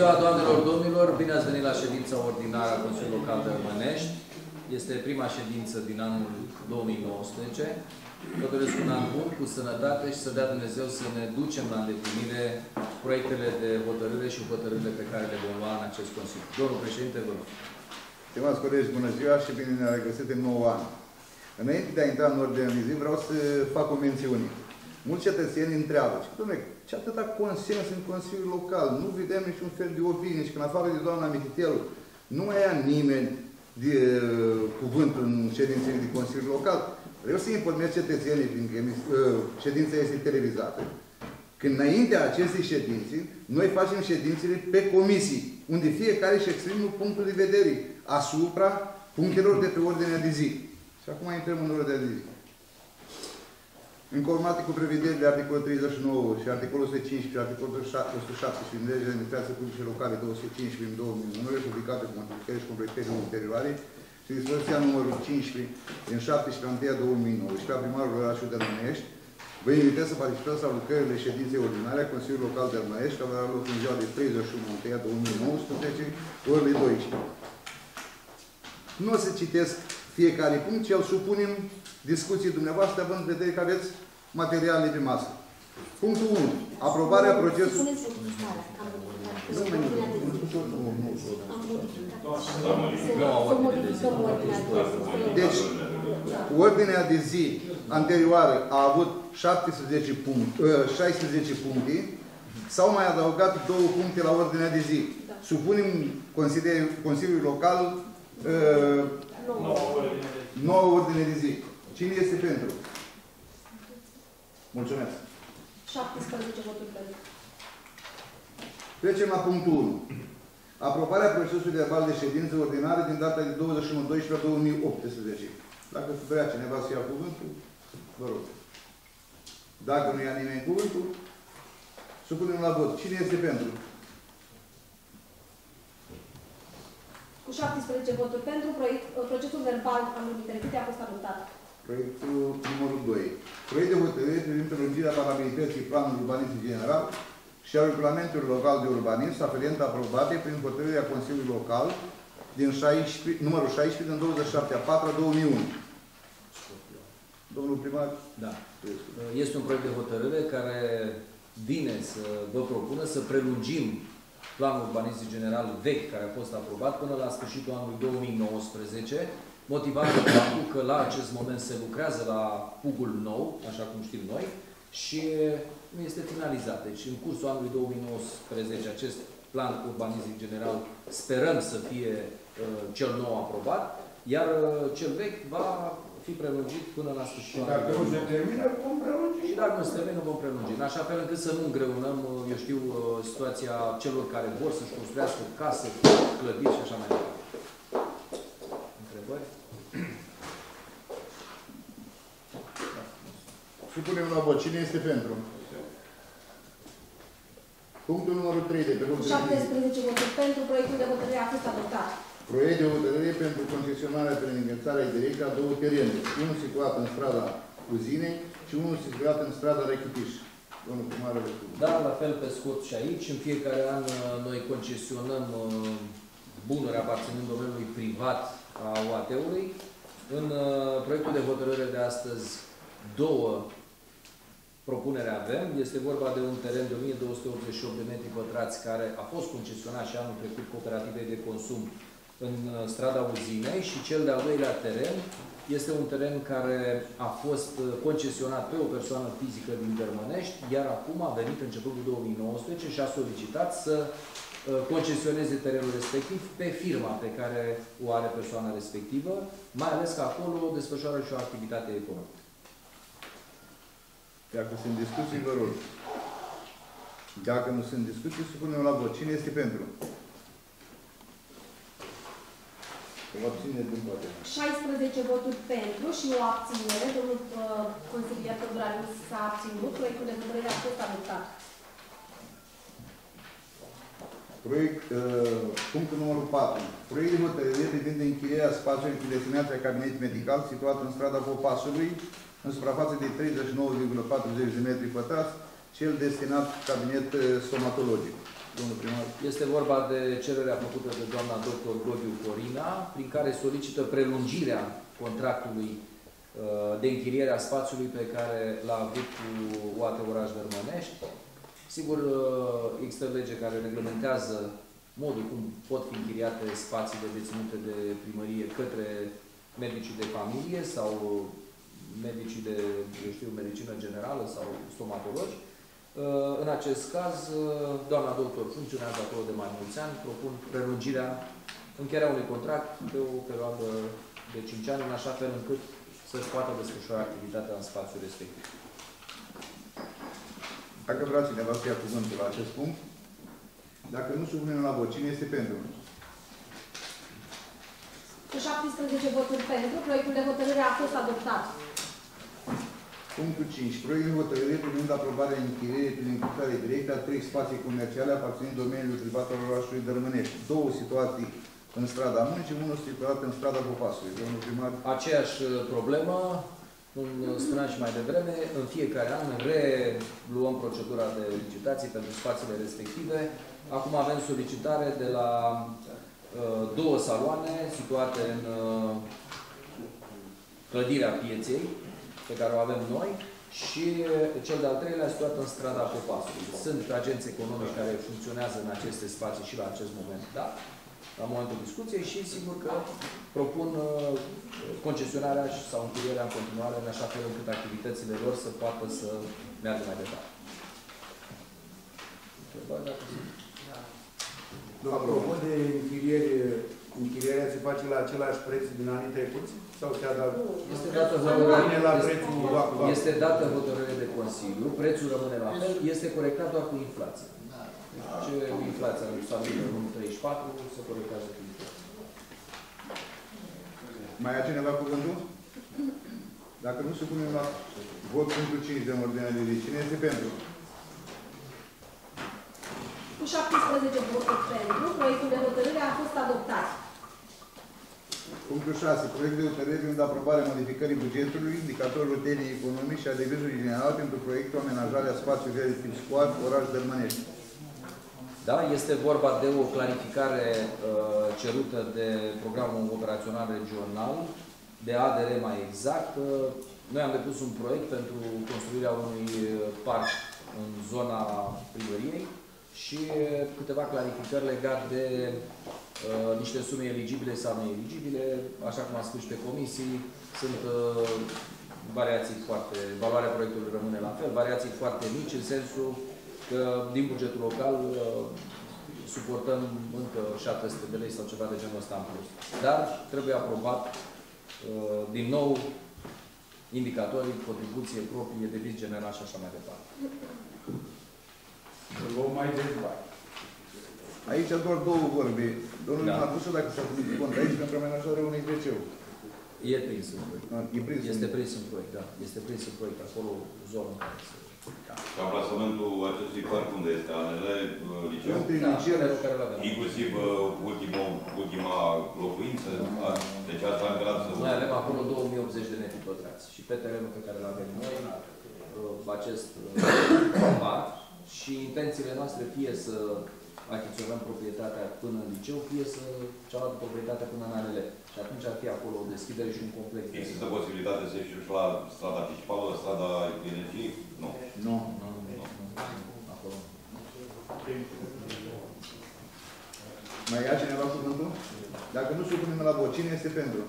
ziua, doamnelor, domnilor! Bine ați venit la ședința ordinară a Consiliului Local de Rămănești. Este prima ședință din anul 2019. Vă doresc un an bun, cu sănătate și să dea Dumnezeu să ne ducem la îndeplinire proiectele de hotărâre și hotărârile pe care le vom lua în acest Consiliu. Domnul președinte, vă rog. Stimați colegi, bună ziua și bine ne-a regăsit în 9 ani. Înainte de a intra în ordine de zi, vreau să fac o mențiune. Mulți cetățeni întreabă, dom'le, ce atâta consens în Consiliul Local? Nu vedem niciun fel de opinie și când afară de doamna Mititelu, nu mai ia nimeni de cuvânt în ședințele de Consiliul Local. Vreau să informez cetățenii, fiindcă ședința este televizată, că înaintea acestei ședințe, noi facem ședințele pe comisii, unde fiecare își exprimă punctul de vedere asupra punctelor de pe ordinea de zi. Și acum intrăm în ordinea de zi. Înconformitate cu prevederile articolul 39 și articolul 115 și articolul 117 din legea de administrație publice locale 215 din 2001, publicate cu modificări și completări ulterioare, și dispoziția numărul 15 din 17/1/2009 și la primarul orașului de Rămănești, vă invitez să participați la lucrările ședinței ordinare a Consiliului Local de Rămănești, care avea loc în ziua de 31/1/2019, orele 12. Nu o să citesc fiecare punct, ci îl supunem discuții dumneavoastră, având în vedere că aveți materiale pe masă. Punctul 1. Aprobarea procesului... Deci, ordinea de zi anterioară a avut 16 puncte, s-au mai adăugat 2 puncte la ordinea de zi. Supunem Consiliului Local 9 ordine de zi. Cine este pentru? Mulțumesc. 17 voturi pentru. Trecem la punctul 1. Aprobarea procesului verbal de ședință ordinară din data de 21/12/2018. Dacă vrea cineva să ia cuvântul, vă rog. Dacă nu ia nimeni cuvântul, supunem la vot. Cine este pentru? Cu 17 voturi pentru, procesul verbal al unui trecut a fost adoptat. Proiectul numărul 2. Proiect de hotărâre privind prelungirea valabilității planului urbanistic general și a regulamentului local de urbanism aferent aprobate prin hotărârea Consiliului Local din numărul 16 din 27/4/2001. Domnul primar? Da. Este un proiect de hotărâre care vine să vă propună să prelungim planul urbanistic general vechi care a fost aprobat până la sfârșitul anului 2019, motivat de faptul că la acest moment se lucrează la pugul nou, așa cum știm noi, și nu este finalizat. Deci, în cursul anului 2019, acest plan urbanistic general sperăm să fie cel nou aprobat, iar cel vechi va fi prelungit până la sfârșitul anului. Dacă nu se termină, vom prelungi. Și dacă nu se termină, vom prelungi. În așa fel încât să nu îngreunăm, eu știu, situația celor care vor să-și construiască case, clădiri și așa mai departe. Întrebări? Supunem la vot. Cine este pentru? Punctul numărul 3 de pe punctul 17 voturi pentru, proiectul de hotărâre a fost adoptat. Proiect de hotărâre pentru concesionarea prin învățarea directă a 2 terenuri. Unul situat în strada Uzinei și unul situat în strada Rechitiș. Domnul primar, da, la fel pe scurt și aici. În fiecare an noi concesionăm bunuri aparținând domeniului privat a UAT-ului. În proiectul de hotărâre de astăzi 2 propunere avem. Este vorba de un teren de 1288 de metri pătrați care a fost concesionat și anul trecut cooperativei de consum în strada Uzinei și cel de-al doilea teren este un teren care a fost concesionat pe o persoană fizică din Dărmănești, iar acum a venit începutul 2019 și a solicitat să concesioneze terenul respectiv pe firma pe care o are persoana respectivă, mai ales că acolo desfășoară și o activitate economică. Dacă sunt discuții, vă rog. Dacă nu sunt discuții, supunem la vot. Cine este pentru? O abținere din toate. 16 voturi pentru și o abținere. Domnul consilier Todorariu s-a abținut. Proiectul de hotărâre a fost adoptat. Punctul numărul 4. Proiect de hotărâre privind închirierea spațiului cu destinația cabinet medical situat în strada Popasului, în suprafață de 39,40 de metri pătrați, cel destinat cabinet stomatologic. Domnul primar. Este vorba de cererea făcută de doamna dr. Godiu Corina, prin care solicită prelungirea contractului de închiriere a spațiului pe care l-a avut cu UAT Oraș Dărmănești. Sigur, există lege care reglementează modul cum pot fi închiriate spațiile deținute de primărie către medicii de familie sau medicii de, eu știu, medicină generală sau stomatologi. În acest caz, doamna doctor funcționează acolo de mai mulți ani, propun prelungirea, încheierea unui contract pe o perioadă de 5 ani, în așa fel încât să-și poată desfășura activitatea în spațiul respectiv. Dacă vrea cineva să ia cuvântul la acest punct, dacă nu supunem la vot, cine este pentru? Cu 17 voturi pentru, proiectul de hotărâre a fost adoptat. Punctul 5. Proiect de hotărâre privind aprobarea închirierii prin implicare directă a 3 spații comerciale aparținând domeniului privat al orașului Dărmănești. 2 situații în strada Muncii, 1 situat în strada Popasului. Domnul primar. Aceeași problemă, cum spuneam și mai devreme, în fiecare an reluăm procedura de licitații pentru spațiile respective. Acum avem solicitare de la 2 saloane situate în clădirea pieței, pe care o avem noi, și cel de-al treilea situat în strada Popasului. Sunt agenți economici care funcționează în aceste spații și la acest moment, da? La momentul discuției și sigur că propun concesionarea sau închirierea în continuare în așa fel încât activitățile lor să poată să meargă mai departe. Apropo de închirierea se face la același preț din anii trecuți? Sau se adaptă? Este dată hotărâre de Consiliu, prețul rămâne la fel, este corectat doar cu inflația. Ce inflația stabilită în 1,34 se corectează cu inflația. Mai ia cineva cuvântul? Dacă nu supunem la vot punctul 5 de ordinea de zi, cine este pentru? Cu 17 voturi pentru, proiectul de hotărâre a fost adoptat. Punctul 6. Proiect de hotărâre privind aprobarea modificării bugetului, indicatorul tehnic economic și a devizului general pentru proiectul amenajarea spațiului de tip squat, oraș Dărmănești. Da, este vorba de o clarificare cerută de programul operațional regional, de ADR mai exact. Noi am depus un proiect pentru construirea unui parc în zona primăriei și câteva clarificări legate de niște sume eligibile sau neeligibile. Așa cum am spus și pe comisii, sunt variații foarte... Valoarea proiectului rămâne la fel, variații foarte mici, în sensul că din bugetul local suportăm încă 700 de lei sau ceva de genul ăsta în plus. Dar trebuie aprobat din nou indicatorii, contribuție proprie, deviz general și așa mai departe. Luăm mai dezbat. Aici doar 2 vorbe. Domnul Da. Marcușu, dacă s-a ținut cont aici, pentru amenajarea unui WC-uri. E prins în proiect. E prins Este prins în proiect, da. Este prins în proiect. Acolo, zonă în care se... Și amplasamentul acestui parc unde este? ANL, liceu? Între Da, liceu, care l-avem. Inclusiv ultima locuință? Deci asta am grad să... Noi avem acolo 2080 de metri pătrați. Și pe terenul pe care îl avem noi, acest parc, și intențiile noastre fie să achiziționăm proprietatea până în liceu, fie să cealaltă proprietate până în ANL. Și atunci ar fi acolo o deschidere și un complex. Există posibilitate să ieși și la strada principală, strada energiei? Nu. nu. Acolo. Mai ia cineva cuvântul? Dacă nu supunem la vot, cine este pentru?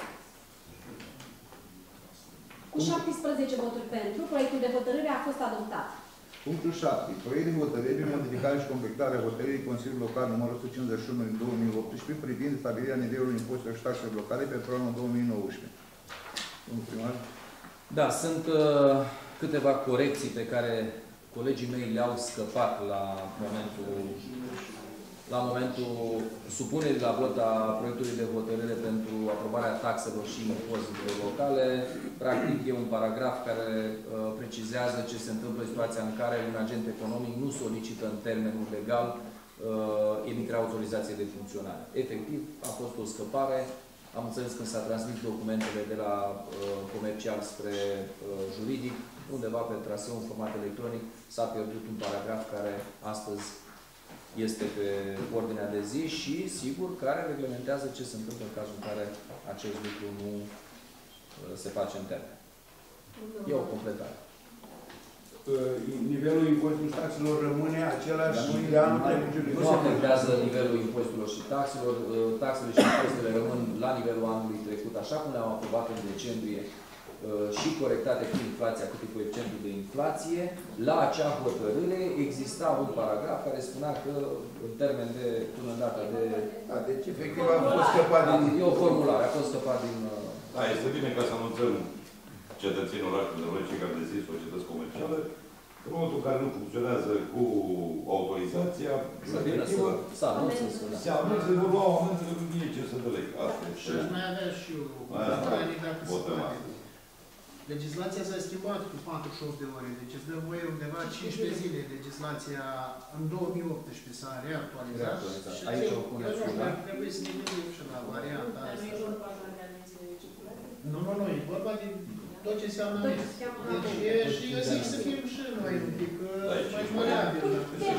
Cu 17 voturi pentru, proiectul de hotărâre a fost adoptat. Punctul 7. Proiect de hotărâre de modificare și completare a hotărârii Consiliului Local numărul 151 din 2018 privind stabilirea nivelului impozitelor și taxelor locale pentru anul 2019. Domnul primar? Da, sunt câteva corecții pe care colegii mei le-au scăpat la momentul supunerii la vot a proiectului de hotărâre pentru aprobarea taxelor și impozitelor locale. Practic, e un paragraf care precizează ce se întâmplă în situația în care un agent economic nu solicită în termenul legal emiterea autorizației de funcționare. Efectiv, a fost o scăpare. Am înțeles când s-a transmis documentele de la comercial spre juridic, undeva pe traseu în format electronic, s-a pierdut un paragraf care astăzi este pe ordinea de zi și, sigur, care reglementează ce se întâmplă în cazul în care acest lucru nu se face în termen. E o completare. Nivelul impozitelor și taxelor rămâne același și de anul trecut. Nu afectează nivelul impozitelor și taxelor. Taxele și impozitele rămân la nivelul anului trecut, așa cum le-am aprobat în decembrie și corectate cu inflația, cât e coeficientul de inflație. La acea hotărâre exista un paragraf care spunea că în termen de până în data de... Da, deci efectiv a fost scăpat din... E o formulare, a fost scăpat din... Da, este bine ca să anunțăm cetățenii orașului de Roșii, care deschis societăți comerciale, în momentul în care nu funcționează cu autorizația respectivă, se anunță, vor lua amendele cu mie ce să dălec. Asta e. Și aș mai avea și eu o comentarie, dacă se poate. Legislația s-a schimbat cu 48 de ore, deci îți dă voie undeva 15 zile. Legislația în 2018 s-a reactualizat. Și aici o pune ar trebui să ne gândim și la varianta asta. Nu, e vorba de tot ce înseamnă deci, și eu zic să fim și noi un pic mai măreabili.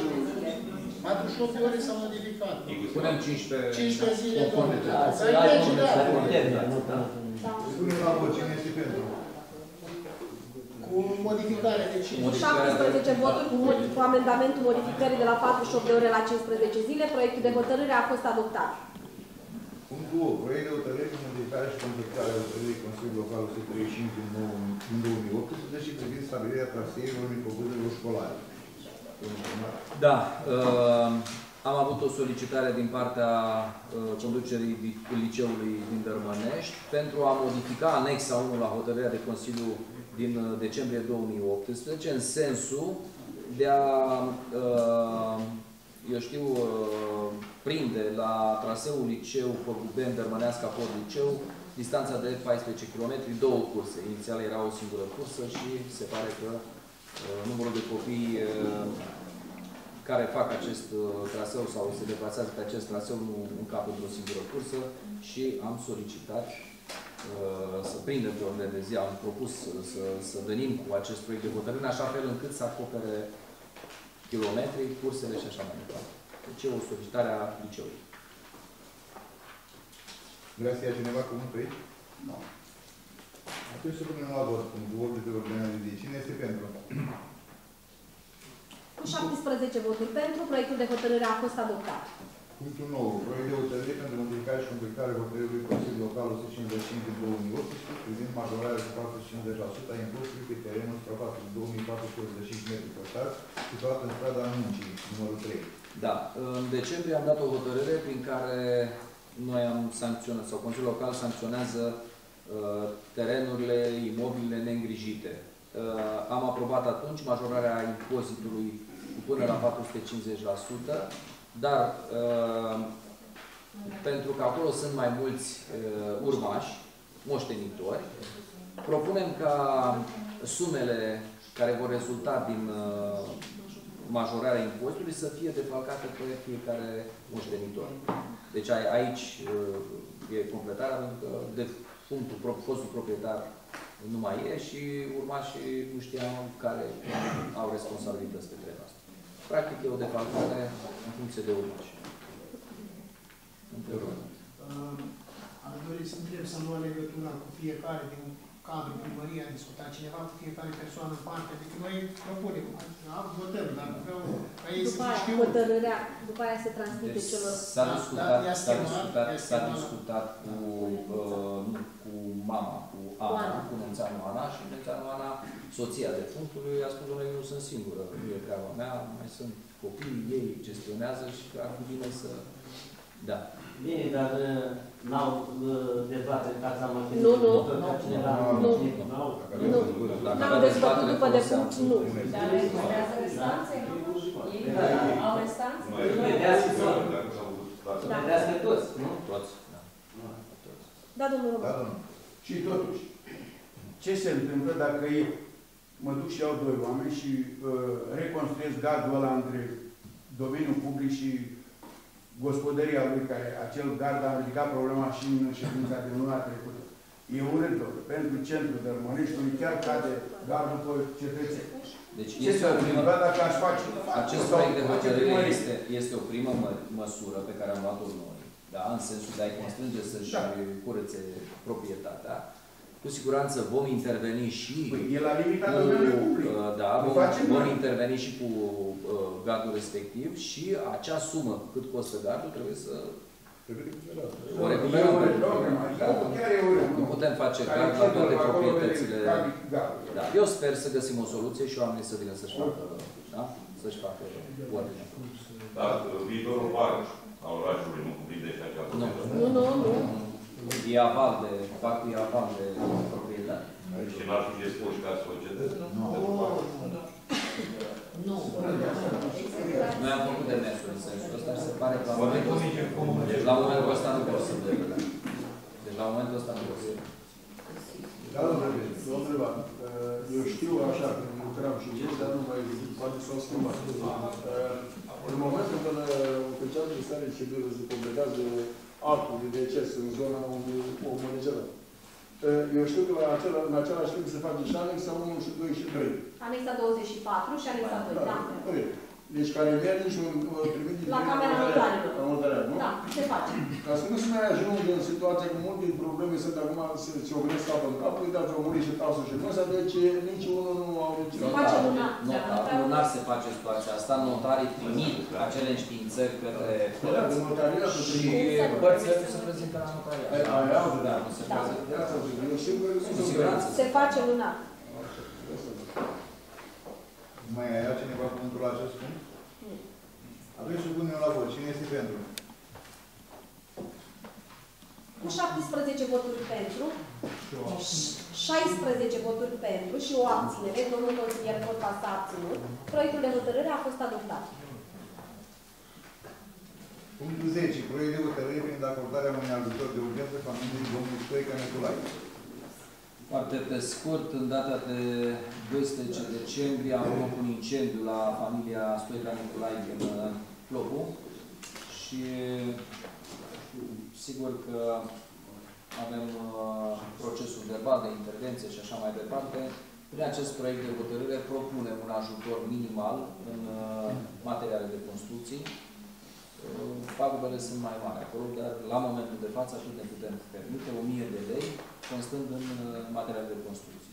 48 de ore s-au modificat. Punem 15 zile. Să ai lege de Spune la vot, cine este pentru? cu modificarea de 17 voturi cu amendamentul modificării de la 48 de ore la 15 zile. Proiectul de hotărâre a fost adoptat. Punctul 8. Proiect de hotărâre cu modificare și completarea hotărârii Consiliului Local 135 din 2018 și privind stabilirea traseelor microbuzelor școlare. Da. Am avut o solicitare din partea conducerii liceului din Dărmănești pentru a modifica anexa 1 la hotărârea de Consiliu din decembrie 2018 în sensul de a, prinde la traseul liceu Corbuben Dărmăneasca Port Liceu distanța de 14 km, două curse. Inițial era o singură cursă și se pare că numărul de copii care fac acest traseu sau se deplasează pe acest traseu nu încap într-o singură cursă și am solicitat să prindem pe ordine de zi, am propus să venim cu acest proiect de hotărâre, în așa fel încât să acopere kilometri, cursele și așa mai departe. Deci e o solicitare a liceului. Vrea să ia cineva cuvântul aici? Nu. Atunci să punem la vot punctul 8 de pe ordinea de zi. Cine este pentru? Cu 17 voturi pentru, proiectul de hotărâre a fost adoptat. Punctul 9. Proiect de hotărâre pentru modificare și completarea hotărârii Consiliului Local 155 din 2018 privind majorarea de 450% a impozitului pe terenul suprafață de 2485 metri pătrați situat în strada Muncii, numărul 3. Da. În decembrie am dat o hotărâre prin care noi am sancționat, sau Consiliul Local sancționează terenurile, imobilele neîngrijite. Am aprobat atunci majorarea impozitului cu până la 450%, dar pentru că acolo sunt mai mulți urmași, moștenitori, propunem ca sumele care vor rezulta din majorarea impozitului să fie defalcate pe fiecare moștenitor. Deci aici e completarea, pentru că de fostul proprietar nu mai e și urmașii nu știam care au responsabilități pe treaba asta. Practic e o defalcare în funcție de urmași. Aș dori să întreb să nu legătura cu fiecare din cadrul primăriei, a discutat cineva cu fiecare persoană în parte, adică noi propunem, votăm, dar vreau ca ei să știu. După aia se transmite celor. S-a discutat cu mama, cu Ana, cu Nențeanu Ana și Nențeanu Ana, soția defunctului, a spus, că nu sunt singură, nu e treaba mea, mai sunt copii, ei gestionează și că ar fi bine să... Da. Bine, dar n-au dezbatere ca să am Nu. N-au dezbătut după defunct, nu. Dar recuperează restanțe? Ei au restanțe? Vedească toți, nu? Toți, da. Da, domnul Roman. Și totuși, ce se întâmplă dacă mă duc și iau doi oameni și reconstruiesc gardul ăla între domeniul public și gospodăria lui, care acel gard a ridicat problema și în ședința de luna trecută. E urât, pentru centrul Dărmăneștiului, chiar cade gardul pe cetățeni. Deci Ce este s-ar o primă, întâmpla dacă aș face? acest proiect de hotărâre este o primă măsură pe care am luat-o noi, da? În sensul de a-i constrânge să-și curețe proprietatea. Cu siguranță vom interveni și e la limita domeniului public. Da, vom interveni și cu gardul respectiv și acea sumă cât costă gardul trebuie să o recuperăm. Nu putem face gard la toate proprietățile. Da, eu sper să găsim o soluție și oamenii să vină să-și facă, da? Să-și facă ordine. Dar viitorul parc al orașului nu cuprinde și acea proprietate. Nu. E aval de, parcul e aval de proprietate. Și n-ar fi spus ca să o cedeze? Nu. Noi am făcut demersuri în sensul ăsta și se pare că la momentul ăsta nu pot să vedem. Deci la momentul ăsta nu pot să vedem. Da, domnule, eu știu așa, când lucram și eu, dar nu mai poate s-au schimbat. În momentul când oficialul de stare civilă se completează actul de deces în zona unde omul decedat, eu știu că în același timp se face și anexa 1 și 2 și 3. Anexa 24 și anexa 2, da. Deci care merge și trimit la Camera Notarilor. La notariat, nu? Da, se face. Ca să nu se mai ajungă în situația că multe probleme sunt acum, se opresc cap în cap, uitați, au murit și tasul și măsa, deci nici unul nu au nici. Se face lunar. Lunar se face situația asta, notarii trimit acele înștiințări către și părțile nu se prezintă la notariat. Da, nu se prezintă. Cu siguranță. Se face lunar. Mai ai altcineva cuvântul la acest punct? Atunci supunem la vot. Cine este pentru? Cu 17 voturi pentru, 16 voturi pentru și o abținere, domnul consilier Corpa s-a abținut, proiectul de hotărâre a fost adoptat. Punctul 10. Proiect de hotărâre prin acordarea unui ajutor de urgență familiei domnului Stoica Nicolae. Foarte pe scurt, în data de 12 decembrie am avut un incendiu la familia Stoica Nicolae din Plobu și sigur că avem procesul verbal de intervenție și așa mai departe. Prin acest proiect de hotărâre propunem un ajutor minimal în materiale de construcții. Pagubele sunt mai mari acolo, dar la momentul de față atât ne putem permite 1000 de lei, constând în materiale de construcții.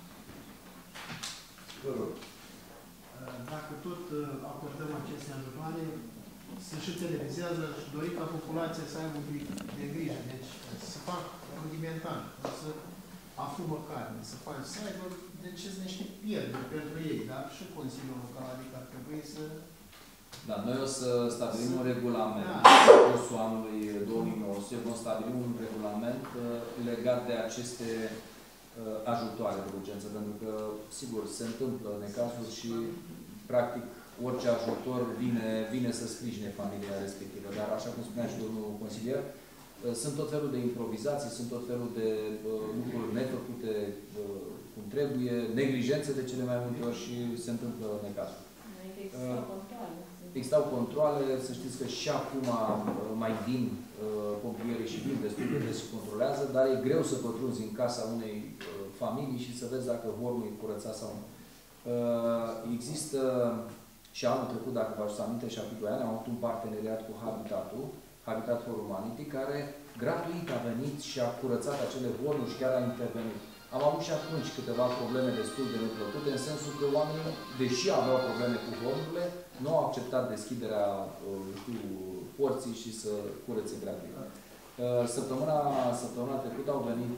Dacă tot acordăm aceste ajutoare, se și televizează și dorit ca populația să aibă un pic de grijă. Deci să fac rudimentar, să afumă carne, să aibă, deci sunt niște pierderi pentru ei, dar și Consiliul Local, adică ar trebui să... Da, noi o să stabilim un regulament în cursul anului 2019, vom stabili un regulament legat de aceste ajutoare de urgență, pentru că, sigur, se întâmplă necazuri și, practic, orice ajutor vine să sprijine familia respectivă. Dar, așa cum spunea și domnul consilier, sunt tot felul de improvizații, sunt tot felul de lucruri nefăcute cum trebuie, neglijențe de cele mai multe ori și se întâmplă necazuri. Existau controale, să știți că și acum mai vin pompierii și vin destul de des și controlează, dar e greu să pătrunzi în casa unei familii și să vezi dacă hornul e curățat sau nu. Există și anul trecut, dacă vă ajută aminte, și acum 2 ani, am avut un parteneriat cu Habitat for Humanity, care gratuit a venit și a curățat acele hornuri și chiar a intervenit. Am avut și atunci câteva probleme destul de neplăcute, în sensul că oamenii, deși aveau probleme cu hornurile, nu au acceptat deschiderea porții și să curețe gratuit. Săptămâna trecută au venit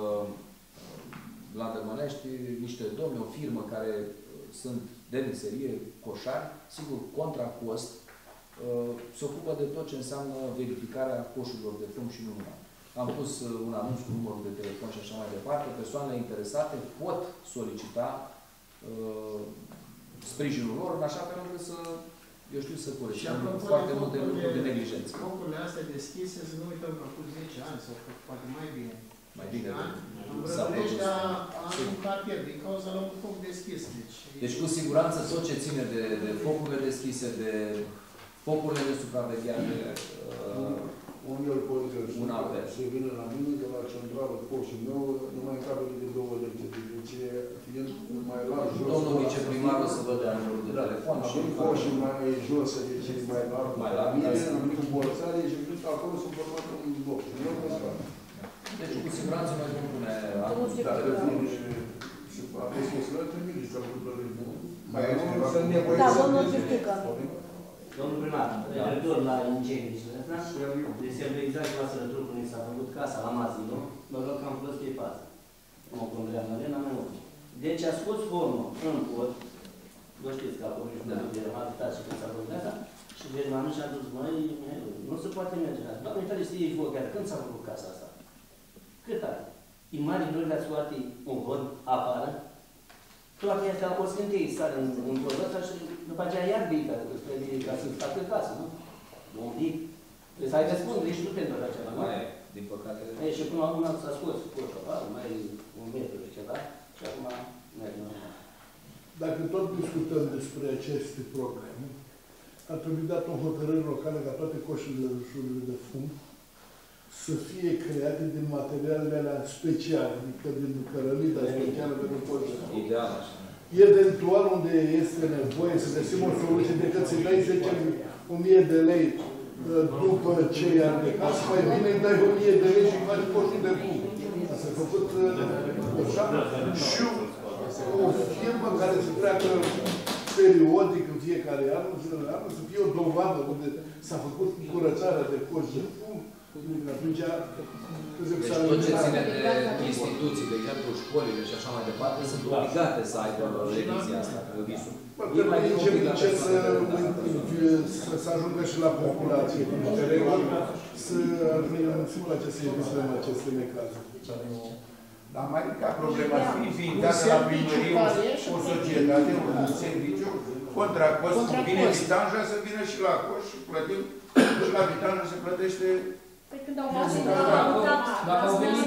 la Dărmănești niște domni, o firmă care sunt de meserie, coșari, sigur, contra cost, se ocupă de tot ce înseamnă verificarea coșurilor de fum și nu numai. Am pus un anunț cu numărul de telefon și așa mai departe. Persoanele interesate pot solicita sprijinul lor, în așa fel încât să, eu știu, să corectăm foarte multe lucruri de neglijență. Focurile astea deschise, să nu uităm că acum 10 ani, sau poate mai bine. Mai bine. Îmbrătănești a un cartier din cauza la un foc deschis. Deci, cu siguranță, tot ce ține de focurile deschise, de focurile de supraveghere, unde el pot să vină la mine, de la centrală, coșul meu, numai în capete de 2 lecții. Deci, fiind mai la jos... Domnul viceprimar o să vă dea numărul de telefon și... Coșul mai jos, deci mai larg. Mai larg. Mine, în mică bolțare, și vin acolo sunt format un loc. Deci, cu siguranță noi vom pune... Dacă vine și aveți măsură, trimiteți să vă plăriți. Mai e cineva să Da, domnul Ciustică. Domnul primar, referitor la incendii și ăsta, deci exact la sărătură când s-a făcut casa la Mazii, nu? Mă rog că am fost pe față. Nu mă condrea Mălena, mai mult. Deci a scos formul în pod, vă știți că a fost de habitat și când s-a făcut asta, și Germanul și-a dus, măi, nu se poate merge. Doamne, tale știe voi chiar când s-a făcut casa asta? Cât are? Imagini nu le-ați scoate un vod afară, toate astea o scânteie sare în podul ăsta și după aceea iar viită, ca să facă casă, nu? Un pic. Deci să ai răspundere și tu pentru așa ceva, nu? Din păcate... Și până la urmă s-a scos coșul afară, mai un metru de ceva, și acum merg normal. Dacă tot discutăm despre aceste probleme, ar trebui dat o hotărâre locală ca toate coșurile de fum să fie create din materialele alea speciale, adică din cărămida specială pentru coș. Ideal, așa. Eventual, unde este nevoie să găsim o soluție decât să dai 10.000 de lei după ce i-ar decas, mai bine îi dai 1.000 de lei și faci coșul de fum. Asta a făcut așa și o firmă care se treacă periodic în fiecare an, să fie o dovadă unde s-a făcut curățarea de coș de fum. Atunci, deci tot ce ține de instituții, de exemplu școlile și așa mai departe, sunt obligate să aibă revizia asta. Să ajungă și la populație cu niște reguli, să ajungă la ce să evităm în aceste necazuri. Dar mai ca problema să fie fiindată la primărie o societate, un serviciu, contra cost, vine vitanja să vină și la coș și plătim, și la vitanja se plătește. Păi când au venit de la Habitat, dacă au venit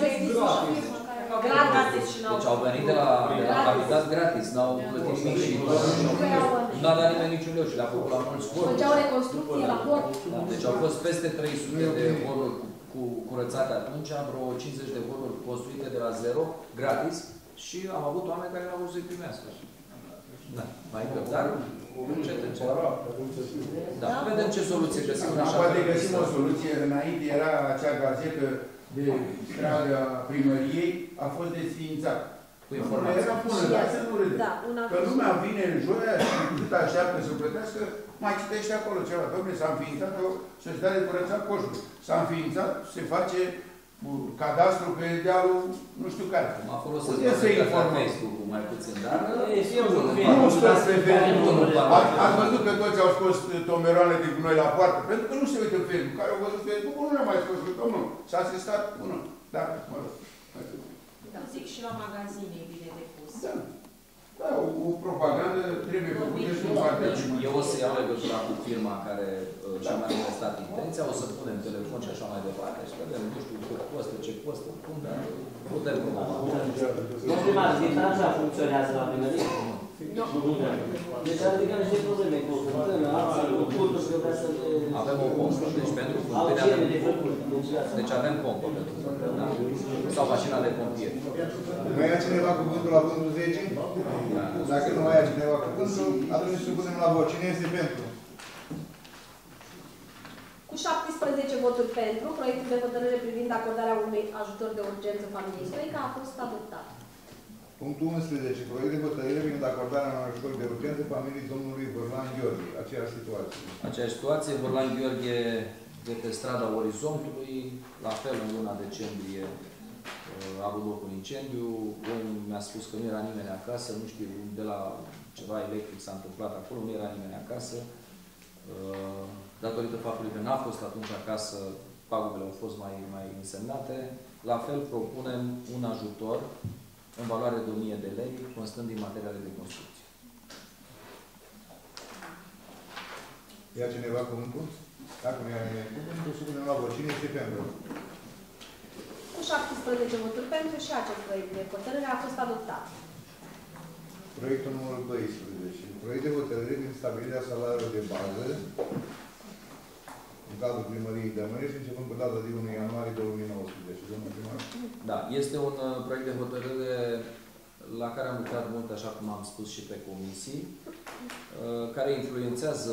gratis și n-au... Deci au venit de la Habitat gratis, n-au plătit nimic și n-a dat nimeni niciun leu și le-a făcut la mulți holuri. Făceau reconstrucție la port. Deci au fost peste 300 de holuri cu curățate atunci, vreo 50 de holuri construite de la zero, gratis, și am avut oameni care n-au vrut să-i primească. Da, mai încă, dar încet, încet. Da, vedem ce soluție găsim. Poate găsim o soluție. Înainte era acea gazetă de strada primăriei, a fost desființată. Cu informații. Era bună, dar să nu râde. Că lumea vine în joia și cât așteaptă să plătească, mai citește acolo ceva. Dom'le, s-a înființat o societate de curățat coșuri. S-a înființat, se face cadastru pe dealul nu știu care. Mă folosesc Facebook-ul mai puțin, dar nu stați pe Facebook. Ați văzut că toți au scos tomeroane de gunoi la poartă, pentru că nu se uită pe Facebook. Care au văzut Facebook-ul nu le-a mai scos pe domnul. S-a asistat unul. Da, mă rog. Zic și la magazine e bine de pus. Da. Da, o propagandă trebuie făcută și nu poate. Eu o să iau legătura cu firma care și-a mai manifestat intenția, o să punem telefon și așa mai departe și vedem, nu știu cât costă, ce costă, cum, dar putem promova. Domnul primar, vitanja funcționează la primărie? Nu. Deci adică niște probleme cu cultul și vrea să le... Avem o pompă, deci pentru deci avem pompă pentru da? Sau mașina de pompieri. Mai ia cineva cuvântul la punctul 10? Dacă nu mai ia cineva cuvântul, atunci să punem la vot. Cine este pentru? Cu 17 voturi pentru, proiectul de hotărâre privind acordarea unui ajutor de urgență familiei Stoica a fost adoptat. Punctul 11. Proiect de hotărâre privind acordarea unui ajutor de urgență familiei domnului Vârlan Gheorghe. Aceeași situație. Aceeași situație. Vârlan Gheorghe de pe strada Orizontului, la fel în luna decembrie a avut loc un incendiu. Omul mi-a spus că nu era nimeni acasă, nu știu, de la ceva electric s-a întâmplat acolo, nu era nimeni acasă. Datorită faptului că n-a fost atunci acasă, pagubele au fost mai însemnate. La fel propunem un ajutor în valoare de 1.000 de lei, constând din materiale de construcție. Ia cineva cuvântul? Dacă nu ia nimeni cuvântul, să punem la vot. Cine este pentru? Cu 17 voturi pentru și acest proiect de hotărâre a fost adoptat. Proiectul numărul 12. Proiect de hotărâre din stabilirea salariului de bază în cadrul primăriei Dămărești, începând cu data de 1 ianuarie 2019. Domnul primar? Da, este un proiect de hotărâre la care am lucrat mult, așa cum am spus și pe comisii, care influențează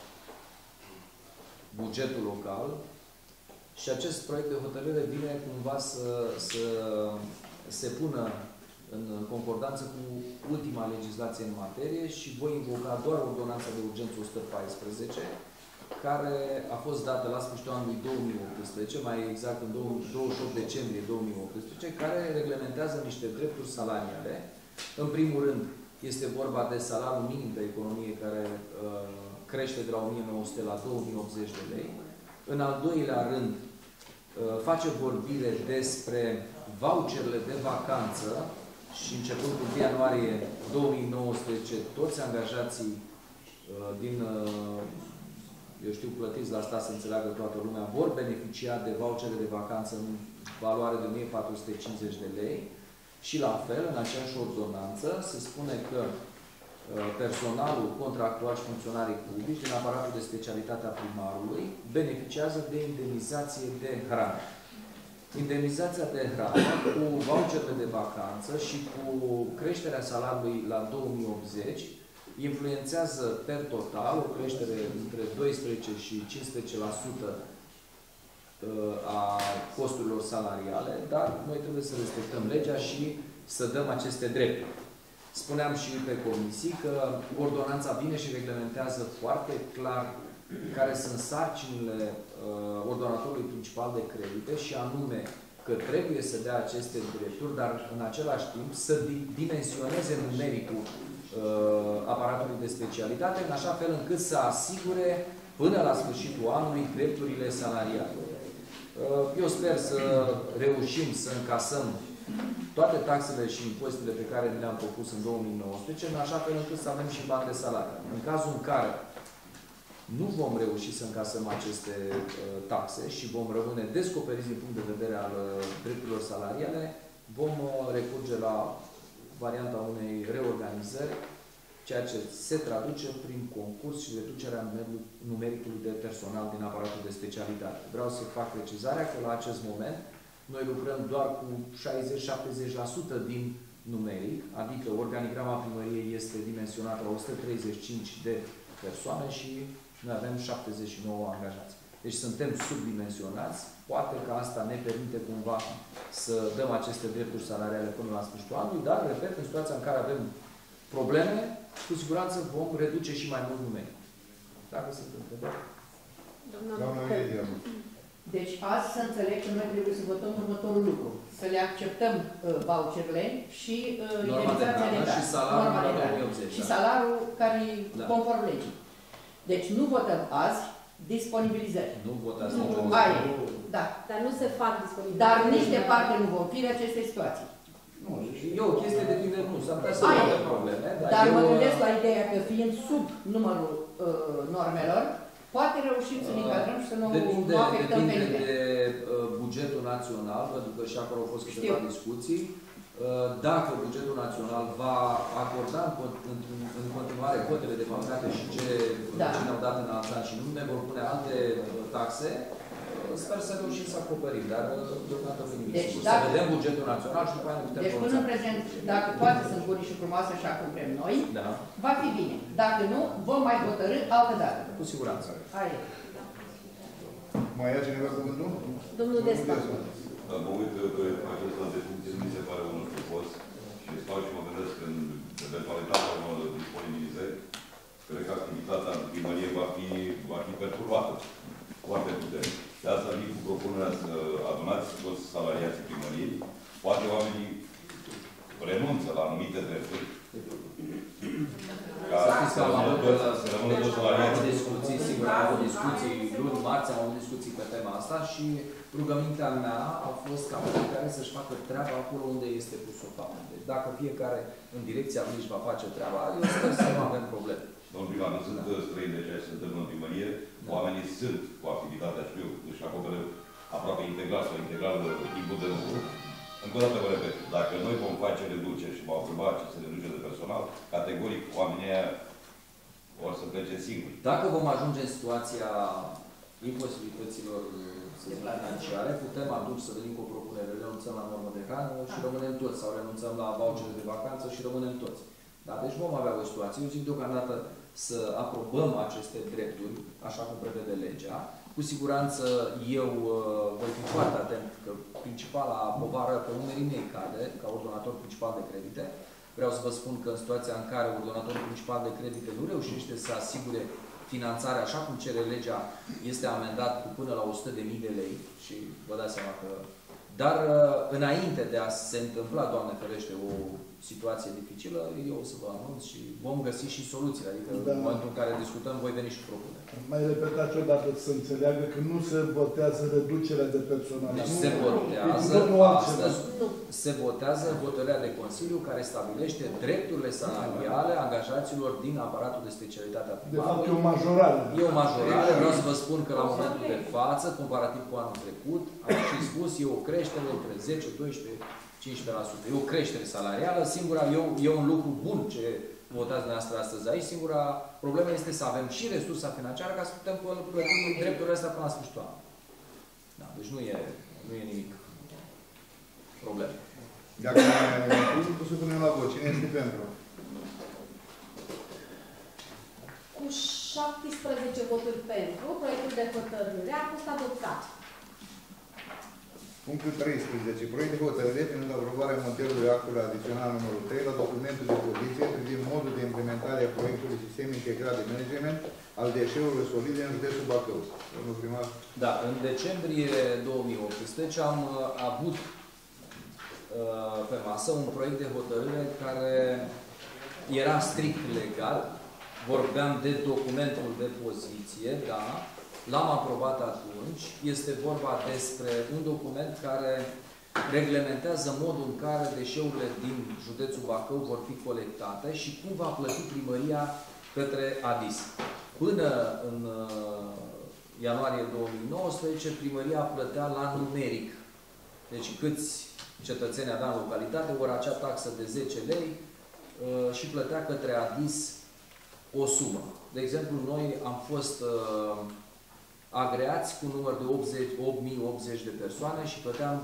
bugetul local și acest proiect de hotărâre vine cumva să se pună în concordanță cu ultima legislație în materie și voi invoca doar ordonanța de urgență 114, care a fost dată la sfârșitul anului 2018, mai exact în 28 decembrie 2018, care reglementează niște drepturi salariale. În primul rând, este vorba de salariul minim pe economie, care crește de la 1900 la 2080 de lei. În al doilea rând, face vorbire despre voucherele de vacanță și începând cu 1 ianuarie 2019, toți angajații din, eu știu, plătiți la asta să înțeleagă toată lumea, vor beneficia de vouchere de vacanță în valoare de 1450 de lei și la fel, în aceeași ordonanță, se spune că personalul contractual și funcționarii publici din aparatul de specialitate a primarului beneficiază de indemnizație de hrană. Indemnizația de hrană cu voucherele de vacanță și cu creșterea salariului la 2080 influențează per total o creștere între 12 și 15% a costurilor salariale, dar noi trebuie să respectăm legea și să dăm aceste drepturi. Spuneam și pe comisii că ordonanța vine și reglementează foarte clar care sunt sarcinile ordonatorului principal de credite și anume că trebuie să dea aceste drepturi, dar în același timp să dimensioneze numericul aparatului de specialitate, în așa fel încât să asigure până la sfârșitul anului drepturile salariale. Eu sper să reușim să încasăm toate taxele și impozitele pe care le-am propus în 2019, în așa fel încât să avem și bani de salarii. În cazul în care nu vom reuși să încasăm aceste taxe și vom rămâne descoperiți din punct de vedere al drepturilor salariale, vom recurge la varianta unei reorganizări, ceea ce se traduce prin concurs și reducerea numericului de personal din aparatul de specialitate. Vreau să fac precizarea că la acest moment noi lucrăm doar cu 60-70% din numeric, adică organigrama primăriei este dimensionată la 135 de persoane și noi avem 79 angajați. Deci suntem subdimensionați, poate că asta ne permite cumva să dăm aceste drepturi salariale până la sfârșitul anului, dar, repet, în situația în care avem probleme, cu siguranță vom reduce și mai mult numeric. Dacă sunt întrebări. Deci azi să înțeleg că noi trebuie să votăm următorul lucru. Să le acceptăm voucherele și indemnizația de și salariul și salariul care e conform legii. Deci nu votăm azi disponibilizări. Nu votați Da. Dar nu se fac disponibilizări. Dar nici departe nu vom fi în aceste situații. Nu, e o chestie de tine, nu, s-ar putea să avem probleme. Dar mă gândesc la ideea că fiind sub numărul normelor, poate reușim să ne încadrăm și să nu afectăm pe nimeni. Depinde de bugetul național, pentru că și acolo au fost câteva discuții. Dacă bugetul național va acorda în continuare cotele de fabricate și ce ne-au dat în alți ani și nu ne vor pune alte taxe, sper să reușim să acoperim, dar deocamdată pe nimic. Deci, să vedem bugetul național și după aia ne putem deci până în prezent, dacă toate sunt bune și frumoase așa cum vrem noi, va fi bine. Dacă nu, vom mai hotărî altă dată. Cu siguranță. Hai. Mai ia cineva cuvântul? Domnul Despa. Mă uit pe acesta de funcție, mi se pare unul frumos și stau și mă gândesc în eventualitatea unor disponibilizări. Cred că activitatea în primărie va fi perturbată foarte puternic. De asta vin cu propunerea să adunați toți salariații primăriei. Poate oamenii renunță la anumite drepturi. Ca să rămână toți salariații. Discuții, sigur, am avut discuții luni, marți, am avut discuții pe tema asta și rugămintea mea a fost ca fiecare să-și facă treaba acolo unde este pus o faptă. Deci dacă fiecare în direcția lui își va face treaba, eu sper să nu avem probleme. Domnul primar, nu sunt străini de ceea ce se întâmplă în primărie, oamenii sunt cu activitatea, știu, își acoperă aproape integral sau integral timpul de lucru. Încă o dată vă repet, dacă noi vom face reduceri și vom aproba aceste reduceri de personal, categoric oamenii aia vor să plece singuri. Dacă vom ajunge în situația imposibilităților financiare, putem atunci să venim cu o propunere, renunțăm la normă de hrană și rămânem toți, sau renunțăm la voucher de vacanță și rămânem toți. Da? Deci vom avea o situație, eu zic deocamdată să aprobăm aceste drepturi, așa cum prevede legea. Cu siguranță eu voi fi foarte atent că principala povară pe umerii mei cade, ca ordonator principal de credite. Vreau să vă spun că în situația în care ordonatorul principal de credite nu reușește să asigure finanțarea așa cum cere legea, este amendat cu până la 100.000 de lei și vă dați seama că... Dar înainte de a se întâmpla, Doamne ferește, o situație dificilă, eu o să vă anunț și vom găsi și soluții. Adică în momentul în care discutăm, voi veni și propuneri. Mai repetați odată să înțeleagă că nu se votează reducerea de personal. Deci se votează, astăzi se votează hotărârea de Consiliu care stabilește drepturile salariale angajaților din aparatul de specialitate a primarului. De fapt, e o majorare. E o majorare. Vreau să vă spun că la momentul de față, comparativ cu anul trecut, am și spus, e o creștere între 10, 12, 15%. E o creștere salarială. Singura, e un lucru bun ce votați dumneavoastră astăzi aici. Singura problemă este să avem și resursa financiară ca să putem plăti drepturile astea până la sfârșitul anului. Da, deci nu e nimic problemă. Dacă să punem la vot, cine este pentru? Cu 17 voturi pentru, proiectul de hotărâre a fost adoptat. Punctul 13. Proiect de hotărâre privind aprobarea modelului actului adițional numărul 3 la documentul de poziție privind modul de implementare a proiectului sistem integrat de management al deșeurilor solide în județul Bacău. Domnul primar. Da, în decembrie 2018 am avut pe masă un proiect de hotărâre care era strict legat. Vorbeam de documentul de poziție, da. L-am aprobat atunci. Este vorba despre un document care reglementează modul în care deșeurile din județul Bacău vor fi colectate și cum va plăti primăria către ADIS. Până în ianuarie 2019, primăria plătea la numeric. Deci câți cetățeni avea în localitate, ori acea taxă de 10 lei și plătea către ADIS o sumă. De exemplu, noi am fost agreați cu număr de 8.080 de persoane și plăteam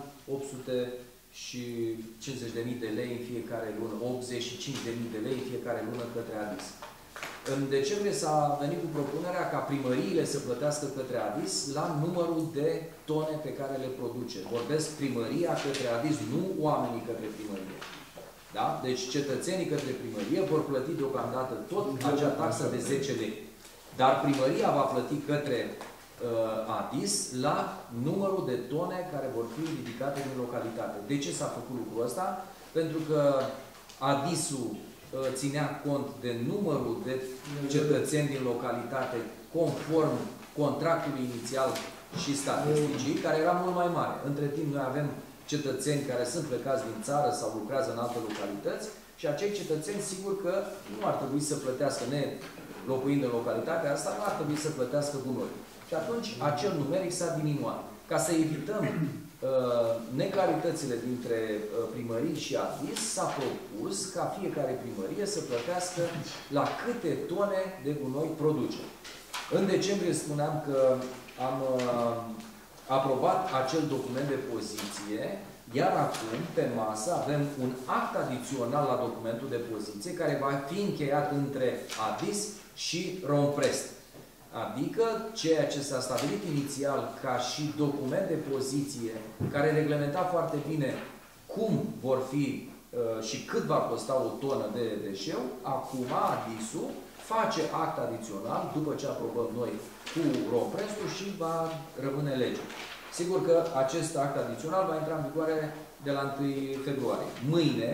850.000 de lei în fiecare lună, 85.000 de lei în fiecare lună către ADIS. În decembrie s-a venit cu propunerea ca primăriile să plătească către ADIS la numărul de tone pe care le produce. Vorbesc primăria către ADIS, nu oamenii către primărie. Da? Deci cetățenii către primărie vor plăti deocamdată tot acea taxă de 10 lei. Dar primăria va plăti către ADIS la numărul de tone care vor fi ridicate din localitate. De ce s-a făcut lucrul ăsta? Pentru că ADIS-ul ținea cont de numărul de cetățeni din localitate conform contractului inițial și statisticii, care era mult mai mare. Între timp, noi avem cetățeni care sunt plecați din țară sau lucrează în alte localități și acei cetățeni, sigur că nu ar trebui să plătească, locuind în localitatea asta, nu ar trebui să plătească gunoi. Și atunci, acel numeric s-a diminuat. Ca să evităm neclaritățile dintre primării și ADIS, s-a propus ca fiecare primărie să plătească la câte tone de gunoi produce. În decembrie spuneam că am aprobat acel document de poziție, iar acum, pe masă, avem un act adițional la documentul de poziție care va fi încheiat între ADIS și Romprest. Adică ceea ce s-a stabilit inițial ca și document de poziție, care reglementa foarte bine cum vor fi și cât va costa o tonă de deșeu, acum ADIS-ul face act adițional, după ce aprobăm noi cu Romprestul și va rămâne lege. Sigur că acest act adițional va intra în vigoare de la 1 februarie. Mâine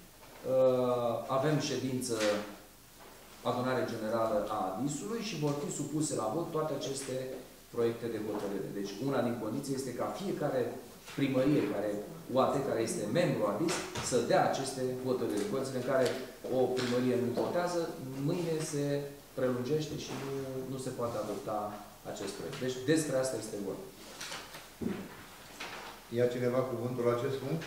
avem ședință adunare generală a ADIS-ului și vor fi supuse la vot toate aceste proiecte de hotărâre. Deci una din condiții este ca fiecare primărie, UAT, care este membru ADIS, să dea aceste hotărâri. În condiții în care o primărie nu votează, mâine se prelungește și nu se poate adopta acest proiect. Deci despre asta este vorba. Ia cineva cuvântul la acest punct?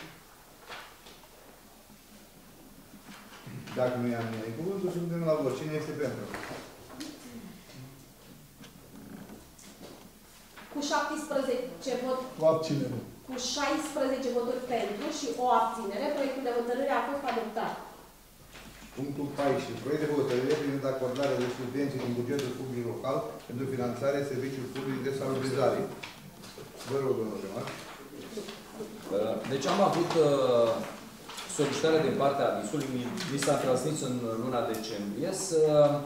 Dacă nu ia nimeni cuvântul, suntem la vot. Cine este pentru? 17 voturi. Cu abținere. Cu 16 voturi pentru și o abținere, proiectul de hotărâre a fost adoptat. Punctul 14. Proiect de hotărâre privind acordarea de subvenții din bugetul public local pentru finanțarea serviciului public de salubrizare. Vă rog, domnul primar. Deci am avut solicitare din partea ADIS-ului, mi s-a transmis în luna decembrie, să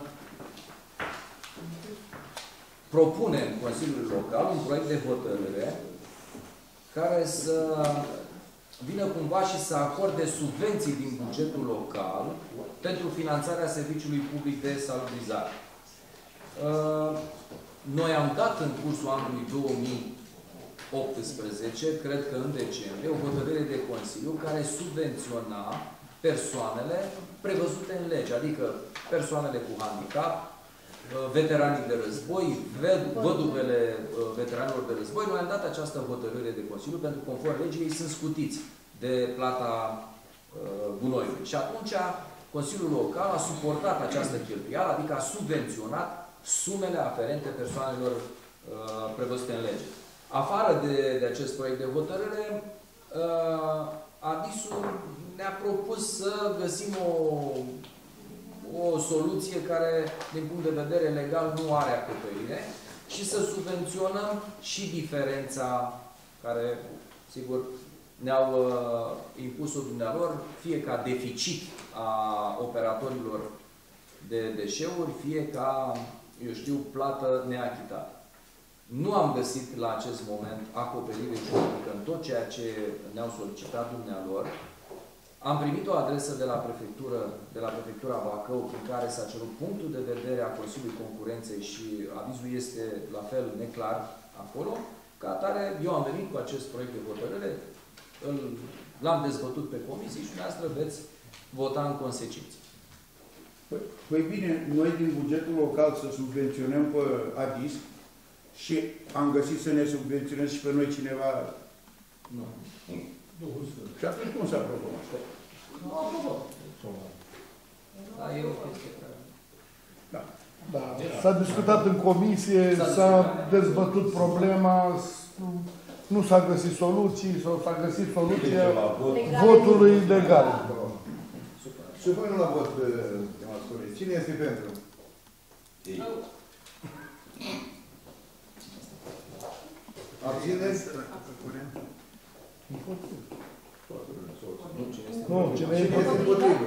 propunem Consiliului Local un proiect de hotărâre care să vină cumva și să acorde subvenții din bugetul local pentru finanțarea serviciului public de salubrizare. Noi am dat în cursul anului 2018, cred că în decembrie, o hotărâre de Consiliu care subvenționa persoanele prevăzute în lege, adică persoanele cu handicap, veteranii de război, văduvele veteranilor de război. Noi am dat această hotărâre de Consiliu pentru că, conform legii, ei sunt scutiți de plata gunoiului. Și atunci Consiliul Local a suportat această cheltuială, adică a subvenționat sumele aferente persoanelor prevăzute în lege. Afară de acest proiect de hotărâre, ADIS-ul ne-a propus să găsim o soluție care, din punct de vedere legal, nu are acoperire și să subvenționăm și diferența care, sigur, ne-au impus-o dumnealor, fie ca deficit a operatorilor de deșeuri, fie ca, eu știu, plată neachitată. Nu am găsit la acest moment acoperire juridică în tot ceea ce ne-au solicitat dumnealor. Am primit o adresă de la Prefectura Bacău, prin care s-a cerut punctul de vedere a Consiliului Concurenței și avizul este la fel neclar acolo. Ca atare, eu am venit cu acest proiect de hotărâre, l-am dezbătut pe comisii și dumneavoastră veți vota în consecință. Păi bine, noi din bugetul local să subvenționăm pe ADIS și am găsit să ne subvenționăm și pe noi cineva. Nu. Și atunci cum să aprobăm asta? Nu aprobăm. Da, e o chestie care... Da. Da. S-a discutat în comisie, s-a dezbătut problema, nu s-a găsit soluții, sau s-a găsit soluția votului legal. Supunem la vot, cine este pentru? Ei. Abțineți? Nu, cine este împotrivă?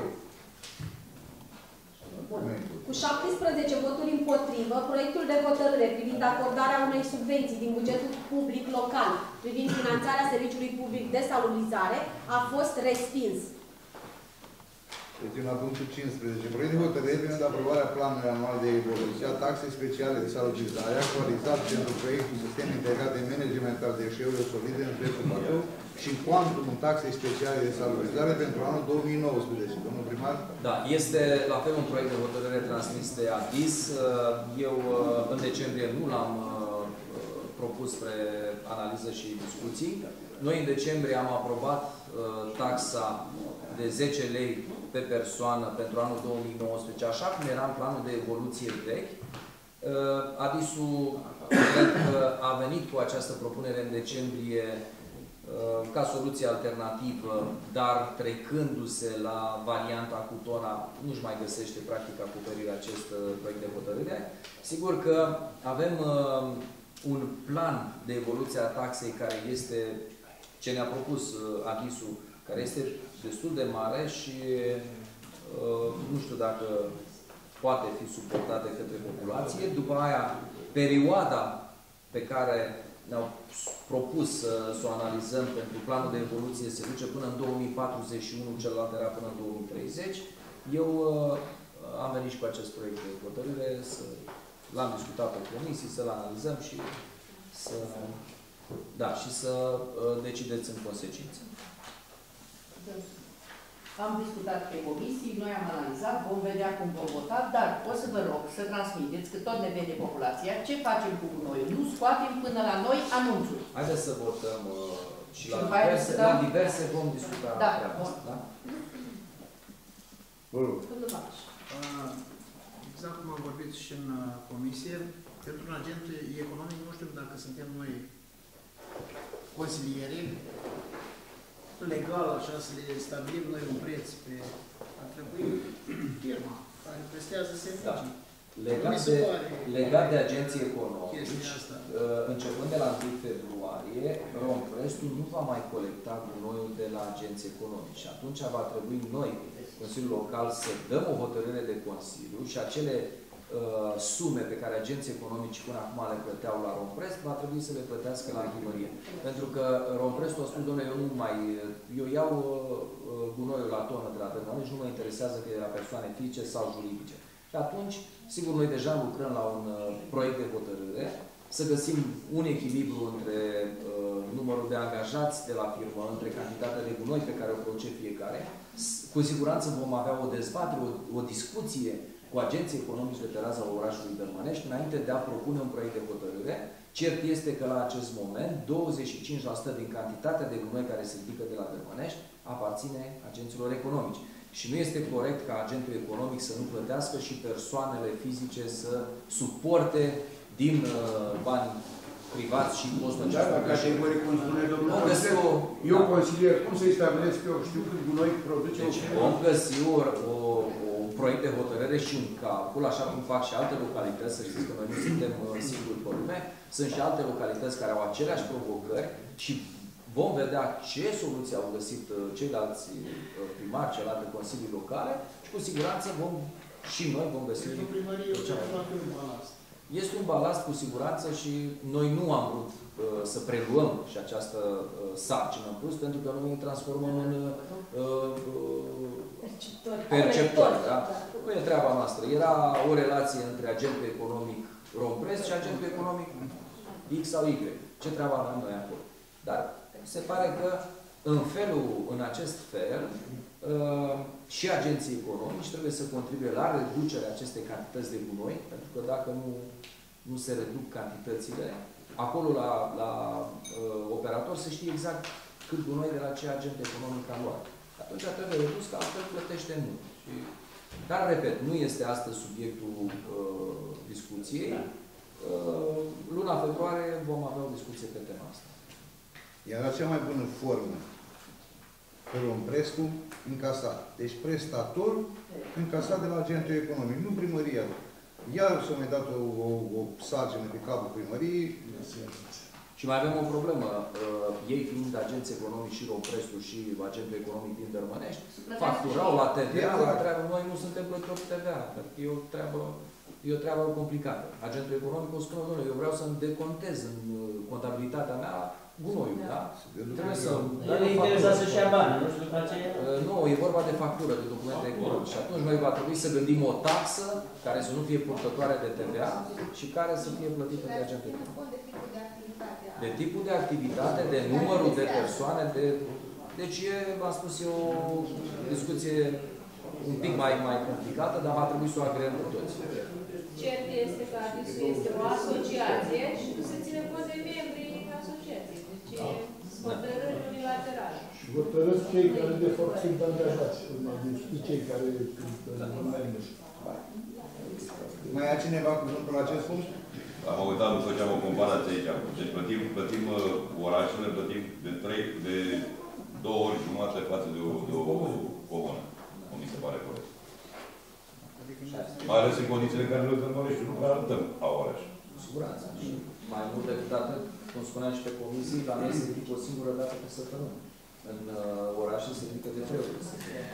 Cu 17 voturi împotrivă, proiectul de hotărâre privind acordarea unei subvenții din bugetul public local privind finanțarea serviciului public de salubrizare a fost respins. Trecem la punctul 15. Proiect de hotărâre privind aprobarea planului anual de evoluție a taxei speciale de salubrizare actualizat pentru proiectul Sistem Integrat de Management al Deșeurilor Solide în județul Bacău și cuantumul taxei speciale de salubrizare pentru anul 2019. Domnul primar? Da, este la fel un proiect de hotărâre transmis de ADIS. Eu în decembrie nu l-am propus spre analiză și discuții. Noi în decembrie am aprobat taxa de 10 lei pe persoană pentru anul 2019, așa cum era în planul de evoluție vechi. ADIS-ul cred că a venit cu această propunere în decembrie ca soluție alternativă, dar trecându-se la varianta cu tona, nu-și mai găsește practic acoperirea acest proiect de hotărâre. Sigur că avem un plan de evoluție a taxei care este ce ne-a propus ADIS-ul, care este destul de mare și nu știu dacă poate fi suportat de către populație. După aia, perioada pe care ne-au propus să o analizăm pentru planul de evoluție se duce până în 2041, celălalt era până în 2030. Eu am venit și cu acest proiect de hotărâre, l-am discutat pe comisii, să-l analizăm și să decideți în consecință. Am discutat pe comisii, noi am analizat, vom vedea cum vom vota, dar o să vă rog să transmiteți, că tot ne vede populația, ce facem cu gunoiul. Nu scoatem până la noi anunțuri. Haideți să votăm și la diverse vom discuta. Da, da? Domnul Babeș. Exact cum am vorbit și în comisie, pentru un agent economic, nu știu dacă suntem noi consilieri, legal, așa, să le stabilim noi un preț pe... Ar trebui firma care prestează servicii. Legat de agenții economici, începând de la 1 februarie, Romprestul nu va mai colecta gunoiul de la agenții economici. Și atunci va trebui noi, Consiliul Local, să dăm o hotărâre de Consiliu și acele sume pe care agenții economici până acum le plăteau la Romprest, va trebui să le plătească la primărie. Pentru că Romprestul a spus, domnule, eu iau gunoiul la tonă de la Tărmănești, nu mă interesează că e la persoane fizice sau juridice. Și atunci, sigur, noi deja lucrăm la un proiect de hotărâre, să găsim un echilibru între numărul de angajați de la firmă, între cantitatea de gunoi pe care o produce fiecare. Cu siguranță vom avea o dezbatere, o discuție cu agenții economici de pe raza orașului Dărmănești, înainte de a propune un proiect de hotărâre. Cert este că la acest moment, 25% din cantitatea de gunoi care se ridică de la Dărmănești aparține agenților economici. Și nu este corect ca agentul economic să nu plătească și persoanele fizice să suporte din bani privați și costul acesta. Dacă categorii, cum spune domnul Consiliu, eu consilier, cum să-i stabilesc eu, știu cât gunoi produce deci vom găsi un proiect de hotărâre și un calcul, așa cum fac și alte localități, să știți că noi nu suntem singuri pe lume, sunt și alte localități care au aceleași provocări și vom vedea ce soluții au găsit ceilalți primari, celelalte consilii locale și cu siguranță și noi vom găsi... Este un balast cu siguranță și noi nu am vrut să preluăm și această sarcină în plus, pentru că noi îi transformăm în perceptori. Da? Nu e treaba noastră. Era o relație între agentul economic Romprest și agentul economic X sau Y. Ce treaba avem noi acolo? Dar se pare că în acest fel și agenții economici trebuie să contribuie la reducerea acestei cantități de gunoi, pentru că dacă nu se reduc cantitățile, acolo la operator se știe exact cât gunoi de la ce agent economic a luat. Atunci trebuie redus, că altfel plătește mult. Dar, repet, nu este astăzi subiectul discuției. Luna februarie vom avea o discuție pe tema asta. Era cea mai bună formă Romprestul încasat. Deci prestator încasat de la agentul economic, nu primăria. Iar s-a mai dat o sarcină pe capul primăriei. Și mai avem o problemă. Ei fiind agenți economici și Romprestul și agentul economic din Dărmănești, facturau la TVA, noi nu suntem plătitori TVA. E o treabă complicată. Agentul economic o spune, domnule, eu vreau să-mi decontez în contabilitatea mea gunoiul, da? Trebuie să... El e interesat să-și ia bani, nu știu după aceea? Nu, e vorba de factură, de documente economice. Și atunci noi va trebui să gândim o taxă care să nu fie purtătoare de TVA și care să fie plătită de agentul economic. De tipul de activitate, de numărul de persoane, Deci e, v-am spus, e o discuție un pic mai complicată, dar va trebui să o agreăm cu toți. Cert este că ADIS-ul este o asociație și nu se ține cont de membrii asociației. Deci e hotărâri unilaterale. Și hotărăsc cei care de fapt sunt angajați. Deci cei care sunt angajați. Mai ia cineva cuvântul la acest punct? Am uitat, nu făceam o comparație aici. Deci plătim orașele, plătim de 2 ori jumate față de o comună. Nu mi se pare corect. Mai ales în condițiile în care noi Dărmănești nu prea dăm la oraș. Cu siguranță. Și mai mult decât atât, cum spuneam și pe comisii, la noi se ridică o singură dată pe săptămână. În orașe se ridică de 3 ori.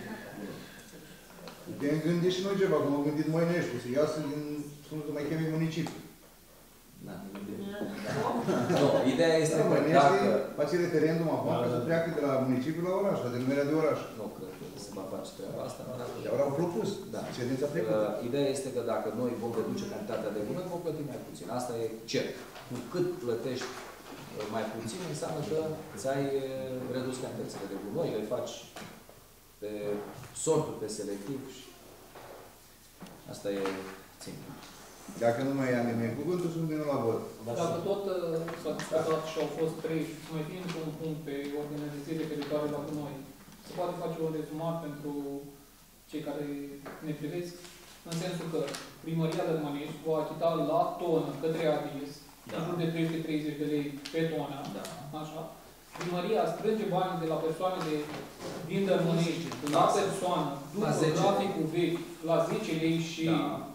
Putem gândi și noi ceva, cum am gândit Moinești, să iasă din, cum să mai chemi municipiul. Da. Nu, ideea este că dacă... face referendum acum ca să treacă de la municipiu la oraș, la denumirea de oraș. Nu cred că se va face treaba asta. Dar au propus. Da. Ședința trecută. Ideea este că dacă noi vom reduce cantitatea de gunoi, vom plăti mai puțin. Asta e cert. Cu cât plătești mai puțin, înseamnă că ți-ai redus cantitățile de gunoi, le faci pe sorturi, pe selectiv și asta e ținut. Dacă nu mai ia nimeni cuvântul, sunt din la vot. Dacă tot s-a discutat și au fost 3, să mai fie într-un punct pe ordine de zi referitoare la noi, se poate face un rezumat pentru cei care ne privesc, în sensul că Primăria de Mănești va achita la tonă către aviz, în jur de 330 de lei pe tonă, așa. Primăria strânge banii de la persoanele din Dărmânești, la persoană, după graficul vechi, la 10 lei și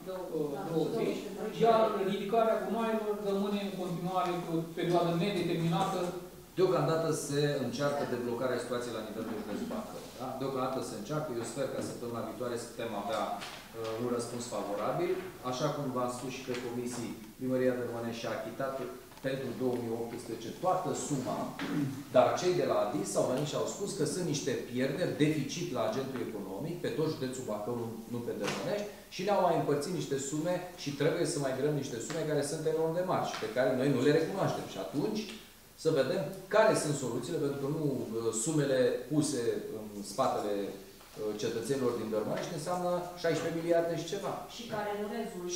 20, iar ridicarea gunoaielor rămâne în continuare pe o perioadă nedeterminată. Deocamdată se încearcă deblocarea situației la nivelul județului Bacău. Da? Deocamdată se încearcă. Eu sper că săptămâna viitoare să putem avea un răspuns favorabil. Așa cum v-am spus și pe comisii, Primăria de Mănești și-a achitat pentru 2018 toată suma, dar cei de la ADIS s-au venit și au spus că sunt niște pierderi, deficit la agentul economic, pe tot județul Bacău, nu pe Dărmânești, și ne-au mai împărțit niște sume și trebuie să mai grăm niște sume care sunt enorm de mari și pe care noi nu le recunoaștem. Și atunci să vedem care sunt soluțiile, pentru că nu sumele puse în spatele cetățenilor din Dărmânești înseamnă 16 miliarde și ceva. Și care nu rezultă,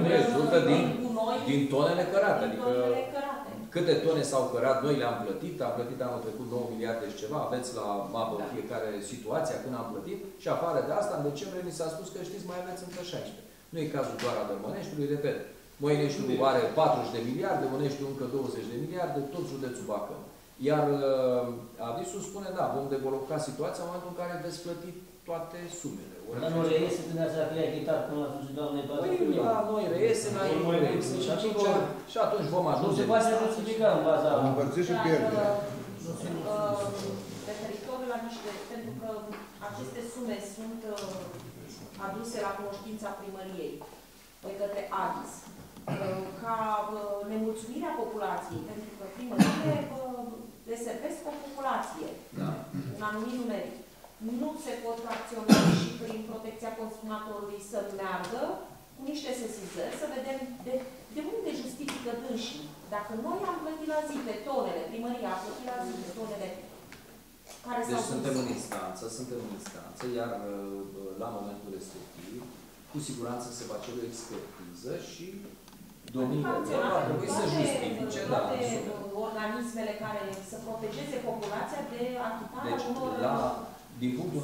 din tonele cărate. Adică câte tone s-au cărat, noi le-am plătit, am plătit anul trecut 9 miliarde și ceva, aveți la mapă fiecare situația când am plătit și afară de asta, în decembrie ni s-a spus că știți, mai aveți încă 16. Nu e cazul doar a Dărmâneștiului, repet. Moineștiul are 40 de miliarde, Moineștiul încă 20 de miliarde, tot județul Bacău. Iar Adisul spune, da, vom debloca situația în momentul în care veți plăti toate sumele. Dar nu reiese dumneavoastră că le-a achitat până la sfârșit doamnei toate? Păi, la noi reiese, la ei nu reiese. Și atunci vom ajunge. Nu se poate justifica în baza... Am împărțit și pierdere. Referitor la niște, pentru că aceste sume sunt aduse la cunoștința primăriei de către ADIS, ca nemulțumirea populației, pentru că primăriile deservesc o populație, un anumit numeric. Nu se pot acționa și prin protecția consumatorului să meargă cu niște sesizări, să vedem de unde justifică dânsii. Dacă noi am plătit la zi pe tonele, primăria a plătit la zi pe tonele care s-au dus. Suntem în instanță, iar la momentul respectiv, cu siguranță se va cere o expertiză și domnul va trebui să justifice organismele care să protejeze populația de achitarea unor din punctul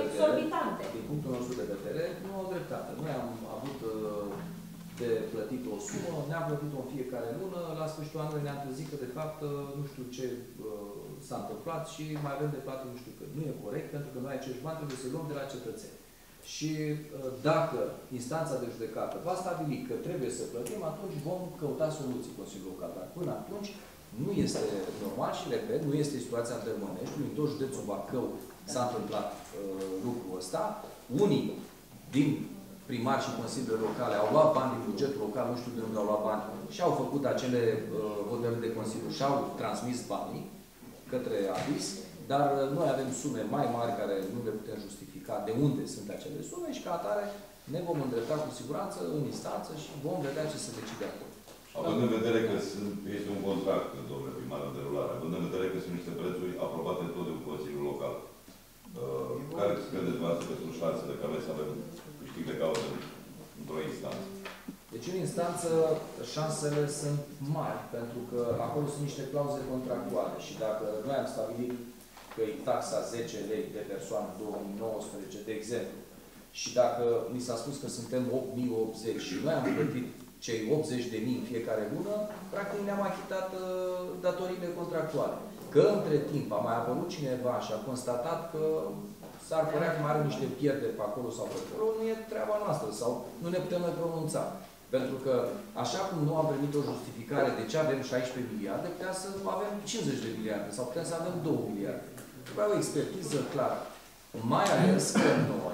nostru de vedere, nu au dreptate. Noi am avut de plătit o sumă, ne-am plătit-o în fiecare lună, la sfârșitul anului ne-am trezit că, de fapt, nu știu ce s-a întâmplat și mai avem de plată nu știu cât. Nu e corect, pentru că noi acești bani trebuie să luăm de la cetățeni. Și dacă instanța de judecată va stabili că trebuie să plătim, atunci vom căuta soluții Consiliul Local. Dar până atunci nu este normal și, repet, nu este situația în Dărmânești, în tot județul Bacău s-a întâmplat lucrul ăsta. Unii din primari și consiliile locale au luat bani din bugetul local, nu știu de unde au luat bani, și au făcut acele hotărâri de Consiliu și au transmis banii către ADIS, dar noi avem sume mai mari care nu le putem justifica de unde sunt acele sume și ca atare ne vom îndrepta cu siguranță în instanță și vom vedea ce se decide acolo. Având în vedere că este un contract, domnule primar, în derulare, având în vedere că sunt niște prețuri aprobate tot de un Consiliu Local, care credeți dumneavoastră că sunt șansele ca noi să avem câștig de cauză într-o instanță? Deci în instanță șansele sunt mari, pentru că acolo sunt niște clauze contractuale și dacă noi am stabilit că e taxa 10 lei de persoană 2019, de exemplu, și dacă mi s-a spus că suntem 8.080 și noi am plătit cei 80.000 în fiecare lună, practic ne-am achitat datoriile contractuale. Că între timp a mai apărut cineva și a constatat că s-ar părea că mai are niște pierderi pe acolo sau pe acolo, nu e treaba noastră sau nu ne putem noi pronunța. Pentru că, așa cum nu am primit o justificare de ce avem 16 miliarde, putem să avem 50 de miliarde sau putem să avem 2 miliarde. Trebuie o expertiză clară. Mai ales că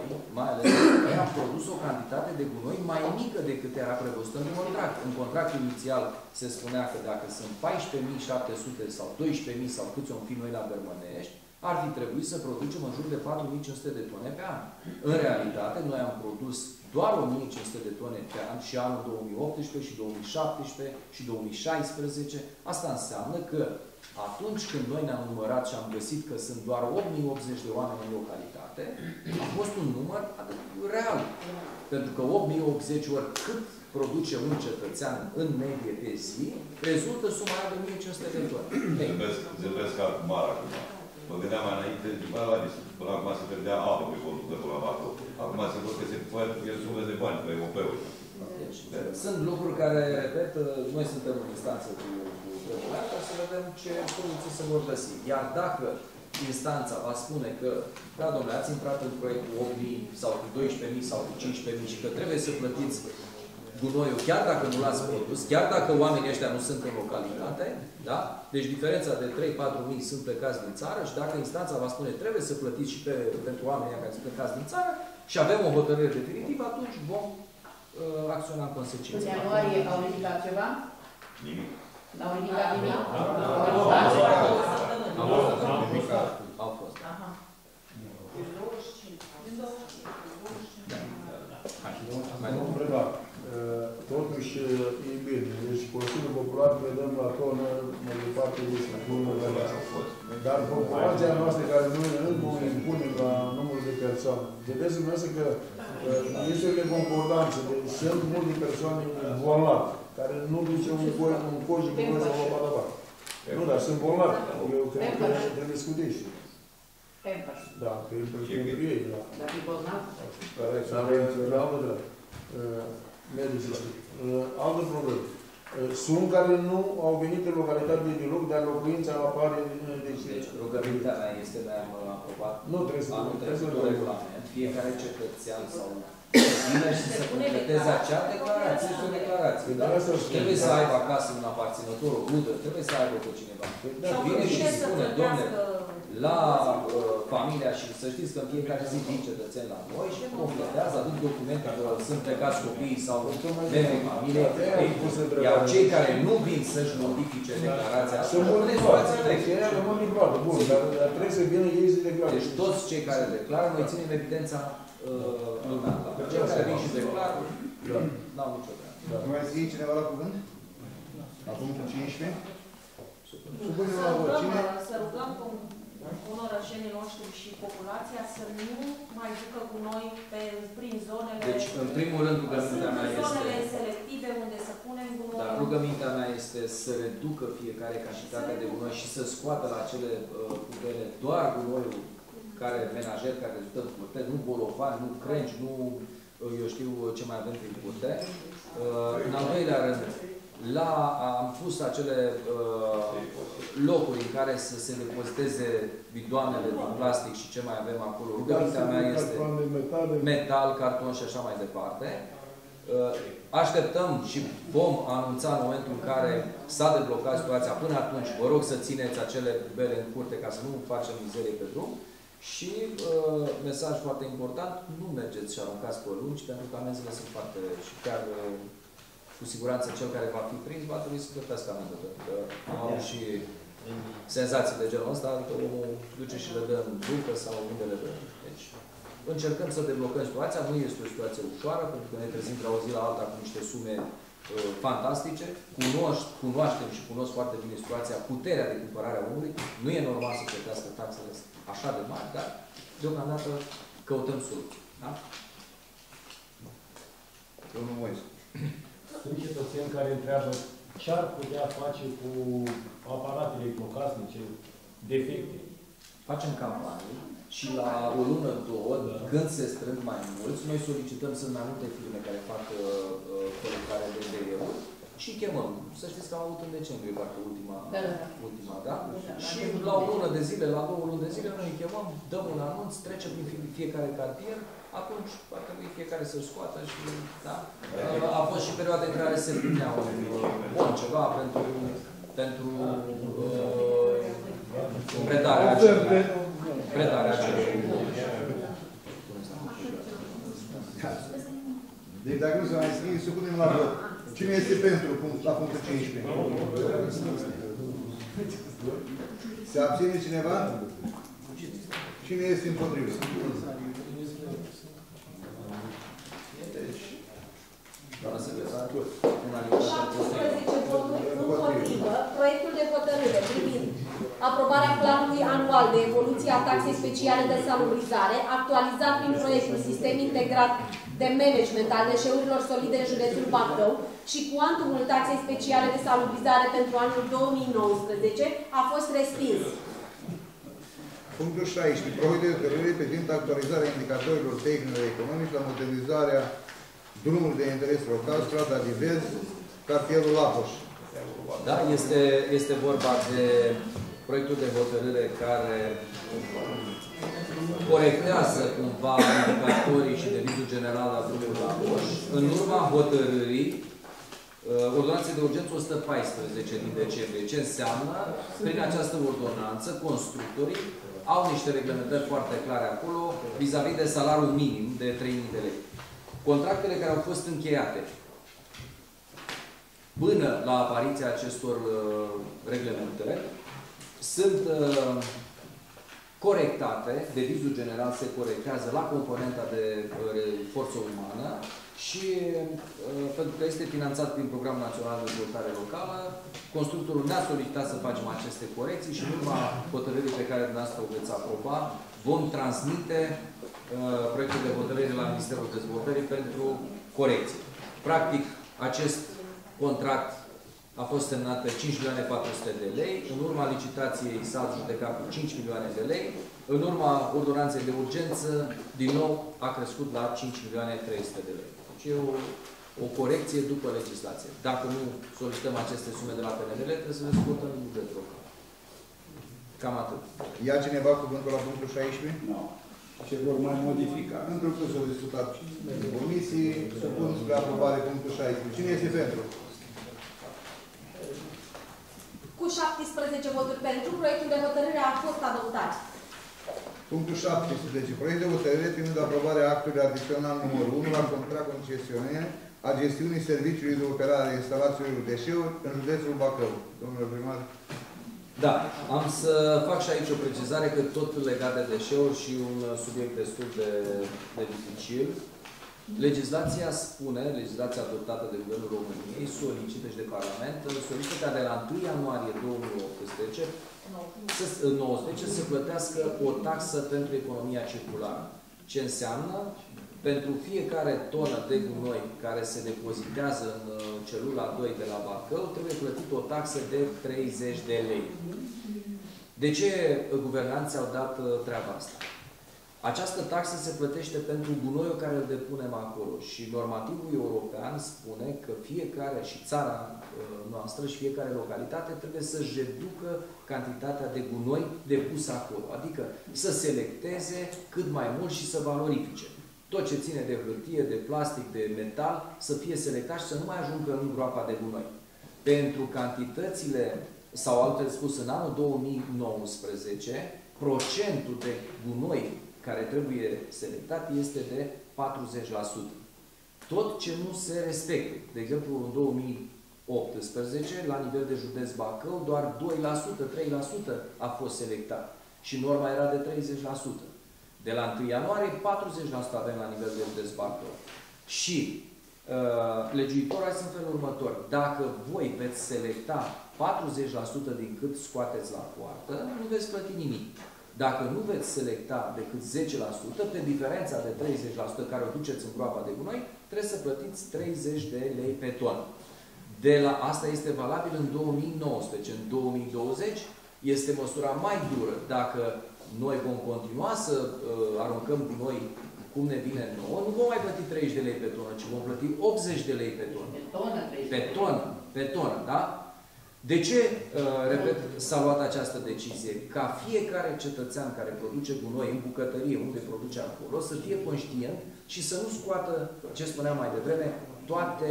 noi am produs o cantitate de gunoi mai mică decât era prevăzută în contract. În contractul inițial se spunea că dacă sunt 14.700 sau 12.000 sau câți o fi noi la Dărmânești, ar fi trebuit să producem în jur de 4.500 de tone pe an. În realitate, noi am produs doar 1.500 de tone pe an și anul 2018 și 2017 și 2016. Asta înseamnă că atunci când noi ne-am numărat și am găsit că sunt doar 8.080 de oameni în localitate, a fost un număr real. Pentru că 8.080 ori cât produce un cetățean în medie pe zi, rezultă suma de 1.500 de tone. Zilvesc ca mare acum. Mă gândeam mai înainte, până acum se pierdea apă pe conducătul la Bacău. Acum se văd că se pierd sume de bani pe OP-uri. Deci, sunt lucruri care, repet, noi suntem în instanță cu treburile ca să vedem ce soluții se vor găsi. Iar dacă instanța va spune că, da, domnule, ați intrat în proiectul 8.000 sau cu 12.000 sau cu 15.000 și că trebuie să plătiți gunoiul, chiar dacă nu l-ați produs, chiar dacă oamenii ăștia nu sunt în localitate, da? Deci diferența de 3-4.000 sunt plecați din țară și dacă instanța va spune trebuie să plătiți și pentru oamenii care sunt plecați din țară și avem o hotărâre definitivă, atunci vom acționa în consecință. În ianuarie au ridicat ceva? Nimic. N-au ridicat nimic? Au fost. Aha. Mai nu întrebat. Totuși e bine. Deci Consiliul Popular predăm la tonă mai departe este bună. Dar populația noastră care noi nu impunem la numărul de persoane. Vedeți dumneavoastră că este o neconcordanță. Deci sunt multe persoane bolnavi care nu duce un coș de gunoi sau o patabat. Nu, dar sunt bolnavi. Eu cred că trebuie scudești. Pampers. Da, pentru ei, da. Dar e bolnav? Medici știu. Altă problemă. Sunt care nu au venit în localitate deloc, dar locuința apare Deci rugămintea mea este de a aprobat anul trecut un regulament. Fiecare cetățean sau vine și să completeze acea declarație, este o declarație. Trebuie să aibă acasă un aparținător, o rudă, trebuie să aibă pe cineva. Vine și spune, domnule, la familia și să știți că în fiecare zi vin cetățeni la noi și completează, aduc documente că sunt plecați copiii sau membrii familiei. Iar cei care nu vin să-și modifice declarația asta, rămâne situația veche. Bun, dar trebuie să vină ei să declară. Deci toți cei care declară, noi ținem evidența lumea. Cei care vin și declară, n-au nicio treabă. Nu mai zice cineva la cuvânt? La punctul 15? Supunem la vot. Cine? Să rugăm orășenii noștri și populația să nu mai ducă cu noi prin zonele... Deci, în primul rând, rugămintea mea este... zonele selective unde să punem gunoi. Dar rugămintea mea este să reducă fiecare cantitate de gunoi și să scoată la acele pubele doar gunoiul care menajer, care rezultă în curte, nu bolofani, nu crengi, nu eu știu ce mai avem prin curte. În al doilea rând, am pus acele locuri în care să se depoziteze bidoanele din plastic și ce mai avem acolo. Rugămintea mea este metal, carton și așa mai departe. Așteptăm și vom anunța în momentul în care s-a deblocat situația. Până atunci, vă rog să țineți acele bele în curte ca să nu facem mizerie pe drum. Și mesaj foarte important, nu mergeți și aruncați pe lungi, pentru că amenzile sunt foarte și chiar cu siguranță cel care va fi prins va trebui să plătească amendă, pentru că am avut și senzații de genul ăsta, adică omul duce și le dă în ducă sau unde le dă. Deci încercăm să deblocăm situația, nu este o situație ușoară, pentru că ne trezim de la o zi la alta cu niște sume fantastice, cunoaștem și cunosc foarte bine situația, puterea de cumpărare a omului, nu e normal să plătească taxele așa de mari, dar deocamdată căutăm soluții. Da? Domnul Moise. Sunt cetățeni care întreabă ce ar putea face cu aparatele eclocasnice defecte. Facem campanii și la o lună, două, când se strâng mai mulți, noi solicităm, sunt mai multe firme care fac colectarea de DE-uri și chemăm. Să știți că am avut în decembrie, parcă ultima, da? Și la o lună de zile, la 2 luni de zile, noi îi chemăm, dăm un anunț, trece prin fiecare cartier, atunci ar trebui fiecare să-și scoată și, da? A fost și perioade în care se primea un ceva pentru predarea acelui. Deci dacă nu se mai scrie, supunem la vot. Cine este pentru la punctul 15? Se abține cineva? Cine este împotrivă? Doamna secretar, 17 voturi împotrivă, proiectul de hotărâre privind aprobarea planului anual de evoluție a taxei speciale de salubrizare, actualizat prin proiectul Sistem Integrat de Management al Deșeurilor Solide în județul Bacău și cuantumul taxei speciale de salubrizare pentru anul 2019 a fost respins. Punctul 16. Proiect de hotărâre privind actualizarea indicatorilor tehnice economici la modernizarea drumului de interes local, strada Divez, cartierul Lapoș. Da, este vorba de proiectul de hotărâre care corectează cumva indicatorii și devizul general al drumului Lapoș în urma hotărârii ordonanței de urgență 114 din decembrie. Ce înseamnă? Prin această ordonanță, constructorii au niște reglementări foarte clare acolo vis-a-vis de salariul minim de 3.000 de lei. Contractele care au fost încheiate până la apariția acestor reglementări sunt corectate, devizul general se corectează la componenta de forță umană și pentru că este finanțat prin Programul Național de Dezvoltare Locală, constructorul ne-a solicitat să facem aceste corecții și în urma hotărârii pe care dumneavoastră o veți aproba, vom transmite proiectul de hotărâre la Ministerul Dezvoltării pentru corecții. Practic, acest contract a fost semnat pe 5.400.000 de lei, în urma licitației s-a judecat cu 5 milioane de lei, în urma ordonanței de urgență, din nou, a crescut la 5.300.000 de lei. Deci e o corecție după legislație. Dacă nu solicităm aceste sume de la PNL, trebuie să le scurtăm în bugetul local. Cam atât. Ia cineva cuvântul la punctul 16? Nu. Ce vor mai modifica. Într-un că s-au discutat în comisii, să pun spre aprobare punctul 16. Cine este pentru? Cu 17 voturi pentru, proiectul de hotărâre a fost adoptat. Punctul 17. Proiect de hotărâre privind aprobarea actului adițional numărul 1 la contract concesiune a gestiunii serviciului de operare a instalațiilor deșeuri în județul Bacău. Domnule primar. Da, am să fac și aici o precizare că tot legat de deșeuri și un subiect destul de dificil. Legislația spune, legislația adoptată de Guvernul României, solicită și de Parlament, solicită ca de la 1 ianuarie 2018 să plătească o taxă pentru economia circulară. Ce înseamnă? Pentru fiecare tonă de gunoi care se depozitează în celula 2 de la Bacău, trebuie plătit o taxă de 30 de lei. De ce guvernanții au dat treaba asta? Această taxă se plătește pentru gunoiul care îl depunem acolo și normativul european spune că fiecare, și țara noastră și fiecare localitate trebuie să-și reducă cantitatea de gunoi depus acolo. Adică să selecteze cât mai mult și să valorifice. Tot ce ține de hârtie, de plastic, de metal, să fie selectat și să nu mai ajungă în groapa de gunoi. Pentru cantitățile, sau altfel spus, în anul 2019, procentul de gunoi care trebuie selectat este de 40%. Tot ce nu se respecte. De exemplu, în 2018, la nivel de județ Bacău, doar 2%, 3% a fost selectat. Și norma era de 30%. De la 1 ianuarie, 40% avem la nivel de județ Bacău. Și legiuitorul este în felul următor. Dacă voi veți selecta 40% din cât scoateți la poartă, nu veți plăti nimic. Dacă nu veți selecta decât 10%, pe diferența de 30% care o duceți în groapa de gunoi, trebuie să plătiți 30 de lei pe tonă. Asta este valabil în 2019. În 2020 este măsura mai dură. Dacă noi vom continua să aruncăm gunoi cum ne vine nouă, nu vom mai plăti 30 de lei pe tonă, ci vom plăti 80 de lei pe tonă. Pe tonă, da? De ce, repet, s-a luat această decizie? Ca fiecare cetățean care produce gunoi în bucătărie, unde produce acolo, să fie conștient și să nu scoată, ce spuneam mai devreme, toate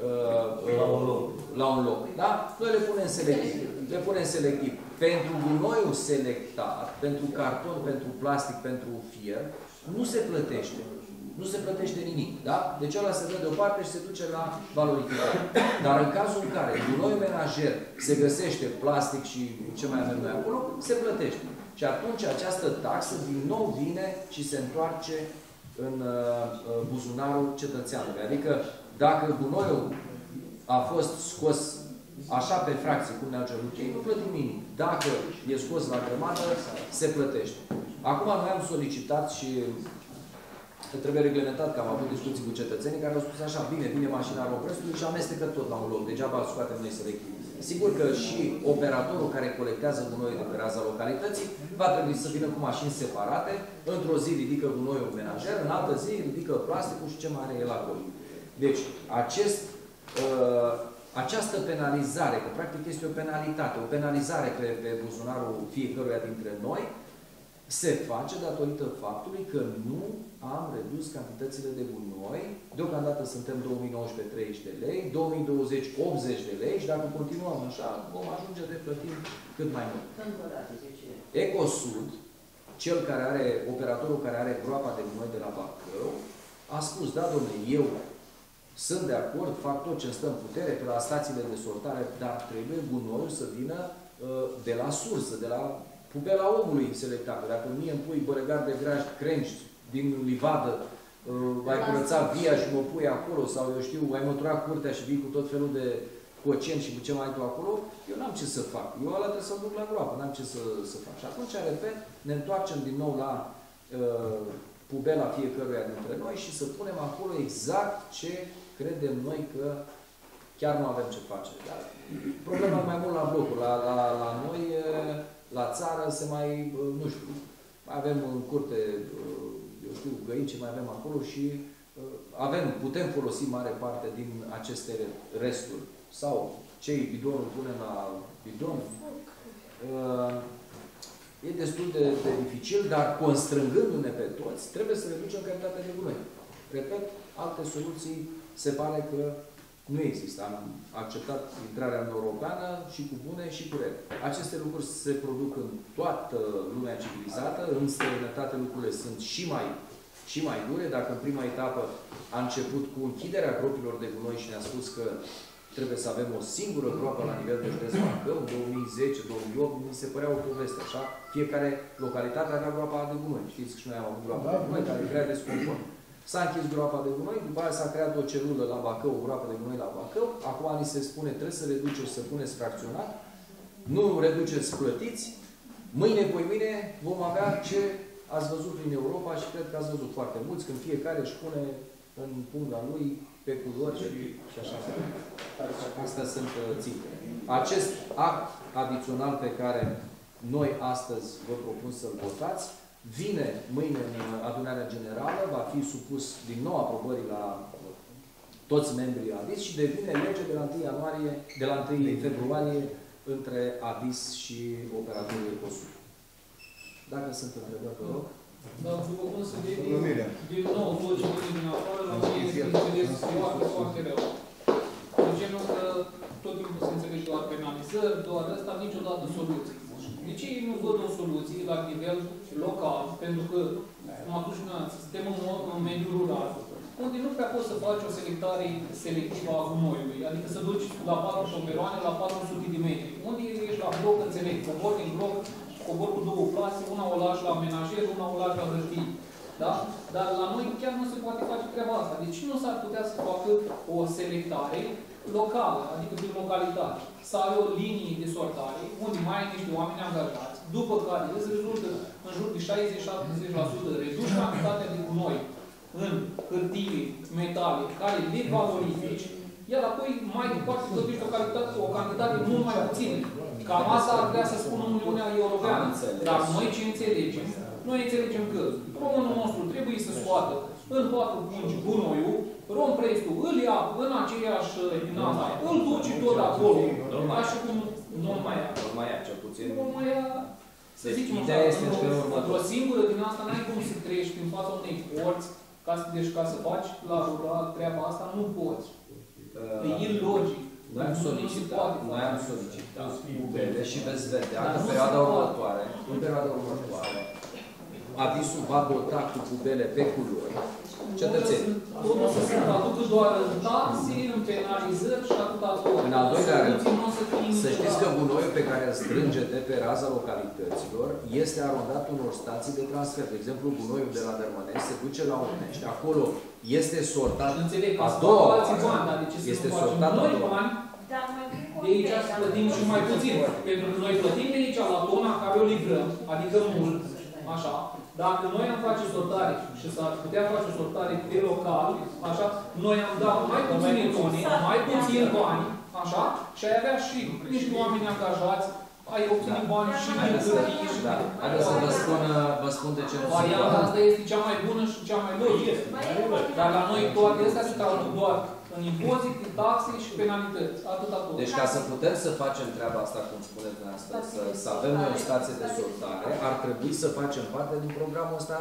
la un loc. Da? Noi le punem selectiv. Le punem selectiv. Pentru gunoiul selectat, pentru carton, pentru plastic, pentru fier, nu se plătește. Nu se plătește nimic. Da? Deci ăla se dă deoparte și se duce la valorificare. Dar în cazul în care gunoiul menajer se găsește plastic și ce mai avem noi acolo, se plătește. Și atunci această taxă din nou vine și se întoarce în buzunarul cetățeanului. Adică dacă gunoiul a fost scos așa pe fracții, cum ne-au cerut ei, nu plătim nimic. Dacă e scos la grămadă, se plătește. Acum noi am solicitat și trebuie reglementat că am avut discuții cu cetățenii care au spus așa, bine, vine mașina Roprestului și amestecă tot la un loc. Degeaba îl scoatem noi selectiv. Sigur că și operatorul care colectează gunoiul de pe raza localității va trebui să vină cu mașini separate. Într-o zi ridică gunoiul menajer, în altă zi ridică plasticul și ce mai are el acolo. Deci, această penalizare, că practic este o penalitate, o penalizare pe buzunarul fiecăruia dintre noi, se face datorită faptului că nu am redus cantitățile de gunoi. Deocamdată suntem 2019 30 de lei, 2020 80 de lei și dacă continuăm așa, vom ajunge de plătim cât mai mult. Ecosud, operatorul care are groapa de gunoi de la Bacău, a spus, da, domnule, eu sunt de acord, fac tot ce stă în putere pe la stațiile de sortare, dar trebuie gunoiul să vină de la sursă, de la pubela omului selectat. Dacă mie îmi pui băregar de graj crengi din livadă, ai curățat via și mă pui acolo, sau eu știu, ai măturat curtea și vii cu tot felul de coceni și cu ce mai ai tu acolo, eu n-am ce să fac. Eu ăla trebuie să-l duc la groapă, n-am ce să fac. Și atunci, repet, ne întoarcem din nou la pubela fiecăruia dintre noi și să punem acolo exact ce credem noi că chiar nu avem ce face. Dar problema mai mult la blocuri. La noi, la țară, se mai, nu știu, mai avem în curte, eu știu, găini ce mai avem acolo și putem folosi mare parte din aceste resturi. Sau cei bidonul punem la bidon. E destul de dificil, dar constrângându-ne pe toți, trebuie să reducem cantitatea de gunoi. Repet, alte soluții se pare că nu există. Am acceptat intrarea în Europeană și cu bune și cu rele. Aceste lucruri se produc în toată lumea civilizată. În străinătate lucrurile sunt și mai dure. Dacă în prima etapă a început cu închiderea gropilor de gunoi și ne-a spus că trebuie să avem o singură groapă la nivel de județ Bacău, în 2010-2008, mi se părea o poveste așa. Fiecare localitate avea groapa de gunoi. Știți că și noi am avut groapa de gunoi, care crea desconfort. S-a închis groapa de gunoi, după aia s-a creat o celulă la Bacău, o groapă de gunoi la Bacău. Acum ni se spune, trebuie să reduceți, să puneți fracționat. Nu reduceți, plătiți. Mâine, poimâine, vom avea ce ați văzut prin Europa și cred că ați văzut foarte mulți, când fiecare își pune în punga lui pe culori și așa. Astea sunt ținte. Acest act adițional pe care noi astăzi vă propun să-l votați, vine mâine în adunarea generală, va fi supus din nou aprobării la toți membrii ADIS și devine lege de la 1 ianuarie, de la 1 februarie între ADIS și operatorul Ecosud. Dacă sunt întrebări, vă rog. Dar după cum se vede, din nou, tot ce vine din afară, la mine este înțeles foarte, foarte rău. De genul că tot timpul se înțelege doar penalizări, doar ăsta, niciodată soluții. De ce ei nu văd o soluție la nivel local? Pentru că, cum atunci suntem în mediul rural, unde nu prea poți să faci o selectare selectivă a gunoiului, adică să duci la 4 șoperoane la 400 de metri. Unde ești la bloc, înțeleg, cobor din bloc, cobor cu 2 plase, una o lași la menajer, una o lași la hârtii. Da? Dar la noi chiar nu se poate face treaba asta. Deci nu s-ar putea să facă o selectare locală, adică prin localitate. Să ai o linie de sortare, unde mai ai niște oameni angajați, după care îți rezultă în jur de 60-70% reduci cantitatea de gunoi în hârtii, metale, care le valorifici, iar apoi mai departe plătești o cantitate mult mai puțină. Cam asta ar vrea să spună Uniunea Europeană. Dar noi ce înțelegem? Noi înțelegem că românul nostru trebuie să scoată în 4 pungi gunoiul, romprestul îl ia în aceeași dinamă, îl duce tot acolo, așa cum nu mai ia. Nu mai ia, cel puțin. Nu mai ia. Să zicem așa, într-o singură din asta n-ai cum să treci în fața unei porți, deci ca să faci la rural treaba asta, nu poți. E ilogic. Noi am solicitat bubele și veți vedea că în perioada următoare, ADIS-ul va dota cu bubele pe culori cetățenii. Totul să se traducă doar în taxe, în penalizări și atâta tot. În al doilea rând, să știți că gunoiul pe care îl strânge de pe raza localităților este arondat unor stații de transfer. De exemplu, gunoiul de la Dărmănești se duce la Unești. Acolo este sortat a doua oară. Este sortat a doua oară. De aici să plătim și mai puțin. Pentru că noi plătim de aici la tona care o livrăm, adică mult, așa. Dacă noi am face sortare și s-ar putea face sortare pe local, așa, noi am dat mai puține tone, mai puțin bani, Așa? Și ai avea și niște oameni angajați, ai obține bani și din hârtie și din... Haideți să vă spun de ce nu sunt. Varianta asta este cea mai bună și cea mai logică. Dar la noi toate astea se calculă doar în impozite, taxe și penalități. Atâta tot. Deci ca să putem să facem treaba asta, cum spuneți dumneavoastră, să avem noi o stație de sortare, ar trebui să facem parte din programul ăsta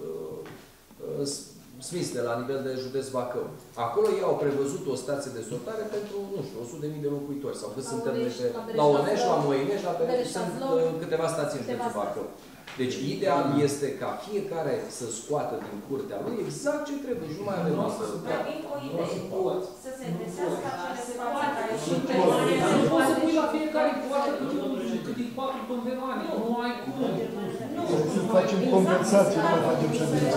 SMIS, de la nivel de județ Bacău. Acolo ei au prevăzut o stație de sortare pentru, nu știu, 100.000 de locuitori. Sau cât suntem la Oneș, la Moineș, la Perești, sunt câteva stații în județul Bacău. Deci ideal este ca fiecare să scoată din curtea lui exact ce trebuie și nu mai avem asta. Să se găsească acele spații care sunt nu poți să pui la fiecare poartă câte 4 tone de bani. Nu ai cum. Să facem compensație, nu mai facem ședință.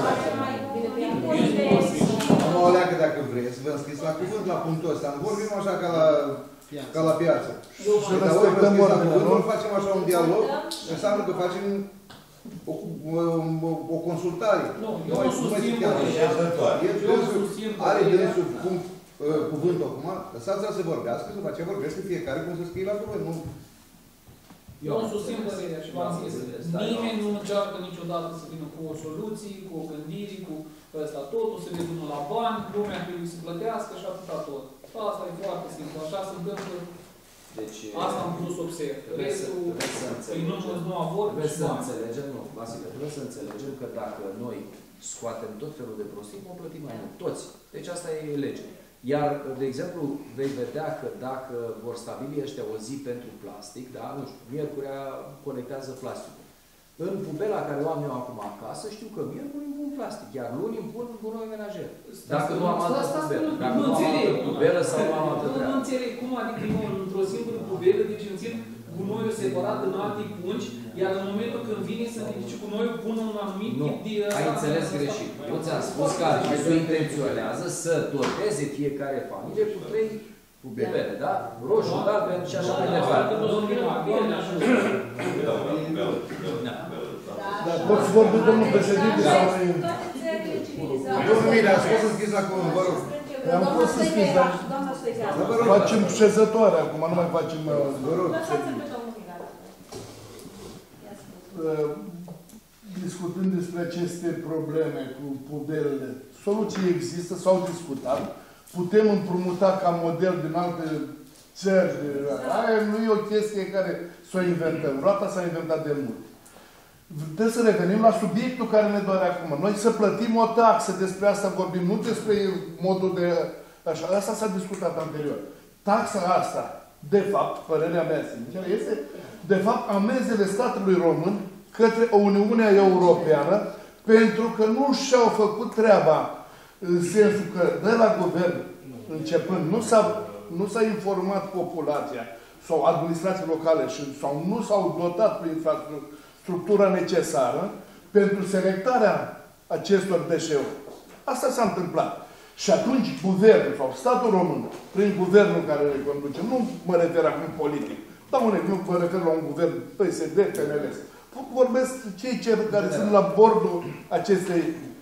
Nu o leagă dacă vrei, să vă înscriți la cuvânt la punctul ăsta. Nu vorbim așa ca la piață. Și respectăm ordinea, nu? Facem așa un dialog, înseamnă că facem o consultare. Nu, eu nu susțin are dânsul cuvântul acum, lăsați-l să vorbească, după aceea vorbește fiecare cum să scrie la cuvânt. Eu nu susțin părerea și v-am zis, nimeni nu încearcă niciodată să vină cu o soluție, cu o gândire, cu ăsta totul, să vedem la bani, lumea trebuie să plătească și atâta tot. Asta e foarte simplu, așa se întâmplă. Deci, asta am putut să observ. Restul, nu avor, trebuie să înțelegem, nu, Vasile, trebuie să înțelegem că dacă noi scoatem tot felul de prostii, vom plăti mai mult, toți. Deci asta e lege. Iar, de exemplu, vei vedea că dacă vor stabili ăștia o zi pentru plastic, da, nu știu, miercurea colectează plasticul. În pubela care o am eu acum acasă, știu că miercuri îmi pun plastic, iar luni îmi pun gunoi menajer. Dacă nu am altă pubelă. Dacă nu am altă pubelă sau nu am altă treabă. Nu înțeleg cum adică eu într-o singură pubelă, deci îmi țin gunoiul separat în alte pungi, iar în momentul când vine să ridici gunoiul, pun un anumit tip de... Nu, ai înțeles greșit. Eu ți-am spus că acestul intenționează să doteze fiecare familie cu 3 pubele, da? Roșu, galben și așa mai departe. Dar poți vorbi, domnul președinte, sau mai... Domnul Mire, ați fost închis la cuvânt, vă rog. Am fost închis, dar facem șezătoare acum, nu mai facem... Vă rog. Discutând despre aceste probleme cu pubelele, soluții există, s-au discutat, putem împrumuta ca model din alte țări. Aia nu e o chestie care să o inventăm. Roata s-a inventat de mult. Trebuie să revenim la subiectul care ne doare acum. Noi să plătim o taxă, despre asta vorbim, nu despre modul de... Așa, asta s-a discutat anterior. Taxa asta, de fapt, părerea mea sinceră, este, de fapt, amenzile statului român către Uniunea Europeană, pentru că nu și-au făcut treaba în sensul că de la guvern, începând, nu s-a informat populația sau administrații locale sau nu s-au dotat cu infrastructura necesară pentru selectarea acestor deșeuri. Asta s-a întâmplat. Și atunci guvernul sau statul român, prin guvernul care le conduce, nu mă refer acum politic, dar nu mă refer la un guvern PSD, PNL, vorbesc cei care sunt la bordul acestei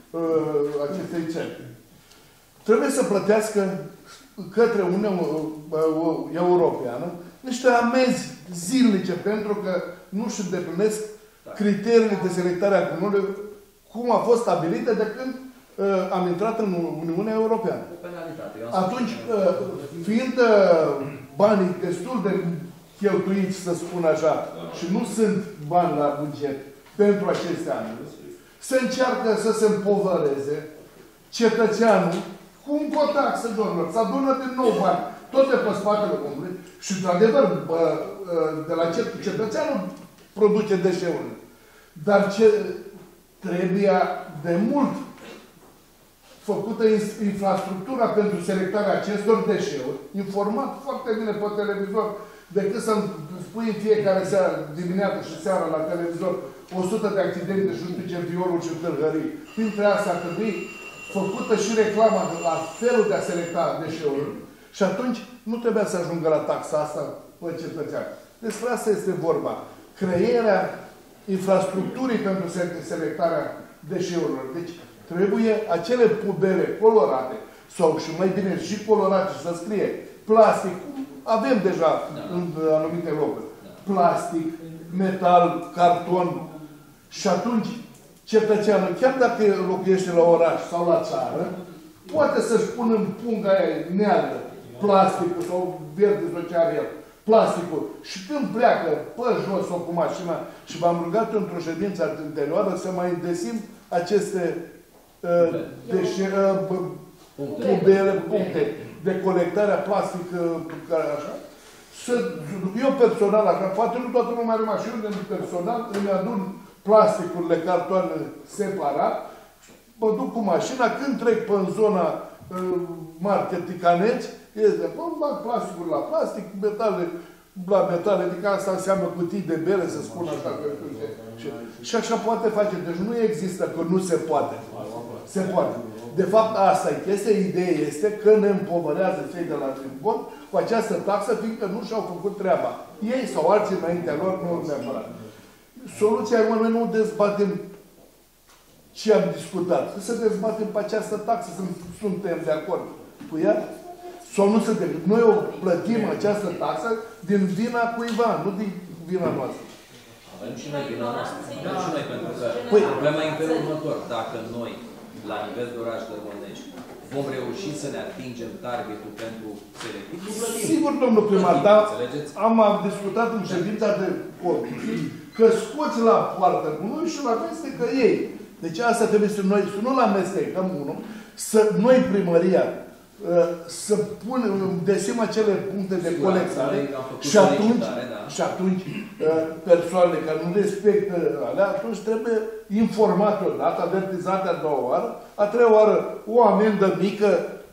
țări. Trebuie să plătească către Uniunea Europeană niște amenzi zilnice pentru că nu își îndeplinesc criteriile de selectare a gunoiului cum a fost stabilite de când am intrat în Uniunea Europeană. Atunci, fiind banii destul de cheltuiți, să spun așa, și nu sunt bani la buget pentru aceste ani, se încearcă să se împovăreze cetățeanul cu o taxă, domnilor, să adună din nou bani, tot de pe spatele omului și, într-adevăr, de la cetățeanul produce deșeurile. Dar ce trebuie de mult făcută infrastructura pentru selectarea acestor deșeuri, informat foarte bine pe televizor, decât să-mi spui în fiecare seară, dimineață și seara la televizor 100 de accidente și nu știu ce violuri și tâlhării. Printre astea ar trebui făcută și reclama la felul de a selecta deșeurile. Și atunci nu trebuia să ajungă la taxa asta pe cetățean. Despre asta este vorba. Crearea infrastructurii pentru selectarea deșeurilor. Deci trebuie acele pubele colorate sau și mai bine și colorate și să scrie plastic, avem deja în anumite locuri. Plastic, metal, carton. Și atunci, cetățeanul, chiar dacă locuiește la oraș sau la țară, poate să-și pună în punga aia neagră plasticul sau verde sau ce are el, plasticul. Și când pleacă pe jos sau cu mașina, și v-am rugat într-o ședință anterioară să mai găsim aceste puncte de colectare a plastic, care așa. Eu personal, așa, poate nu toată lumea are mașină, de personal îmi adun plasticurile, cartoanele separat, mă duc cu mașina, când trec pe zona market Ticaneți, bag plasticul la plastic, metale la metale, adică asta înseamnă cutii de bere, să spun așa. Și așa poate face. Deci nu există că nu se poate. Se poate. De fapt, asta e chestia. Ideea este că ne împovărează cei de la Tribun cu această taxă, fiindcă nu și-au făcut treaba. Ei sau alții înaintea lor, nu neapărat. Soluția e, noi nu dezbatem ce am discutat. Să dezbatem pe această taxă, să suntem de acord cu ea. Sau nu suntem. Noi o plătim această taxă din vina cuiva, nu din vina noastră. Avem și noi vina noastră. Avem și noi, pentru că problema e în felul următor. Dacă noi, la nivel de oraș de Românești, vom reuși să ne atingem targetul pentru selectiv, nu plătim. Sigur, domnul primar, dar am discutat în ședința de comisie că scoți la poartă cu noi și la amestecă ei. Deci asta trebuie să noi, să nu-l amestecăm unul, să noi primăria să găsim acele puncte de colectare și atunci persoanele care nu respectă alea, atunci trebuie informate odată, avertizate a doua oară, a treia oară o amendă mică,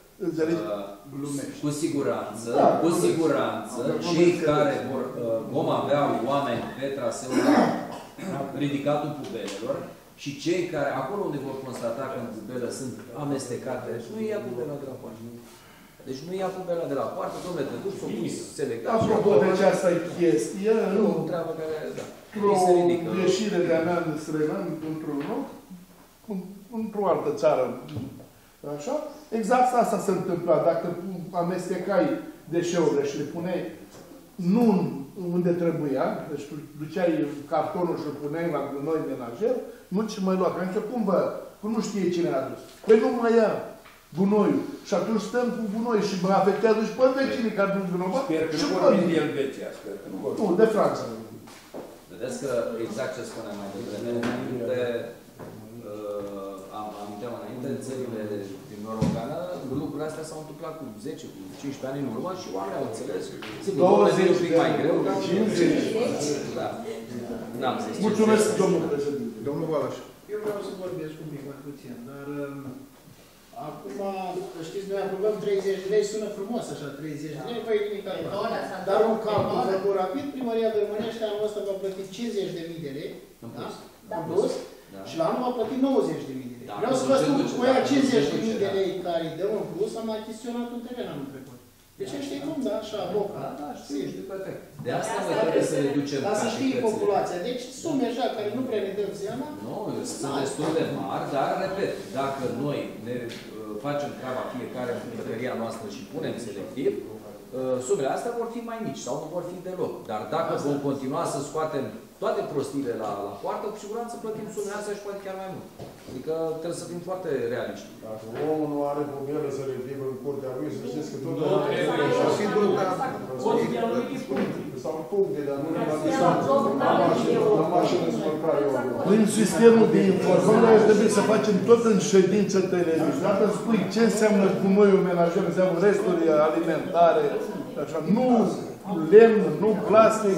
cu siguranță, cu siguranță, cei care vom avea oameni pe traseul ridicatul pubelelor, și cei care, acolo unde vor constata că în pubelă sunt amestecate, nu ia pubela de la poartă. Deci nu ia pubela de la poartă, domnule, te duci, s-o pus selectat. Apropo de această chestie, o treabă care, da, într-o ieșire de-a mea în străină, într-un loc, într-o altă țară, așa, exact asta se întâmpla. Dacă amestecai deșeurile și le puneai nu unde trebuia, deci tu duceai cartonul și îl puneai la gunoi menajer, nu ce mai lua. Că am zis, cum vă? Că nu știe cine a adus. Păi nu mai ia gunoiul. Și atunci stăm cu gunoi și mă afectează și pe vecinii care nu-s vinovat. Sper că nu vorbim de Elveția, sper că nu vorbim. Nu, de Franța. Vedeți că exact ce spuneam mai devreme, aminteam înainte, în țările din Europeană, lucrurile astea s-au întâmplat cu 10, cu 15 ani în urmă și oamenii au înțeles. Sigur, e un pic mai greu. 50. Da. N-am zis. Mulțumesc, domnul președinte. Domnul Valaș. Eu vreau să vorbesc un pic mai puțin, dar acum, știți, noi aprobăm 30 de lei, sună frumos așa, 30 de lei, păi nimic altceva. Dar un calcul făcut rapid, Primăria de Românești anul ăsta va plăti 50.000 de lei, în plus, și la anul va plăti 90.000 de lei. Vreau să vă spun că cu aia 50.000 de lei care îi dăm în plus, am achiziționat un teren anul trecut. Deci știi cum, da, așa, boca. Da, știi, perfect. De asta noi trebuie să reducem cantitățile. Dar să știi populația. Deci sume așa care nu prea ne dăm seama. Nu, sunt destul de mari, dar, repet, dacă noi ne facem treaba fiecare în bucătăria noastră și punem selectiv, sumele astea vor fi mai mici sau nu vor fi deloc. Dar dacă vom continua să scoatem toate prostiile la poartă, cu siguranță plătim sumele astea și poate chiar mai mult. Adică trebuie să fim foarte realiști. Dacă omul nu are pubelă să le plimbă în curtea lui, să știți că tot sau puncte, dar nu la mașină spălcare. Prin sistemul de informare trebuie să facem tot în ședință televizată, spui ce înseamnă gunoiul menajer, înseamnă resturi alimentare, așa, nu lemn, nu plastic.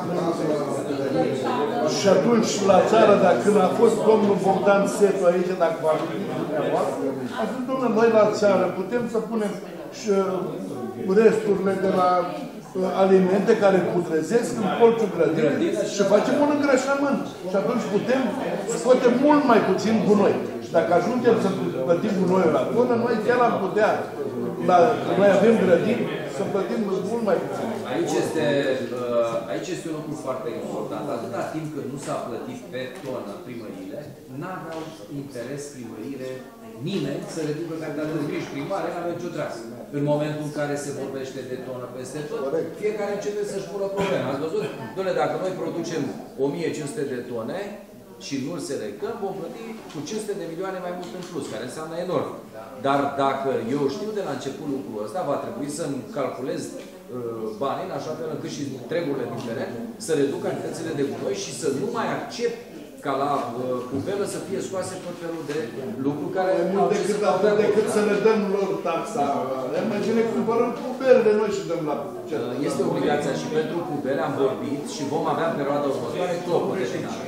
Și atunci la țară, dacă când a fost domnul Bogdan Setu aici, dacă v-a venit dumneavoastră, atunci, domnule, noi la țară putem să punem și resturile de la alimente care putrezesc în colțul grădinii și facem un îngrășământ. Și atunci putem scoate mult mai puțin gunoi. Și dacă ajungem să plătim gunoiul la tonă, noi chiar am putea, noi avem grădini, să plătim mult mai puțin. Aici este un lucru foarte important. Atâta timp când nu s-a plătit pe tonă primăriile, n-aveau interes primăriile nimeni să reducă cantitatea de griji primare, n-avem nicio treabă. În momentul în care se vorbește de tonă peste tot, fiecare începe să-și pună probleme. Ați văzut? Doamne, dacă noi producem 1500 de tone și nu selectăm, vom plăti cu 500 de milioane mai mult în plus, care înseamnă enorm. Dar dacă eu știu de la început lucrul ăsta, va trebui să-mi calculez banii în așa fel încât și treburile din teren să reduc cantitățile de gunoi și să nu mai accept ca la pubelă să fie scoase tot felul de lucruri care mult decât să le dăm lor taxa. Imagine cumpărăm pubelele noi și dăm la este obligația și pentru pubele, am vorbit și vom avea în perioada următoare clopote din anul.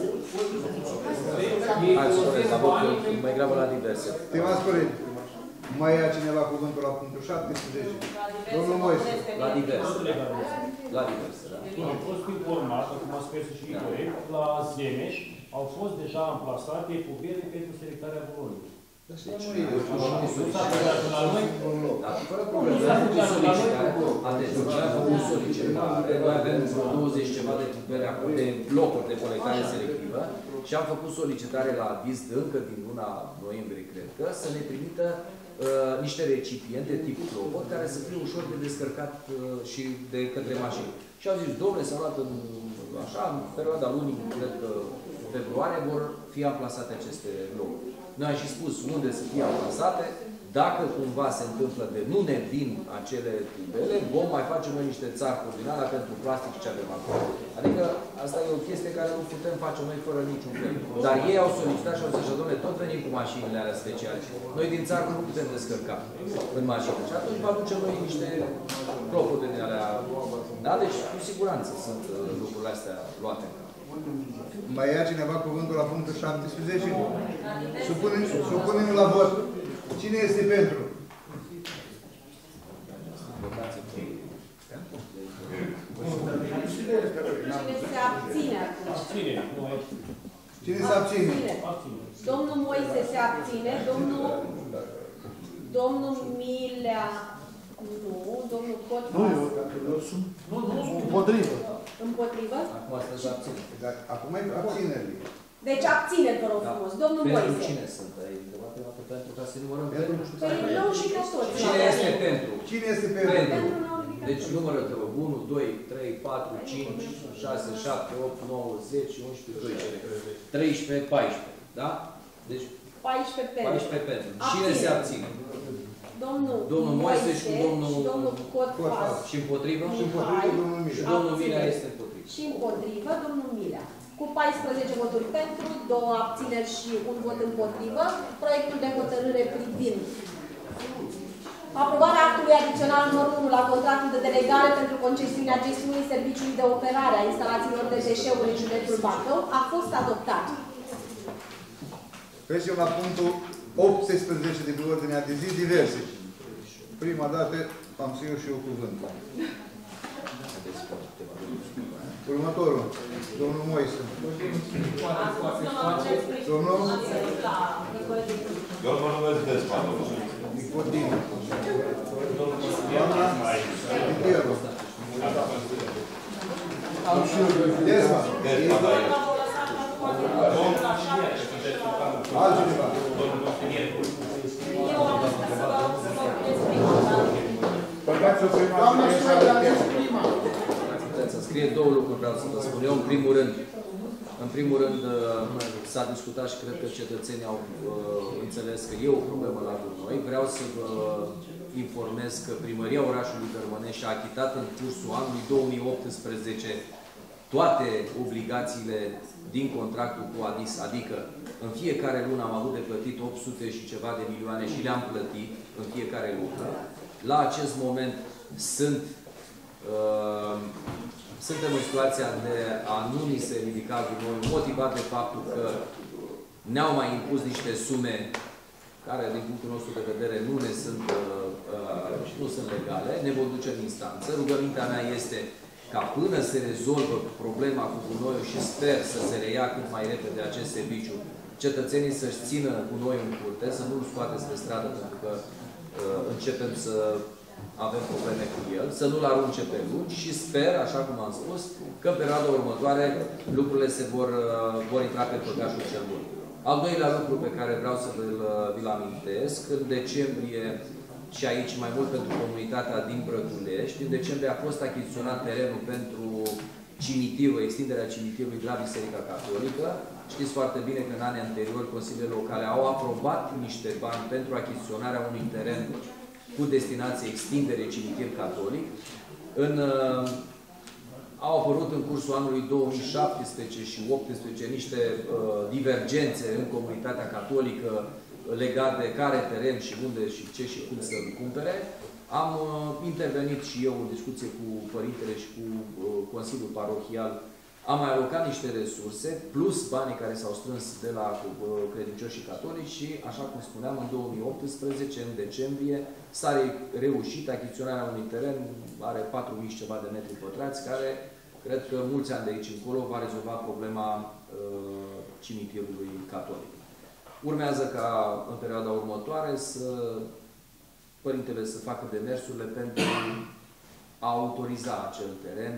Hai să spuneți, la vot, mai grabă la diverse. Stimați colegi, mai ia cineva cuvântul la punctul 17? Domnul Moise. La diverse. La diverse, da. Am fost informat, acum sper să știu corect, la Zemeș au fost deja amplasate pubele pentru selectarea gunoi. Dar fără probleme, noi am făcut solicitare. Atenție, noi am făcut solicitare. Noi avem 20 ceva de pubele acum, de locuri de colectare selectivă și am făcut solicitare la DIS încă din luna noiembrie, cred că, să ne trimită niște recipiente tip clopot care să fie ușor de descărcat și de către mașini. Și au zis, domnule, s-au luat în perioada lunii, cred că februarie, vor fi amplasate aceste locuri. Noi am și spus unde să fie amplasate. Dacă cumva se întâmplă de nu ne vin acele tubele, vom mai face noi niște țari coordinale pentru plastic ce avem acolo. Adică asta e o chestie care nu putem face noi fără niciun fel. Dar ei au solicitat și au zis, domnule, tot venim cu mașinile alea speciale. Noi din țară nu putem descărca în mașină. Și atunci vă aducem noi niște clopuri din alea. Da? Deci, cu siguranță sunt lucrurile astea luate în cap. Mai ia cineva cuvântul la punctul 17? Supunem la vot. Cine este pentru? Cine se abține atunci? Cine se abține? Domnul Moise se abține, domnul Milea, nu, domnul Cotfas. Nu, împotrivă. Împotrivă? Acum asta se abține. Acum e abținerile. Deci abțineri, vă rog frumos. Domnul Moise. Pentru cine sunt aici? Pentru ca să numărăm pentru. Păi nou și pe toți. Cine este pentru? Cine este pentru? Deci numără-te 1, 2, 3, 4, 5, 6, 7, 8, 9, 10, 11, 12, 13, 14. Da? Deci 14 pentru. 14 pentru. Cine se abține? Domnul Moise și domnul Cotfas. Și împotrivă? Și domnul Milea este împotrivă. Și împotrivă, domnul Milea. Cu 14 voturi pentru, 2 abțineri și 1 vot împotrivă, proiectul de hotărâre privind aprobarea actului adițional numărul 1 la contractul de delegare pentru concesiunea gestiunii serviciului de operare a instalațiilor de deșeuri în județul Bacău a fost adoptat. Trecem la punctul 18 de pe ordinea de zi, diverse. Prima dată am să iau și eu cuvântul. Următorul, domnul Moise. Domnul? Eu mă numesc Despan. Nicodim. Doamna? Nichieru. Am și eu. Despan. Altcineva. Păcați-o prima. Doamna Șuia, prima. Să scrie două lucruri, vreau să vă spun. Eu, în primul rând, s-a discutat și cred că cetățenii au înțeles că e o problemă la gunoi. Vreau să vă informez că Primăria Orașului Gărmănești a achitat în cursul anului 2018 toate obligațiile din contractul cu ADIS, adică în fiecare lună am avut de plătit 800 și ceva de milioane și le-am plătit în fiecare lună. La acest moment suntem în situația de a nu ni se ridica gunoiul, motivat de faptul că ne-au mai impus niște sume care, din punctul nostru de vedere, nu sunt legale, ne vor duce în instanță. Rugămintea mea este ca până se rezolvă problema cu gunoiul și sper să se reia cât mai repede acest serviciu, cetățenii să-și țină gunoiul în curte, să nu-l scoateți pe stradă, pentru că începem să avem probleme cu el, să nu-l arunce pe lungi și sper, așa cum am spus, că în perioada următoare lucrurile se vor intra pe făgașul cel bun. Al doilea lucru pe care vreau să vi-l amintesc, în decembrie, și aici mai mult pentru comunitatea din Brătulești, în decembrie a fost achiziționat terenul pentru cimitirul, extinderea cimitirului de la Biserica Catolică. Știți foarte bine că în anii anteriori Consiliile Locale au aprobat niște bani pentru achiziționarea unui teren cu destinație extindere cimitir catolic. Au apărut în cursul anului 2017 și 2018 niște divergențe în comunitatea catolică legate de care teren și unde și ce și cum să-l cumpere. Am intervenit și eu în discuție cu părintele și cu Consiliul Parohial. Am mai alocat niște resurse, plus banii care s-au strâns de la credincioșii catolici și, așa cum spuneam, în 2018, în decembrie, s-a reușit achiziționarea unui teren, are 4.000 ceva de metri pătrați, care, cred că mulți ani de aici încolo, va rezolva problema cimitirului catolic. Urmează ca, în perioada următoare, părintele să facă demersurile pentru a autoriza acel teren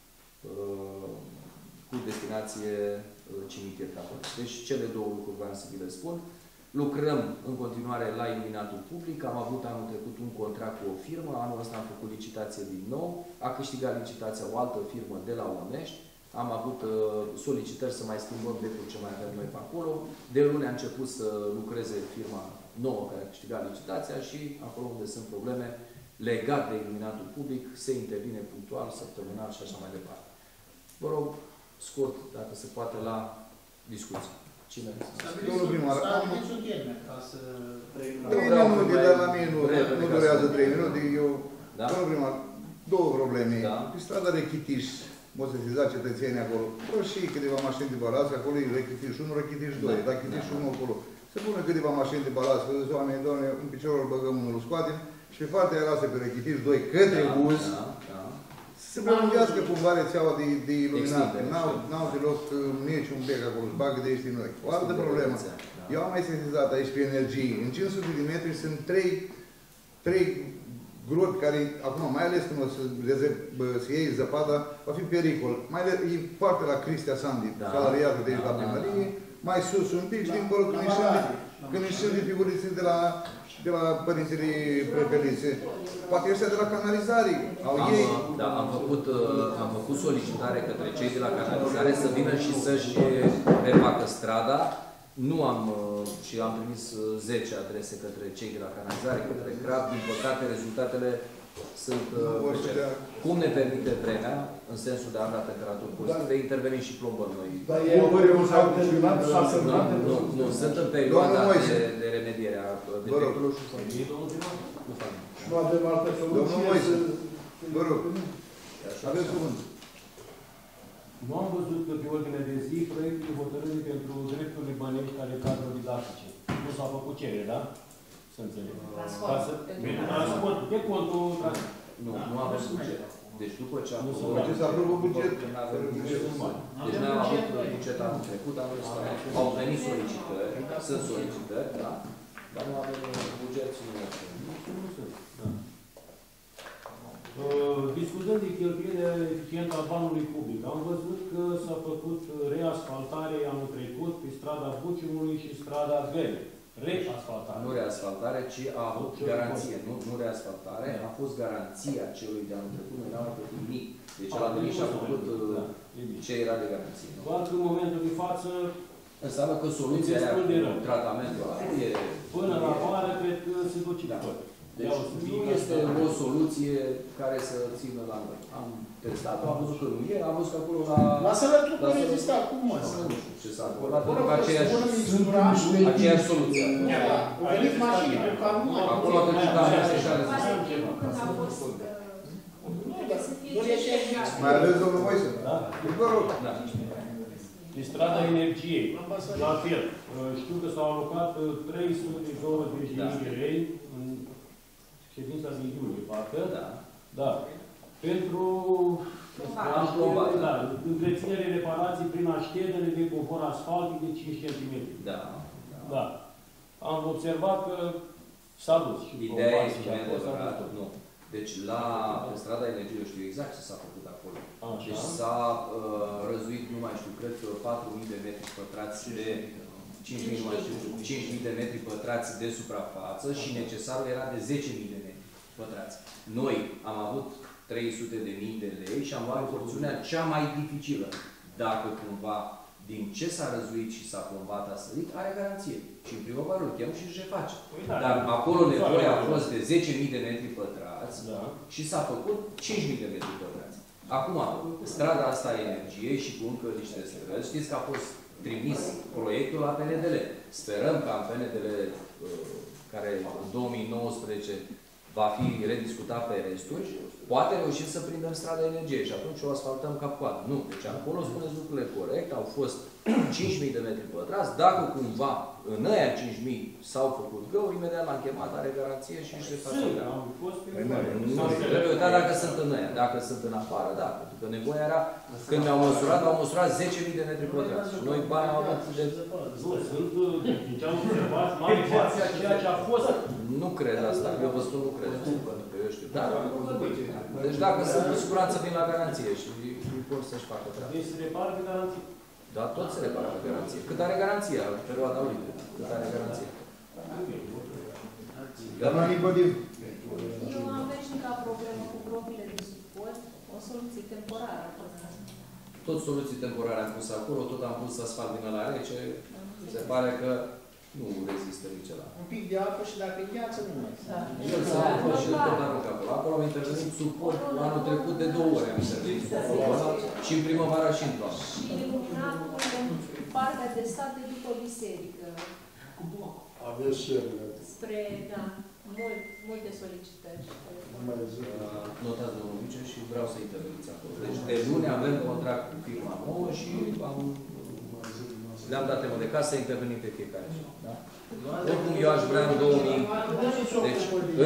cu destinație cimitir catolic. Deci cele două lucruri vreau să vi le spun. Lucrăm în continuare la iluminatul public. Am avut anul trecut un contract cu o firmă. Anul ăsta am făcut licitație din nou. A câștigat licitația o altă firmă de la Onești. Am avut solicitări să mai schimbăm decât ce mai avem noi pe acolo. De luni a început să lucreze firma nouă care a câștigat licitația și acolo unde sunt probleme legate de iluminatul public, se intervine punctual, săptămânal și așa mai departe. Vă rog, scurt, dacă se poate, la discuție. Cine? Domnul primar, stabiliți un termen ca să... 3 minute, dar la mine nu durează 3 minute. Domnul primar, două probleme. Pe strada Rechitiș, o să sesiza cetățenii acolo. Vreau și câteva mașini de balas, acolo e Rechitiș 1, Rechitiș 2, dar Rechitiș 1 acolo. Se pune câteva mașini de balas, că zic oamenii, doamne, în piciorul îl băgăm, unul îl scoatem, și pe partea aia lasă pe Rechitiș 2 către uz, să prelungească cumva rețeaua de iluminat. N-au deloc niciun bec acolo, își bagă de aici din ochi. O altă problemă. Eu am mai sensizat aici pe energie. În 500 de metri sunt 3 gropi care, acum, mai ales când o să iei zăpada, va fi pericol. Mai ales, e foarte la Cristea Sandi, salariatul de aici la primărie, mai sus un pic și dincolo când își sunt de figurițe de la părintele Prepelițe. Poate ăștia de la canalizare. Am făcut solicitare către cei de la canalizare să vină și să-și refacă strada. Nu am, și am trimis 10 adrese către cei de la canalizare, către CRAP. Din păcate, rezultatele sunt... Cum ne permite vremea, în sensul de a da temperaturi pozitive, intervenim și plombăm noi. Dar eu s-au terminat 6 luni? Nu, sunt în perioada de remediere a defectului și nu avem altă soluție. Domnul Moise, vă rog, aveți cuvânt. Nu am văzut că pe ordine de zi proiectul de hotărâre pentru drepturile bănești ale cadrelor didactice. Nu s-a făcut cerere, da? Să înțeleg. Transport. De contul... Nu avem buget. Deci după ce am făcut... După ce s-a aprobă buget. Deci noi am avut buget anul trecut, anul ăsta. Au venit solicitări, sunt solicitări, da? Dar nu avem buget și nu avem. Discutând de cheltuirea eficientă a banului public, am văzut că s-a făcut reasfaltare anul trecut pe strada Buciumului și strada Gări. Reasfaltare. Nu reasfaltare, ci a avut garanție. Nu reasfaltare, a fost garanția celui de anul trecut. Noi n-am făcut nimic. Deci el a venit și a făcut ce era de garanție. Doar că în momentul de față înseamnă că soluția aia cu tratamentul ăla e... Până la vară, cred că se duce de tot. Deci nu este o soluție care să țină la noi. Am testat, am văzut că nu e, am văzut că acolo la... La Sălătruc nu exista, cum mă? Nu știu ce s-a întâmplat, pentru că aceeași soluție. Au venit mașini cu camion. Acolo a trecut camion și a rezistat. Mai aveți, domnul Moise? Da. Vă rog. Pe strada Energiei, la fel. Știu că s-au alocat 320.000 de lei în ședința din iulie, parcă. Da. Pentru întreținere, reparații prin așternere de covor asfaltic de 5 cm. Da. Am observat că s-a dus. Ideea este mai adevărat, nu. Deci la strada Energiei, eu știu exact ce s-a făcut acolo. Deci s-a răzuit, nu mai știu, cred că 4.000 de metri pătrați de 5.000 de metri pătrați de suprafață și necesarul era de 10.000 de metri pătrați. Noi am avut 300.000 de lei și am luat porțiunea cea mai dificilă. Dacă cumva din ce s-a răzuit și s-a plombat, a sărit, are garanție. Și în primăvară îl chem și își reface. Dar acolo nevoia a fost de 10.000 de metri pătrați și s-a făcut 5.000 de metri pătrați. Acum, strada asta a energiei și cu încă niște străzi, știți că a fost trimis proiectul la PNDL. Sperăm ca în PNDL, care în 2019 va fi rediscutat pe resturi, poate reuși să prindem strada energiei și atunci o asfaltăm cap-coadă. Nu. Deci acolo spuneți lucrurile corect, au fost 5.000 de metri pătrați. Dacă cumva în aia 5.000 s-au făcut găuri, imediat l-am chemat, are garanție și își reface. Nu trebuie uitat dacă sunt în aia. Dacă sunt în afară, da. Pentru că nevoia era, când mi-au măsurat, au măsurat 10.000 de metri pătrați. Și noi bani au avut de... Sunt, din ce am observat, mare parte a ceea ce a fost. Nu cred asta, eu vă spun nu cred. Pentru că eu știu. Dar, deci dacă sunt cu siguranță vin la garanție și pot să-și facă treaba. Deci se repară pe garanție. Da, tot se repară pe garanție. Cât are garanția? Perioada uite. Cât are garanție? Doamna Nicodiu. Eu am veșnica problemă cu gropile de suport, o soluție temporară. Tot soluții temporare am pus acolo, tot am pus asfalt din ăla rece. Se pare că nu rezistă nici ăla. Un pic de apă și dacă e gheață, nu mai. El s-a făcut și tot arunc acolo. Acolo am intervenit suport anul trecut de 2 ori am intervenit. Și în primăvară și în toamnă. Și iluminatul în partea de stat de după biserică. Aveți și ele. Spre, da, multe solicitări. Notați domnul Vice și vreau să interveniți acolo. Deci de luni avem contract cu firma nouă și le-am dat temă de casă să intervenim pe fiecare. Da? Oricum eu aș vrea în 2000, deci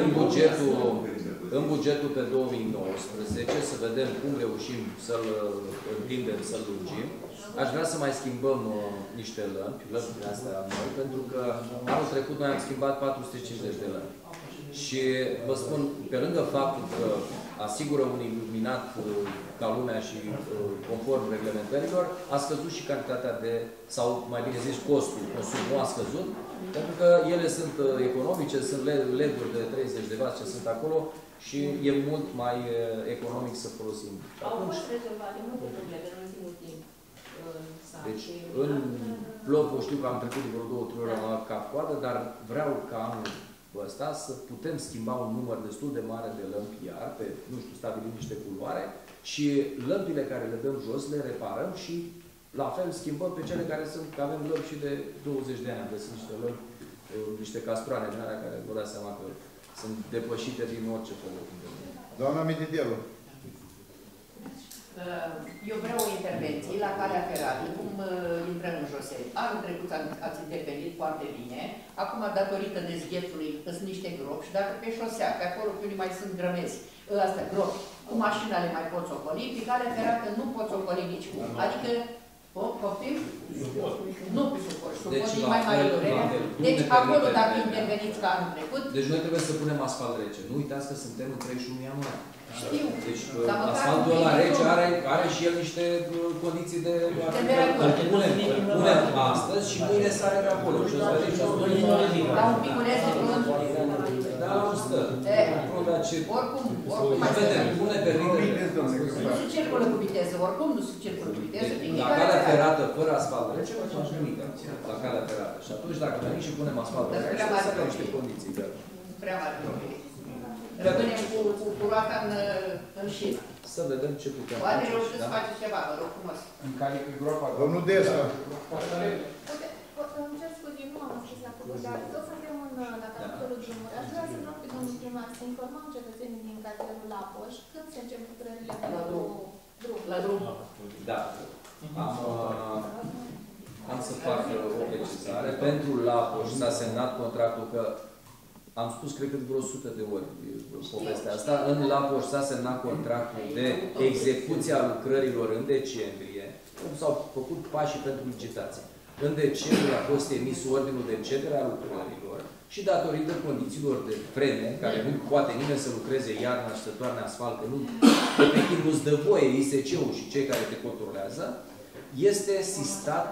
în bugetul pe 2019 să vedem cum reușim să-l întindem, să-l lungim. Aș vrea să mai schimbăm niște lămpi astea noi, pentru că anul trecut noi am schimbat 450 de lămpi. Și vă spun, pe lângă faptul că asigură un iluminat ca lumea și conform reglementărilor, a scăzut și cantitatea de, sau mai bine zis, costul consumului a scăzut, pentru că ele sunt economice, sunt LED-uri de 30 de W ce sunt acolo și e mult mai economic să folosim. Au fost rezolvate multe probleme în ultimul timp. Deci, în Plovu știu că am trecut de vreo 2-3 ori la cap-coadă, dar vreau ca anul ăsta să putem schimba un număr destul de mare de lămpi iar, pe, nu știu, stabilim niște culoare și lămpile care le dăm jos le reparăm și la fel schimbăm pe cele care sunt, că avem lămpi și de 20 de ani, am găsit niște lămpi, niște castroane din alea care vă dați seama că sunt depășite din orice fel. Doamna Mititelu. Eu vreau o intervenție la calea ferată, cum intrăm în Josei. Anul trecut ați intervenit foarte bine, acum datorită dezghețului sunt niște gropi și dacă pe șosea, pe acolo pe unde mai sunt grămezi, astea gropi, cu mașina le mai poți ocoli, pe calea ferată nu poți ocoli nici cum. Adică, copil? Nu pe suport, suport e mai mare durerea. Deci acolo dacă interveniți ca anul trecut. Deci noi trebuie să punem asfalt rece. Nu uitați că suntem în 31 ianuarie. Știu. Deci asfaltul ăla rece are și el niște condiții de... Punem astăzi și mâine sare de acolo. Și ăsta zice, la un piculeț de frunz. Da, la un stă. Oricum vedem, pune pe viteză. Nu se circulă cu viteză, oricum nu se circulă cu viteză. La calea ferată, fără asfalt rece, nu faci nimic la calea ferată. Și atunci, dacă venim și punem asfalt rece, să avem niște condiții. Prea mare probleme. Rămânem cu roata în șir. Să vedem ce putem face. Poate reușiți să faceți ceva, vă rog frumos. În care e groapa. Domnul Desca. Îmi cer scuze, nu am scris la cuvânt, dar tot suntem la capitolul drumuri. Aș vrea să rog pe domnul primar să informăm cetățenii din cartierul Lapoș când se încep lucrările pentru drum. La drum. Da. Am să fac o precizare. Pentru Lapoș s-a semnat contractul că am spus, cred că vreo 100 de ori povestea asta. În Lapoș s-a semnat contractul de execuție a lucrărilor în decembrie. S-au făcut pașii pentru licitație. În decembrie a fost emis ordinul de încetare a lucrărilor și datorită condițiilor de vreme, care nu poate nimeni să lucreze iarna și să toarne asfalt, că nu, pe timp nu-ți dă voie ISC-ul și cei care te controlează, este sistat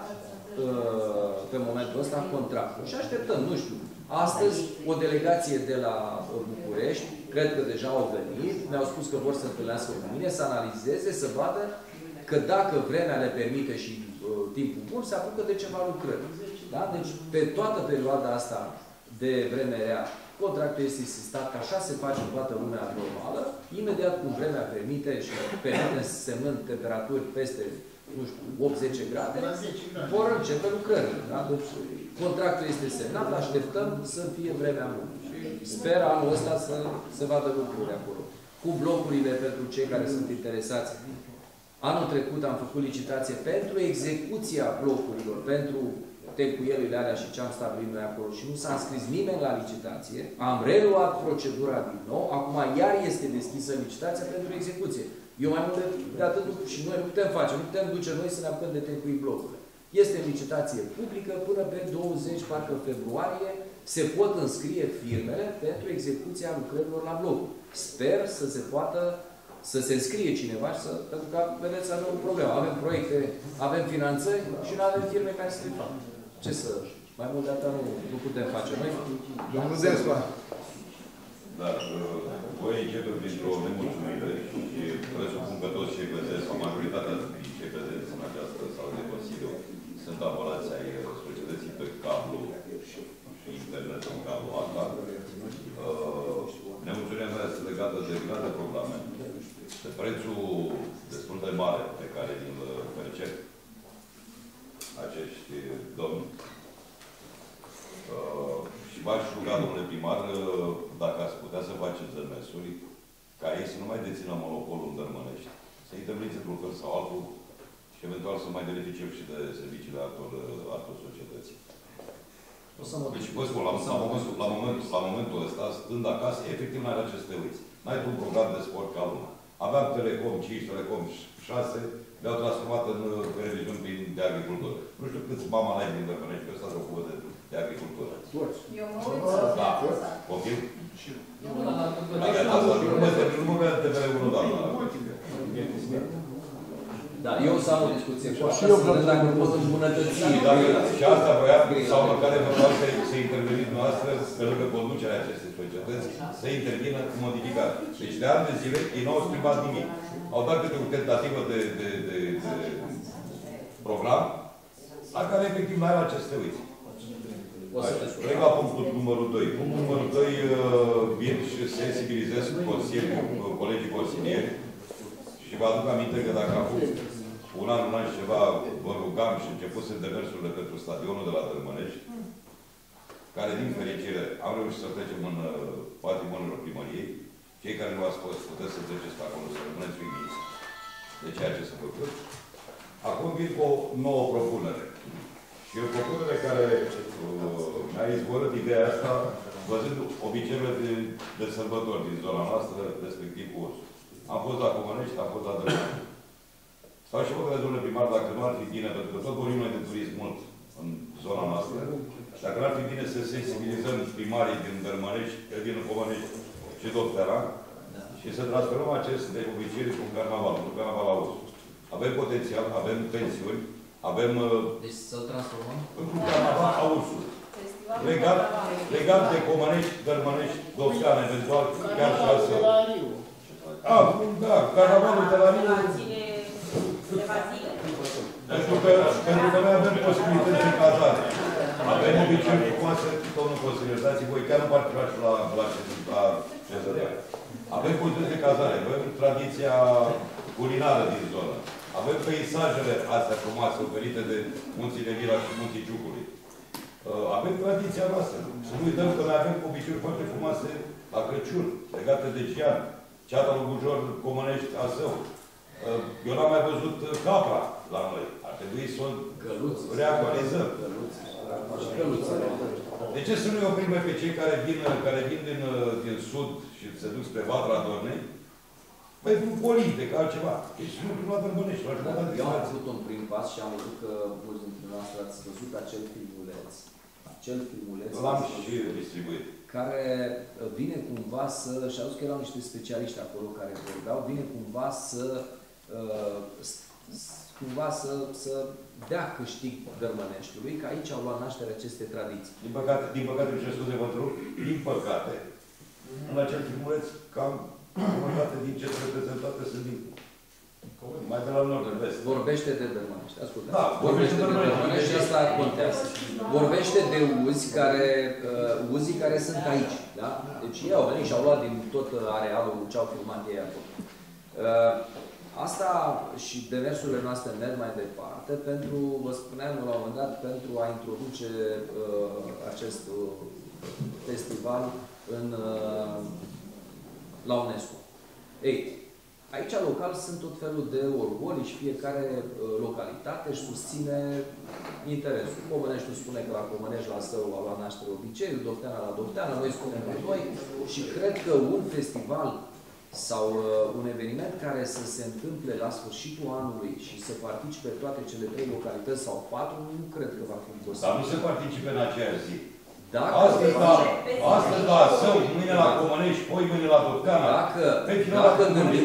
pe momentul ăsta contractul. Și așteptăm, nu știu. Astăzi, o delegație de la București, cred că deja au venit, mi-au spus că vor să întâlnească cu mine, să analizeze, să vadă că dacă vremea le permite și timpul bun, se apucă de ceva lucrări. Da? Deci, pe toată perioada asta de vreme rea, contractul este sistat, că așa se face în toată lumea normală, imediat cum vremea permite și permite semnând temperaturi peste, nu știu, 8-10 grade, vor începe lucrările. Da? Deci, contractul este semnat, așteptăm să fie vremea bună. Sper anul ăsta să se vadă lucruri acolo. Cu blocurile pentru cei care sunt interesați. Anul trecut am făcut licitație pentru execuția blocurilor, pentru tencuielile alea și ce am stabilit noi acolo și nu s-a înscris nimeni la licitație. Am reluat procedura din nou. Acum iar este deschisă licitația pentru execuție. Eu mai mult de atât și noi nu putem face. Nu putem duce noi să ne apucăm de tencui blocurile. Este licitație publică până pe 20, parcă februarie, se pot înscrie firmele pentru execuția lucrărilor la bloc. Sper să se poată să se înscrie cineva, pentru că, vedeți, avem o problemă. Avem proiecte, avem finanțări și nu avem firme care să le facă. Ce să... Mai mult de atât nu putem face noi. Domnul Despa. Dar voi începe printr-o nemulțumire și presupun că toți cei prezenți, sau majoritatea dintre cei prezenți în această sală de Consiliu, sunt apărați ai societății pe cablu și internet în cablu ACA. Nemulțumirea mea este legată de grade probleme, de prețul destul de mare pe care îl percep acești domni. Și v-aș ruga, domnule primar, dacă ați putea să faceți demersuri, ca ei să nu mai dețină monopolul în Dărmănești, să interveniți într-un fel sau altul și eventual să mai beneficiem și de serviciile altor societăți. Deci, vă spun, la momentul ăsta, stând acasă, efectiv n-ai la ce să te uiți. N-ai tu un program de sport ca lumea. Aveam Telecom 5, Telecom 6, le-au transformat în televiziuni de agricultură. Nu știu câți mama n-ai din Dărmănești, că ăsta se ocupă de agricultură. Eu mă uit. Da. Confirm? Nu mă vede TV1, doamna. Da, eu să am o discuție cu asta, să vedem dacă pot îmbunătăți. Și asta voiam, sau măcar eventual să interveniți noastră, pe lângă conducerea acestei societăți, să intervină cu modificare. Deci de ani de zile, ei nu au schimbat nimic. Au dat câte o tentativă de program, la care efectiv mai la ce să te uiți. Trec la punctul numărul 2. Punctul numărul 2 vin și sensibilizez colegii consilieri și vă aduc aminte că dacă a fost un an și ceva, vă rugam și începusem demersurile pentru stadionul de la Dărmănești, care, din fericire, am reușit să trecem în patrimoniul primăriei. Cei care nu ați fost, puteți să treceți pe acolo, să rămâneți uimiți de ceea ce s-a făcut. Acum vin cu o nouă propunere. Și o propunere care mi-a izvorât ideea asta, văzând obiceiurile de sărbători din zona noastră, respectiv Ursul. Am fost la Comănești, am fost la Dărmănești. Stau și vă cred, domnule primar, dacă nu ar fi bine, pentru că tot vorbim noi de turism mult în zona noastră, dacă nu ar fi bine să sensibilizăm primarii din Dărmănești, din Comănești și Docteran, și să transferăm acest de obicei cu un carnaval, un carnaval la Ursul. Avem potențial, avem pensiuni, avem... Deci să-l transformăm? Într-un carnaval a Ursului. Legat de Comănești, Dărmănești, Docteran, eventual, chiar și asta. Da, carnavalul de la Riu. Pentru că noi avem posibilități de cazare. Avem obiceiuri frumoase, domnul consilier, dați voi chiar nu participați la cezărea. Avem posibilități de cazare, avem tradiția culinară din zonă. Avem peisajele astea frumoase oferite de munții de Mira și munții Ciucului. Avem tradiția noastră. Să nu uităm că noi avem obiceiuri foarte frumoase la Crăciun, legate de Gian, Ceata lui Bujor, Comănești, Asău. Eu n-am mai văzut capra la noi. Ar trebui să o reactualizăm. De ce să nu-i oprim pe cei care vin din sud și se duc spre Vatra Dornei? Păi nu polite, ca altceva. Deci nu prima Dărmănești. Eu am făcut un prim pas și am văzut că mulți dintre noastre ați văzut acel filmuleț. Acel filmuleț l-am și distribuit. Care vine cumva să, și-a zis că erau niște specialiști acolo care vorbeau, vine cumva să cumva să dea câștig Dărmăneștiului, că aici au luat naștere aceste tradiții. Din păcate, ce scuze vă întreb, din păcate, în acel filmuleț, cam jumătate din cele reprezentate sunt din mai de la nord, în vest. Vorbește de Dărmănești, ascultă. Da, vorbește de Dărmănești și asta contează. Vorbește de uzii care sunt aici, da? Deci ei au venit și au luat din tot arealul ce au filmat ei acolo. Asta și demersurile noastre merg mai departe pentru, vă spuneam la un moment dat, pentru a introduce acest festival la UNESCO. Ei, aici local sunt tot felul de orgolii și fiecare localitate își susține interesul. Comăneștiul spune că la Comănești, la Său, a luat naștere obiceiul, Dofteana la Dofteana, noi spunem la noi și cred că un festival sau un eveniment care să se întâmple la sfârșitul anului și să participe toate cele 3 localități sau 4, nu cred că va fi posibil. Dar nu se participe în aceeași zi. Astăzi la Său, mâine la Comănești, poi mâine la Dofteana. Dacă gândim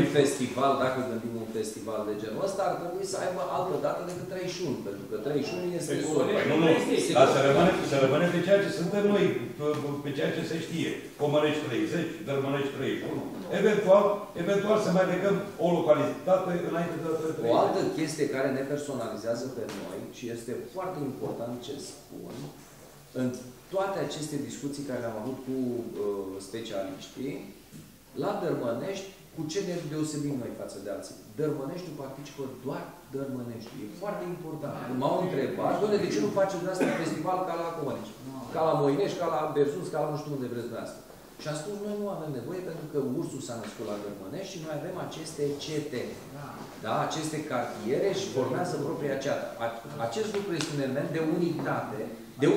un festival de genul ăsta, ar trebui să aibă altă dată decât 31, pentru că 31 este sărbătoare. Nu, dar să rămâne pe ceea ce suntem noi, pe ceea ce se știe. Comănești 30, Dărmănești 31. Eventual să mai legăm o localitate înainte de 30. O altă chestie care ne personalizează pe noi și este foarte important ce spun, în toate aceste discuții care le-am avut cu specialiștii, la Dărmănești, cu ce ne deosebim noi față de alții? Dărmăneștiul participă doar Dărmăneștiul. E foarte important. M-au întrebat, doamne, de ce nu faceți de asta un festival ca la Comănești? Ca la Moinești, ca la Berzunț, ca la nu știu unde vreți de asta. Și am spus, noi nu avem nevoie pentru că ursul s-a născut la Dărmănești și noi avem aceste cete. Da? Aceste cartiere și formează propria ceată. Acest lucru este un element de unitate, de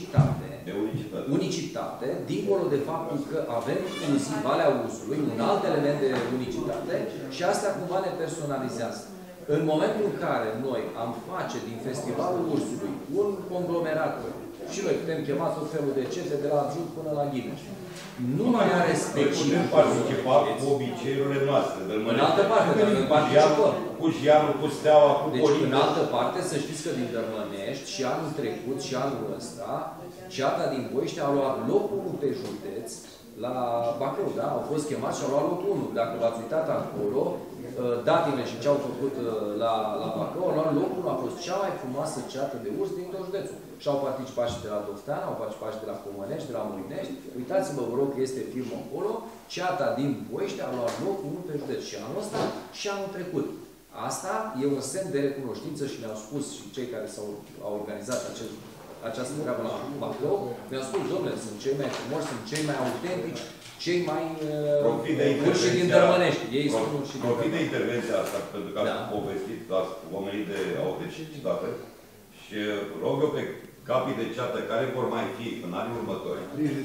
unicitate, dincolo de faptul că avem Valea Ursului, un alt element de unicitate și asta cumva ne personalizează. În momentul în care noi am face din Festivalul Ursului un conglomerat, și noi putem chema tot felul de cete de la Adjut până la Ghimeș. Nu mai are specific. Putem participa cu obiceiurile noastre. În altă parte, dar nu participăm. Cu Jianul, cu Steaua, cu Deci, în altă parte, să știți că din Dărmănești, și anul trecut, și anul ăsta, ceata din Boiște a luat locul 1 pe județ, la Bacău, da? Au fost chemați și au luat locul 1. Dacă v-ați uitat acolo, datele și ce au făcut la Bacău, au luat locul 1, a fost cea mai frumoasă ceată de urs din tot județul. Și au participat și de la Dofteana, au participat și de la Comănești, de la Moinești. Uitați-vă, vă rog, că este filmul acolo. Ceata din Boiște a luat locul 1 pe județ și anul ăsta și anul trecut. Asta e un semn de recunoștință și mi-au spus și cei care au organizat această treabă la Bacău, mi-au spus, domnule, sunt cei mai frumoși, sunt cei mai autentici, cei mai și din Dărmănești. Ei spun și profit de intervenția asta, pentru că ați povestit, ați omenit de autenticitate și rog eu pe capii de ceată care vor mai fi în anii următori,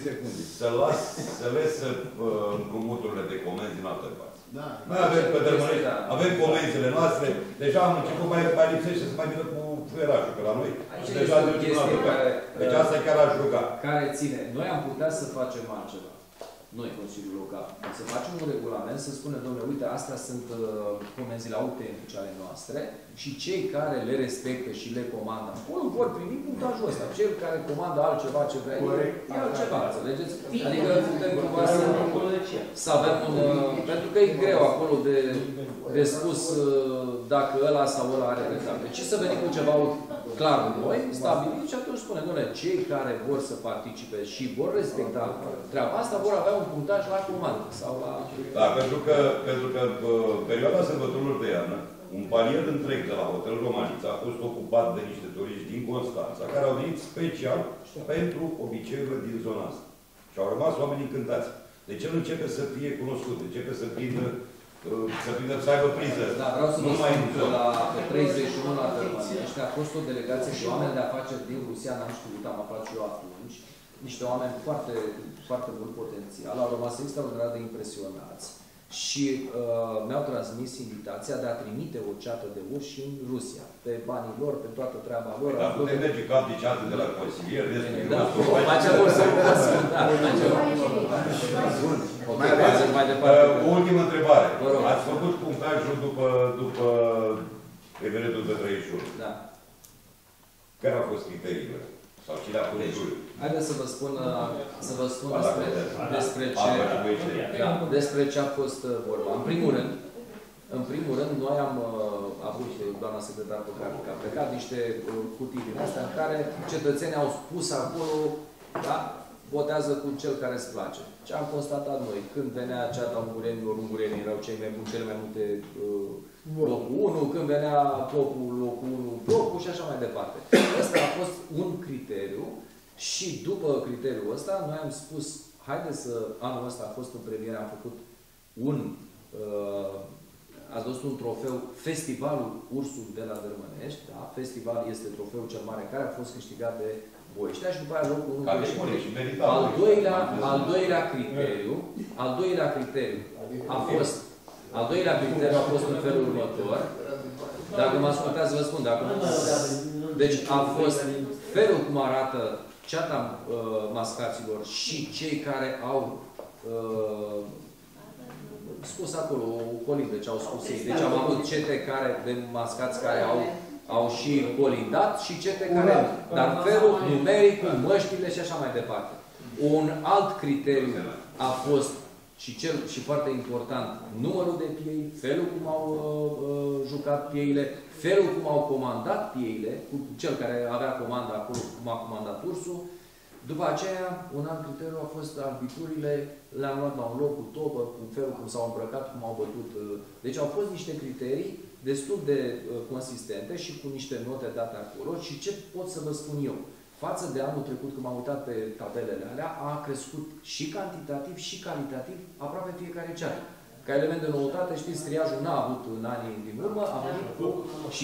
să lese împrumuturile de comenzi din alte părți. Noi avem pe Dărmănești, avem comenzile noastre, deja am început mai lipsește să mai vină cu fluierajul, că la noi deja de deci asta chiar aș ruga. Care ține. Noi am putea să facem altceva. Noi, Consiliul Local. Să facem un regulament, să spunem, domnule, uite, astea sunt comenzile autentice ale noastre și cei care le respectă și le comandă acolo vor primi punctajul ăsta. Cel care comandă altceva ce vrea, e altceva, înțelegeți? Adică putem cumva să avem un... Pentru că e greu acolo de spus dacă ăla sau ăla are dreptate. Ci să venim cu ceva clar noi, stabilit și atunci spunem, domnule, cei care vor să participe și vor respecta treaba asta vor avea un punctaj la comandă sau la... Da, pentru că perioada sărbătorilor de iarnă, un palier întreg de la Hotelul Romanița a fost ocupat de niște turiști din Constanța, care au venit special pentru obiceiurile din zona asta. Și au rămas oameni încântați. Deci el începe să fie cunoscut, începe să să aibă priză. Da, vreau să vă spun că la 31 la Dărmănești a fost o delegație și oameni de afaceri din Rusia, n-am știut, am aflat și eu atunci, niște oameni foarte, foarte mult potențial, au rămas extraordinar de impresionați și mi-au transmis invitația de a trimite o ceată de urși în Rusia, pe banii lor, pe toată treaba lor. Dar putem merge cap de ceată de la consilier, da, facem o să ultimă întrebare. Ați făcut punctajul după Referendul de 31. Da. Care au fost criteriile? Sau cine a pus juriu? Haideți să vă spun despre ce a fost vorba. În primul rând, noi am avut, doamna secretar Păcratic a plecat, niște cutii din astea în care cetățenii au spus acolo, da, votează cu cel care îți place. Ce am constatat noi? Când venea ceata ungurenilor, ungurenii erau cei mai buni, cele mai multe locul 1, când venea popul locul 1, blocul și așa mai departe. Ăsta a fost un criteriu și după criteriul ăsta noi am spus, haideți să, anul ăsta a fost în premieră, am făcut ați văzut un trofeu, Festivalul Ursul de la Dărmănești, da? Festival este trofeul cel mare care a fost câștigat de Boiștea și după aia locul 1. Al doilea criteriu a fost în felul următor. Dacă mă ascultați, vă spun, dacă nu mă ascultați. Deci a fost felul cum arată ceata mascaților și cei care au spus acolo, colinde ce au spus ei. Deci am avut cete de mascați care au și colindat și cete care... Dar felul numeric, cu măștile și așa mai departe. Un alt criteriu a fost și foarte important, numărul de piei, felul cum au jucat pieile, felul cum au comandat pieile, cu cel care avea comanda acolo, cum a comandat ursul. După aceea, un alt criteriu a fost arbiturile, le-am luat la un loc cu topă, cu felul cum s-au îmbrăcat, cum au bătut. Deci au fost niște criterii destul de consistente și cu niște note date acolo. Și ce pot să vă spun eu? Față de anul trecut, când m-am uitat pe tabelele alea, a crescut și cantitativ și calitativ aproape fiecare ceară. Ca element de noutate, știți, triajul n-a avut în anii din urmă, a venit și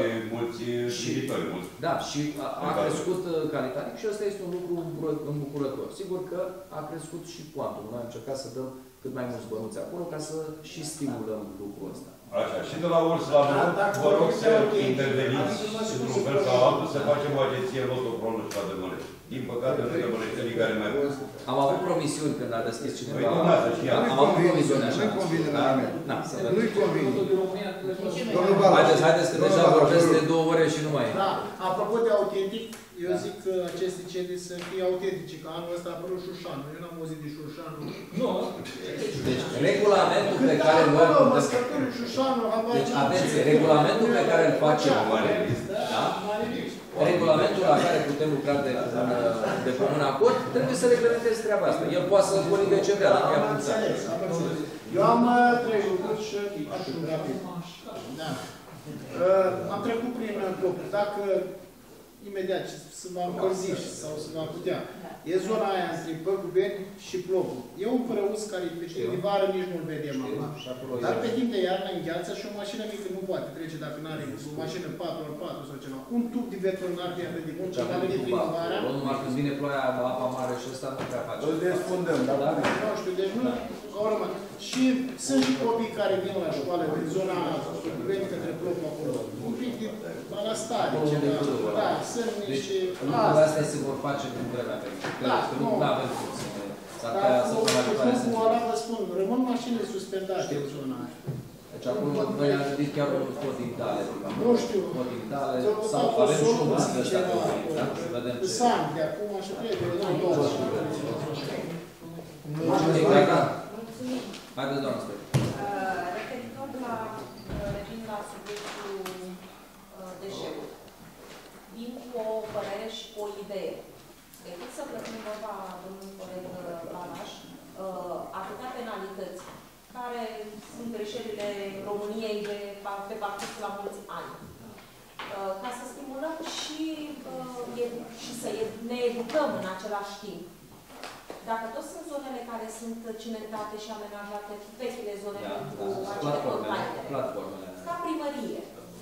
da, și a crescut calitativ și ăsta este un lucru îmbucurător. Sigur că a crescut și cuantum. Noi am încercat să dăm cât mai mulți bănuți acolo ca să și stimulăm lucrul ăsta. Așa, și de la urs la mult, vă rog să interveniți într-un fel sau altul, să facem o agenție lotopronă și la Dărmănești. Din păcate, nu de măneștenii care mai pot. Am avut promisiuni când a deschis cineva. Am avut promisiuni așa. Nu-i convine la nimeni. Nu-i convine. Haideți că deja vorbesc de 2 ore și nu mai e. Da, apropo de autentic, eu zic că aceste cedii să fie autentice, că anul ăsta a apărut Șușanul. Eu n-am auzit de Șușanul. Nu. Deci, regulamentul pe care noi Deci, atenție, regulamentul pe care îl facem, da? Regulamentul la care putem lucra de comun acord, trebuie să reglementeze treaba asta. El poate să colinde ce vrea, dacă i-a funcționat. Eu am 3 lucruri și așa rapid. Am trecut prin blocuri. Dacă imediat să va încălzi sau să va putea. E zona aia între Păgubeni și Plopul. E un părăuz care pe timp de vară nici nu-l vedem acum. Dar pe timp de iarnă îngheață și o mașină mică nu poate trece dacă nu are o mașină 4x4 sau ceva. Un tub de beton n-ar fi atât de bun și va veni primăvara. Numai când vine ploaia, apa mare și ăsta nu prea face. Îl desfundăm, da? Nu știu, deci nu... Și sunt și copii care vin la școală din zona Păgubeni către Plopul acolo. Un pic de balastare, ceva. Da, sunt niște... Lucrurile astea se vor face din vremea pe Da, nu avem cum să ne... Cu ăla vă spun, rămân mașinile suspendate în zona aia. Deci acum noi am gândit chiar un spot din tale. Nu știu. Spot din tale. Sau avem și un bus ăsta. Să vedem ce... Sam, de acum și trebuie. Haideți, doamnă Stări. Referitor la, revin la subiectul deșeuri. Vin cu o părere și cu o idee. Decât să plătim vorba domnului coleg Balaș, atâtea penalități, care sunt greșelile României pe parcurs la mulți ani. Ca să stimulăm și să ne educăm în același timp. Dacă tot sunt zonele care sunt cimentate și amenajate, vechile zone cu acele containere, ca primărie,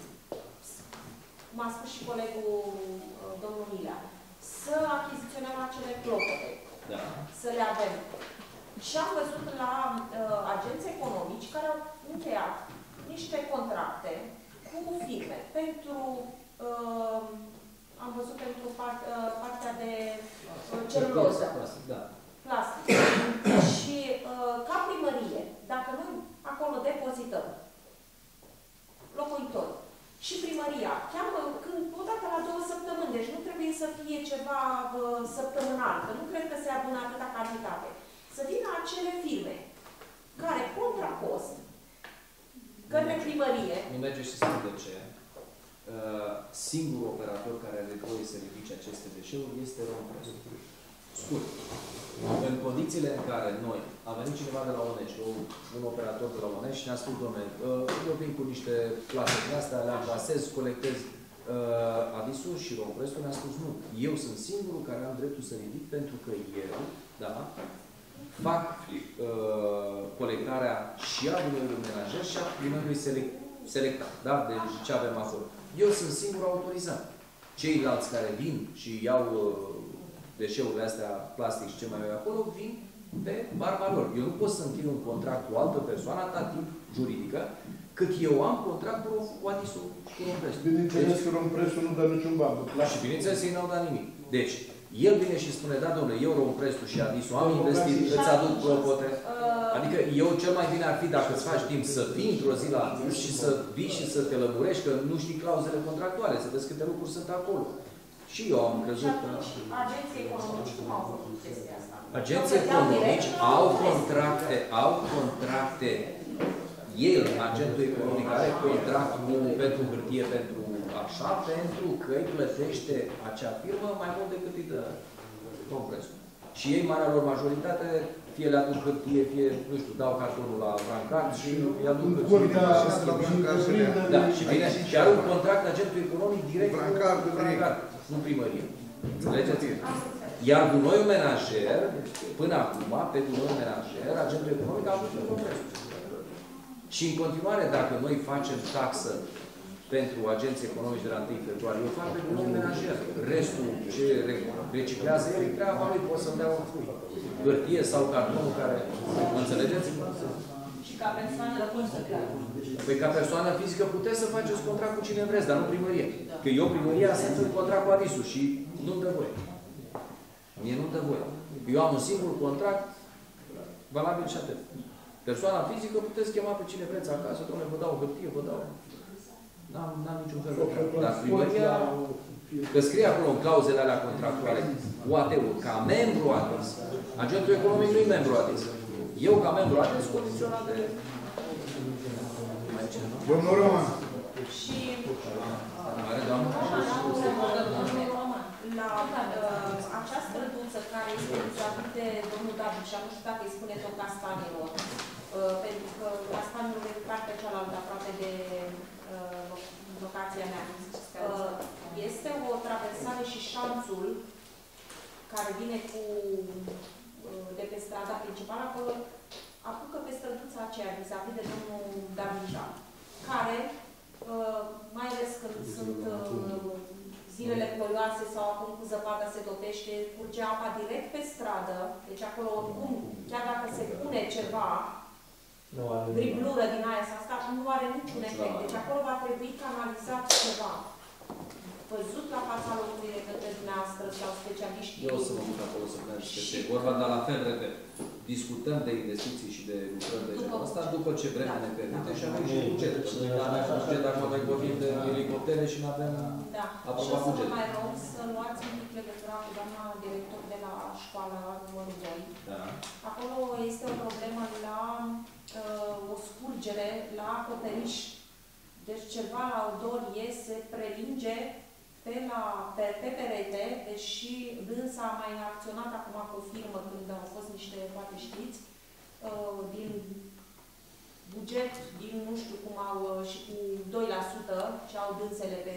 m-a spus și colegul domnul Milea, să achiziționăm acele clopote, să le avem. Și am văzut la agenți economici care au încheiat niște contracte cu firme pentru, am văzut pentru partea de celuloză, plastic. Și ca primărie, dacă noi acolo depozităm locuitori și să fie ceva săptămânal, că nu cred că se adună atâta cantitate. Să vină acele firme care, contra cost, către primărie... Nu merge și spun de ce. Singurul operator care are voie să ridice aceste deșeuri este Rompresul. Scurt. În condițiile în care noi, a venit cineva de la Onești, un operator de la Onești și ne-a spus, dom'le, eu vin cu niște plase din astea, le amplasez, colectez avisul și Rompresul ne-a spus, nu, eu sunt singurul care am dreptul să ridic pentru că eu, da, fac colectarea și a bunurilor menajeri și a bunurilor selectat, da, deci ce avem acolo. Eu sunt singur autorizat. Ceilalți care vin și iau deșeurile astea plastic și ce mai au acolo, vin pe barba lor. Eu nu pot să închid un contract cu o altă persoană, atât timp juridică, cât eu am contract cu Adisul și cu Rompresul. Bineînțeles că Rompresul nu dă niciun ban. Și bineînțeles ei n-au dat nimic. Deci, el vine și spune, da, domnule, eu Rompresul și Adisul am investit, îți aduc propote. Adică eu cel mai bine ar fi dacă îți faci timp să vii într-o zi la Adis și să vii și să te lămurești, că nu știi clauzele contractuale, să vezi câte lucruri sunt acolo. Și eu am crezut că... Agenții economici cum au făcut chestia asta? Agenții economici au contracte. El, agentul economic, are contract pentru hârtie, pentru așa, pentru că îi plătește acea firmă mai mult decât îi dă Rompresul. Și ei, marea lor majoritate, fie le aduc hârtie, fie, nu știu, dau cartonul la brancard și îi aduc hârtie. Da, și bine, și are un contract agentul economic direct cu brancard, nu primărie. Înțelegeți? Iar gunoiul menajer, până acum, pe gunoiul menajer, agentul economic a avut Rompresul. Și în continuare, dacă noi facem taxă pentru agenții economici de la 1 februarie, eu fac pe gunoiul menajer. Restul ce reciclează el, e treaba lui, pot să-mi dea o hârtie sau cartonul care... Înțelegeți? Și ca persoană fizică. Păi ca persoană fizică puteți să faceți contract cu cine vreți, dar nu primărie. Că eu primăria sunt în contract cu Adisul și nu-mi dă voie. Mie nu-mi dă voie. Eu am un singur contract valabil și atât. Persoana fizică puteți chema pe cine vreți acasă, domnule, vă dau o hârtie, vă dau... N-am niciun fel de contract. Dar primăria... Că scrie acolo în clauzele alea contractuale, UAT-ul, ca membru ADIS. Agentul economic nu e membru ADIS. Eu, ca membru ADIS, condiționat de... Domnul Roman. Și... Are, doamnă? La această duță care este vis-a-vis de domnul David, și nu știu dacă îi spune tot castanilor, pentru că castanilor e partea cealaltă aproape de locația mea. Este o traversare și șanțul care vine de pe strada principală, acolo apucă pe străduța aceea vis-a-vis de domnul Davija, care, mai ales când sunt zilele ploioase sau acum cu zăpada se topește, curge apa direct pe stradă, deci acolo oricum, chiar dacă se pune ceva, driblură din aia sau asta, nu are niciun efect. Deci acolo va trebui canalizat ceva. Văzut la fața locului de către dumneavoastră sau specialiștii. Eu o să mă duc acolo să vedem ce vorba, dar la fel, repet, discutăm de investiții și de lucrări de genul ăsta după ce vremea ne permite și avem și buget. Dacă mai vorbim de elicoptere și nu avem aprobat buget. Și o să vă mai rog să luați un pic legătura cu doamna director de la școala numărul 2. Acolo este o problemă la o scurgere la acoperiș. Deci ceva la odor se prelinge pe perete, deși dânsa a mai acționat acum cu o firmă când au fost niște, poate știți, din buget, din nu știu cum au, și cu 2% ce au dânsele pe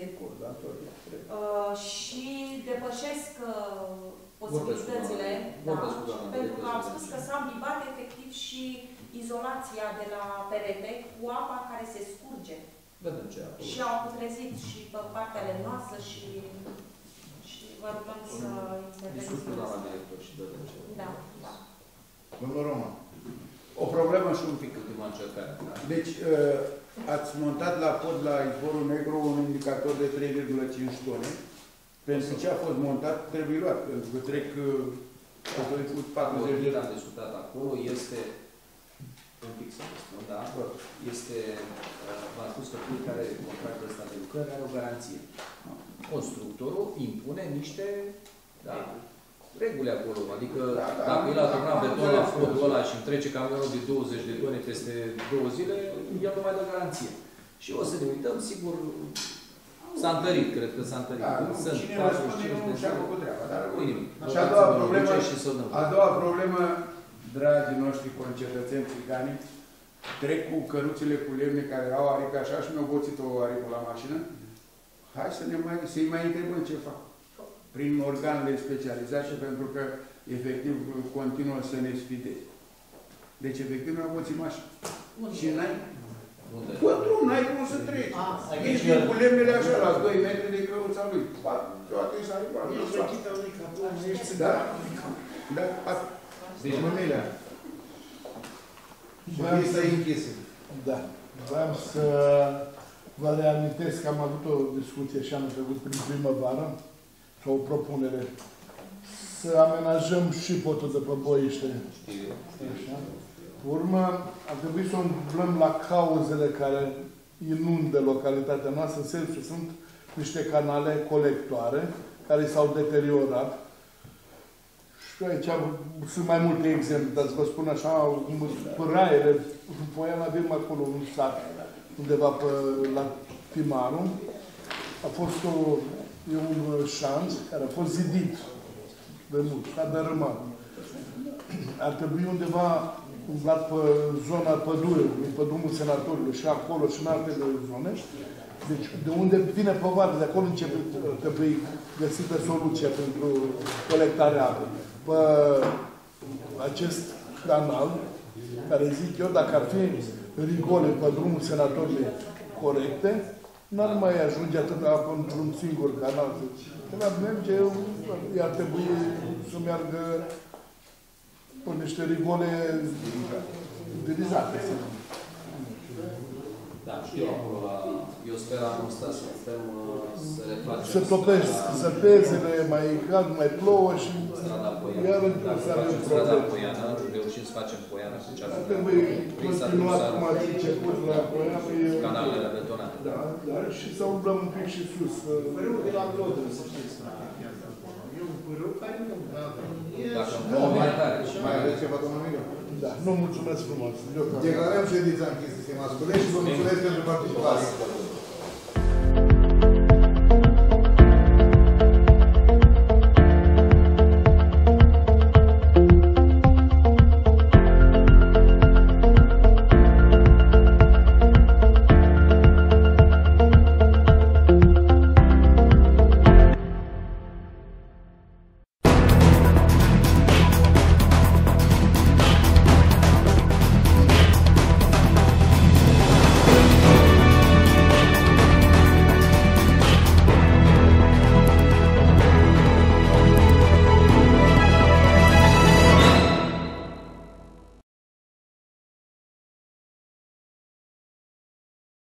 și depășesc posibilitățile, pentru că am spus că s-a îmbibat efectiv și izolația de la perete cu apa care se scurge. Vedem ce acolo. Și au putrezit și pe partea de noastră și vă rugăm să interveniți. Discut cu doamna director și vedem ce. Da. Domnul Roman. O problemă și un pic. Ultima încercare. Deci, ați montat la pod la Izvorul Negru un indicator de 3,5 tone. Pentru ce a fost montat, trebuie luat, pentru că trec cu 40 de ani. Am discutat acolo, este un pic să vă spun, da? Este, v-am spus că fiecare contract ăsta de lucrări are o garanție. constructorul impune niște reguli acolo. Adică dacă el a turnat beton la podul ăla și îmi trece camionul de 20 de tone peste 2 zile, el nu mai dă garanție. Și o să ne uităm, sigur, s-a întărit, cred că s-a întărit. Cine răspunde nu și-a făcut treaba, dar și a doua problemă, dragii noștri concetățeni țigani, trec cu căruțele cu lemne care au arică așa și mi-au boțit o aripă la mașină. Hai să-i mai întrebăm ce fac. Prin organele specializate, pentru că, efectiv, continuă să ne sfideze. Deci, efectiv, mi-au boțit mașină. Și n-ai... Pe drum, n-ai cum să treci. Ești cu lemnele așa, la 2 metri de căruța lui. Toate s-a ripat. Ești vechita lui caplan, ești țigan. Da. Deci, mâinile. Da. Vreau să vă reamintesc că am avut o discuție și anul trecut prin primăvară, sau o propunere, să amenajăm și podul de pe Boiște. Așa. Urmă, ar trebui să umblăm la cauzele care inundă localitatea noastră, în sensul sunt niște canale colectoare care s-au deteriorat. Și aici sunt mai multe exemple, dar să vă spun așa, pâraiere, în Poian avem acolo un sat, undeva pe, la Timaru. A fost un șanț care a fost zidit de mult, s-a dărâmat. Ar trebui undeva umblat pe zona pădurii, pe drumul Senatorului și acolo și în alte zone. Deci, de unde vine povară, de acolo începe, trebuie găsită soluția pentru colectarea apei. Pe acest canal, care zic eu, dacă ar fi rigole pe drumul Senatorului corecte, n-ar mai ajunge atâta apă într-un singur canal. Când ar merge, ar trebui să meargă pe niște rigole utilizate. Da, știu acolo la... Eu sper anul ăsta să putem să refacem... Să topesc sătezele, mai cald, mai plouă și... Strada Poiana. Iar să avem Strada Poiana, reușim să facem Poiana cu cea trebuie continuat cum ați început la Poiana. Canalele betonate. Da, da, și să umblăm un pic și sus. Părâul de la Glodă, să știți, e un părâu care nu... Dacă nu mai tare. Mai aveți ceva, domnul Milu? Da, nu, mulțumesc frumos. Declarăm ședința închisă, stimați colegi, și vă mulțumesc pentru participare.